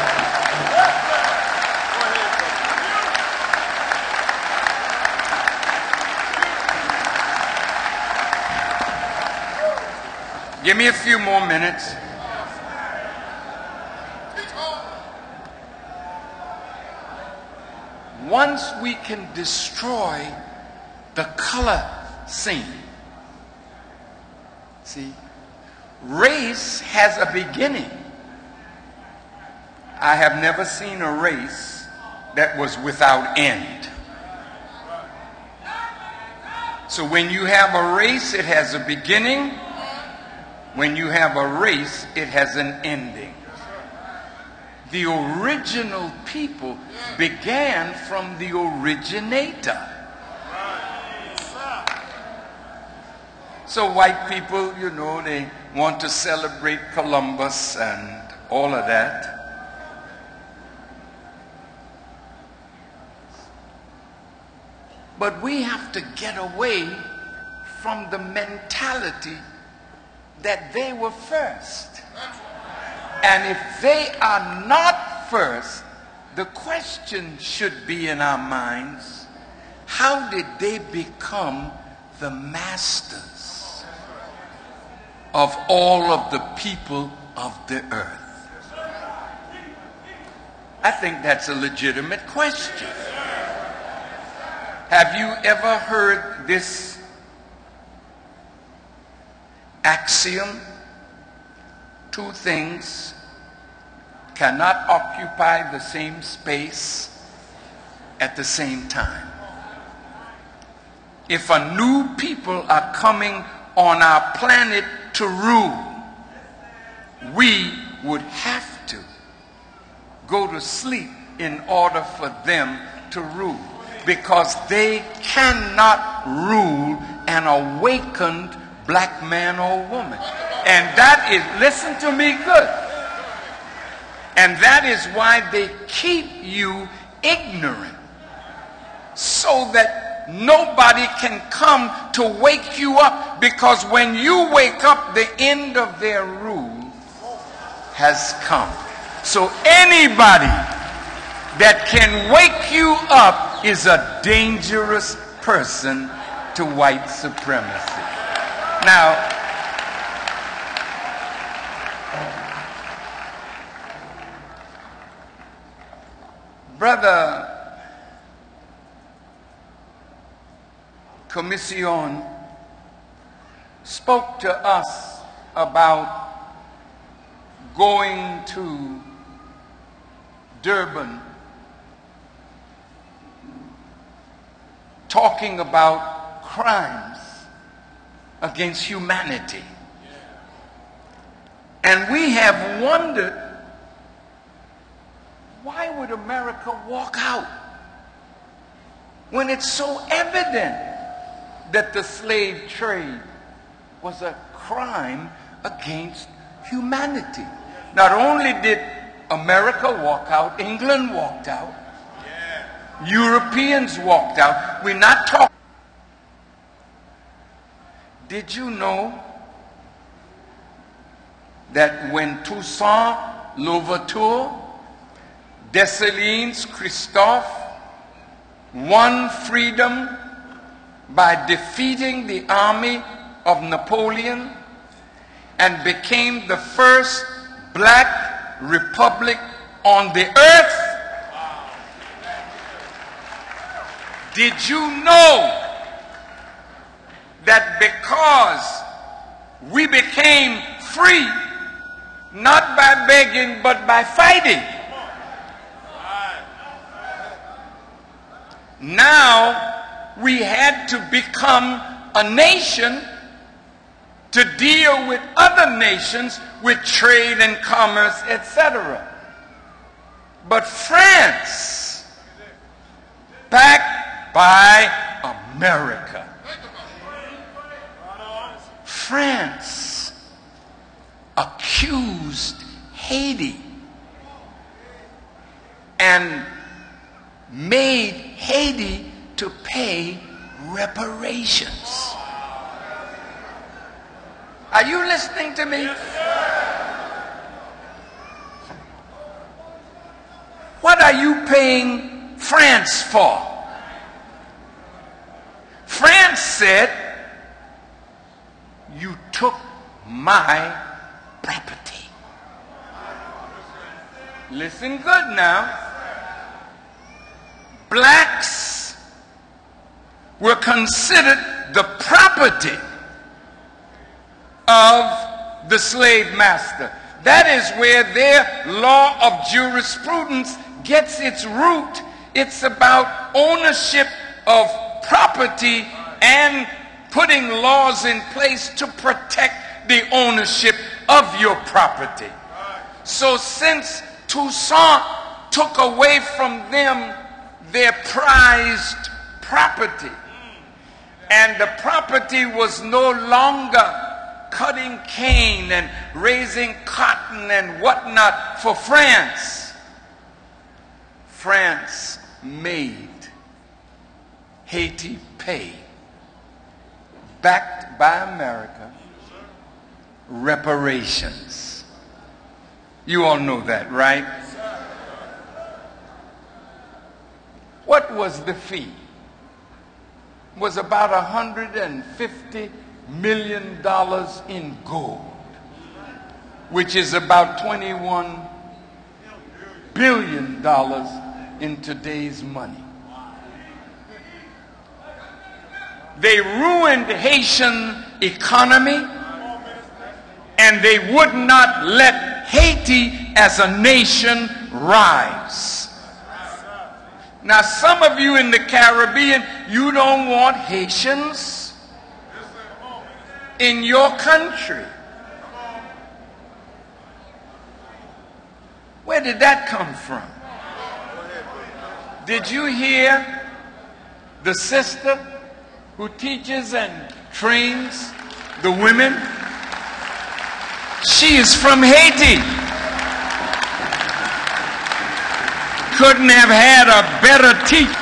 Give me a few more minutes. Once we can destroy the color scene, see, race has a beginning I have never seen a race that was without end. So when you have a race, it has a beginning. When you have a race, it has an ending. The original people began from the originator. So white people, you know, they want to celebrate Columbus and all of that. But we have to get away from the mentality that they were first. And if they are not first, the question should be in our minds, how did they become the masters of all of the people of the earth? I think that's a legitimate question. Have you ever heard this axiom? Two things cannot occupy the same space at the same time. If a new people are coming on our planet to rule, we would have to go to sleep in order for them to rule, because they cannot rule an awakened black man or woman. And that is, listen to me good, and that is why they keep you ignorant, so that nobody can come to wake you up, because when you wake up, the end of their rule has come. So anybody that can wake you up is a dangerous person to white supremacy. Now, Brother Commission spoke to us about going to Durban, talking about crimes against humanity. And we have wondered, why would America walk out when it's so evident that the slave trade was a crime against humanity? Not only did America walk out, England walked out, Europeans walked out. We're not talking. Did you know that when Toussaint Louverture, Dessalines, Christophe won freedom by defeating the army of Napoleon and became the first black republic on the earth? Did you know that because we became free, not by begging but by fighting, now we had to become a nation to deal with other nations with trade and commerce, etc. But France, backed by America, France accused Haiti and made Haiti to pay reparations. Are you listening to me? What are you paying France for? France said, you took my property. Listen good now. Blacks were considered the property of the slave master. That is where their law of jurisprudence gets its root. It's about ownership of property and putting laws in place to protect the ownership of your property. So since Toussaint took away from them their prized property, and the property was no longer cutting cane and raising cotton and whatnot for France, France made Haiti pay, backed by America, reparations. You all know that, right? What was the fee? It was about $150 million in gold, which is about $21 billion in today's money. They ruined Haitian economy, and they would not let Haiti as a nation rise. Now, some of you in the Caribbean, you don't want Haitians in your country. Where did that come from? Did you hear the sister who teaches and trains the women? She is from Haiti. Couldn't have had a better teacher.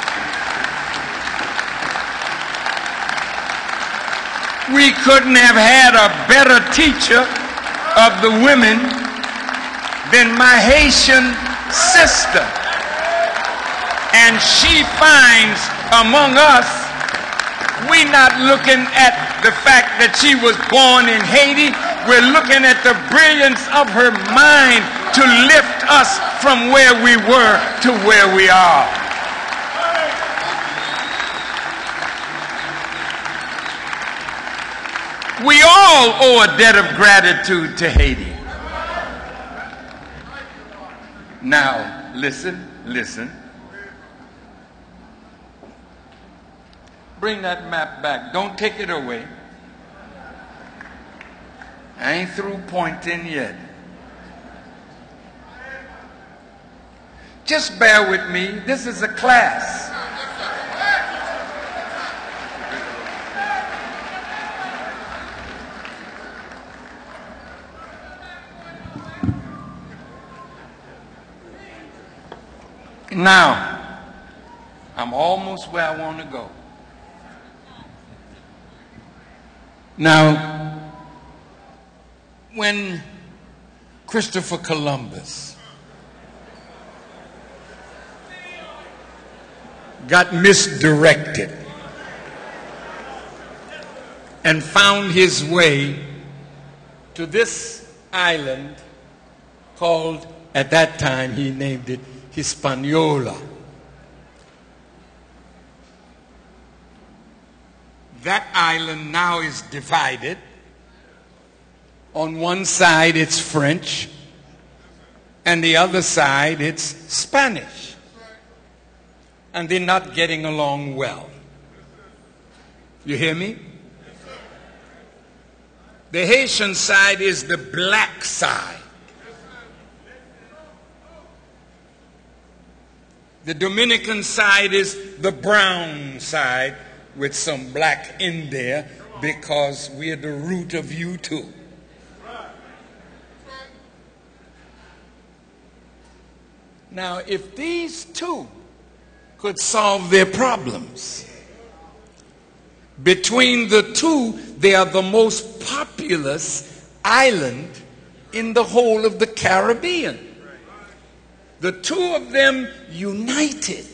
We couldn't have had a better teacher of the women than my Haitian sister. And she finds among us, we're not looking at the fact that she was born in Haiti. We're looking at the brilliance of her mind to lift us from where we were to where we are. We all owe a debt of gratitude to Haiti. Now, listen. Bring that map back. Don't take it away. I ain't through pointing yet. Just bear with me. This is a class. Now, I'm almost where I want to go. Now, when Christopher Columbus got misdirected and found his way to this island called, at that time he named it Hispaniola. That island now is divided. On one side it's French, and the other side it's Spanish. And they're not getting along well. You hear me? The Haitian side is the black side. The Dominican side is the brown side with some black in there because we're the root of you too. Now, if these two could solve their problems, between the two, they are the most populous island in the whole of the Caribbean. The two of them united,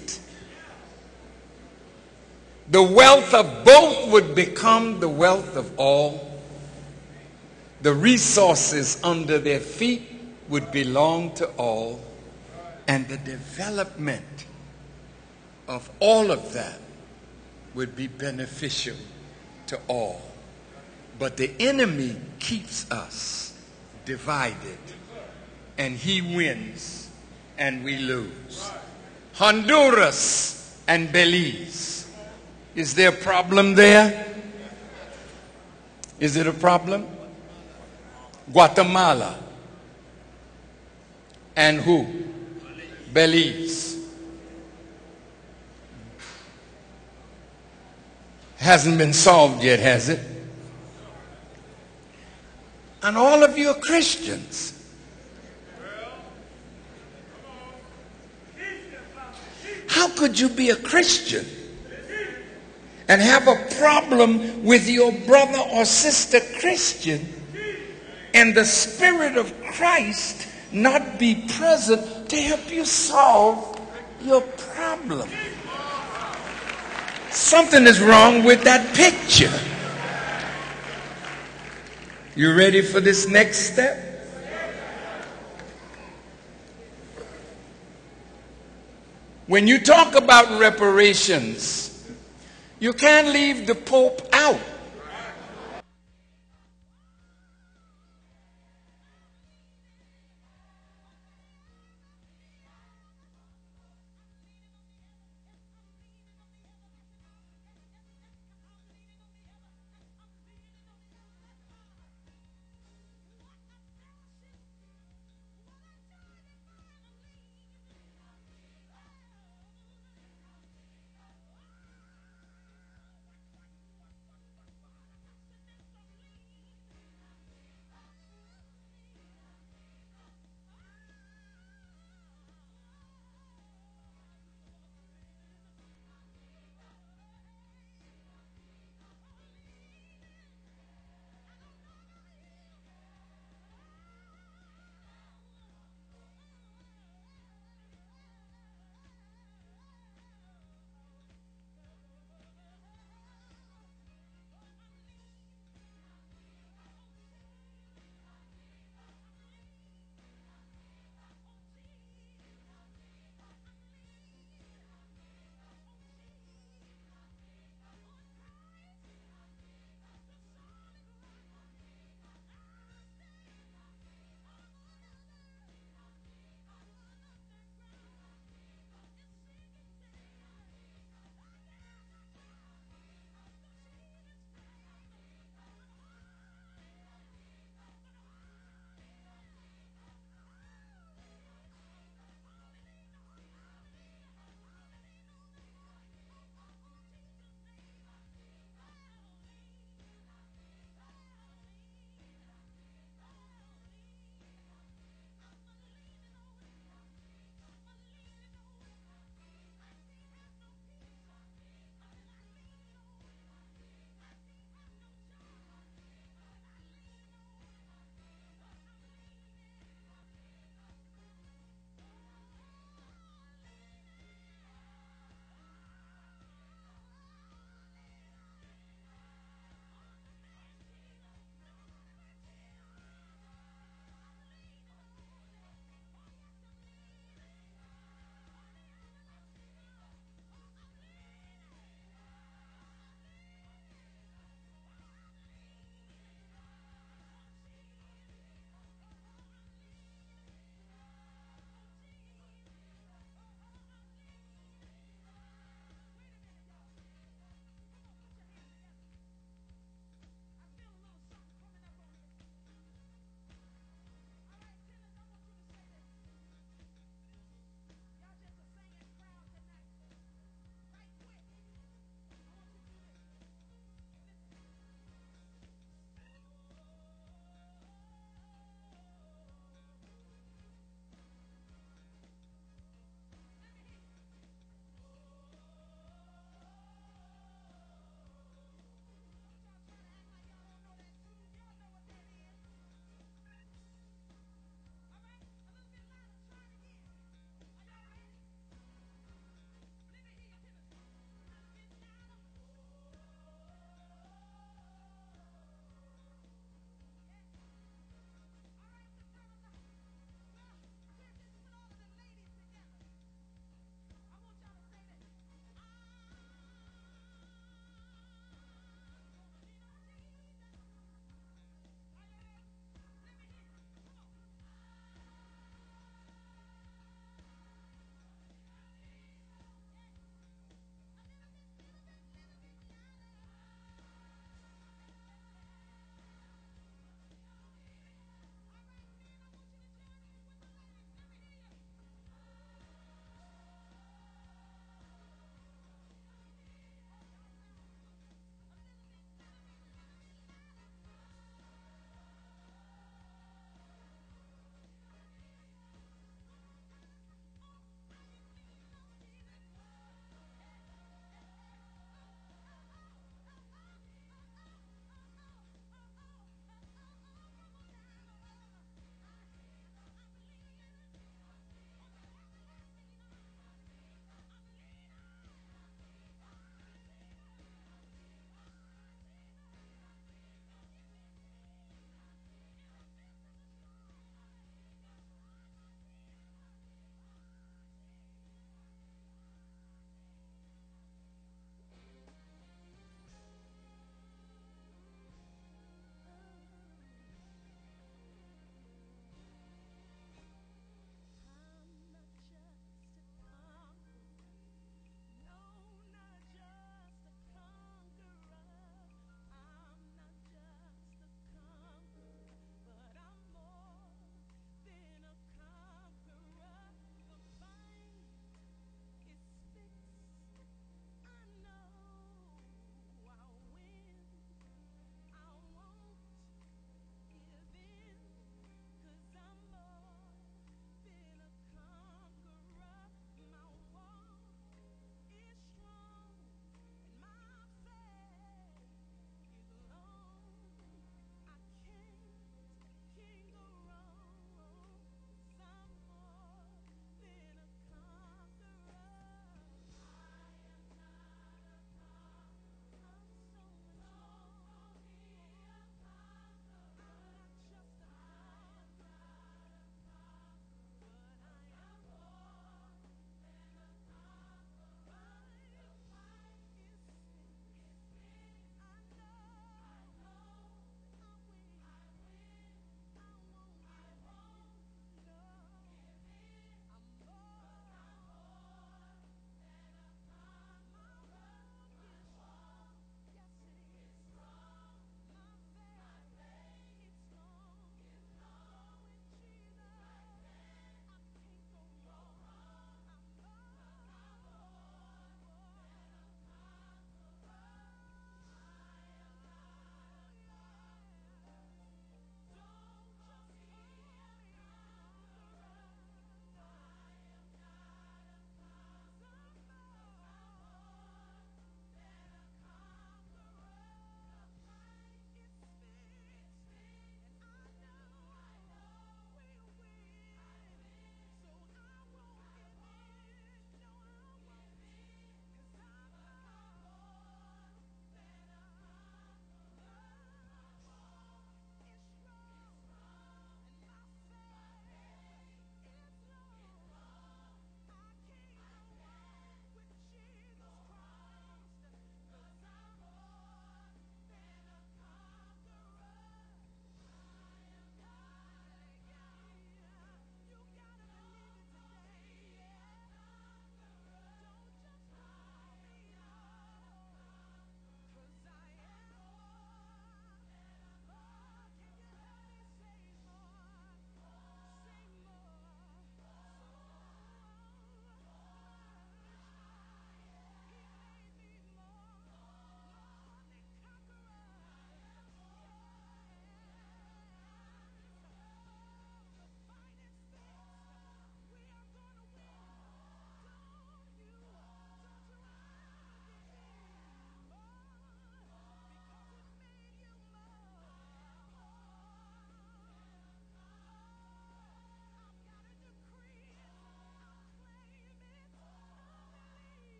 the wealth of both would become the wealth of all. The resources under their feet would belong to all. And the development of all of that would be beneficial to all. But the enemy keeps us divided, and he wins and we lose. Honduras and Belize. Is there a problem there? Is it a problem? Guatemala. And who? Belize. Hasn't been solved yet, has it? And all of you are Christians. How could you be a Christian and have a problem with your brother or sister Christian and the Spirit of Christ not be present to help you solve your problem? Something is wrong with that picture. You ready for this next step? When you talk about reparations, you can't leave the Pope out.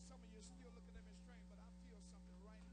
some of you still looking at me strange, but I feel something right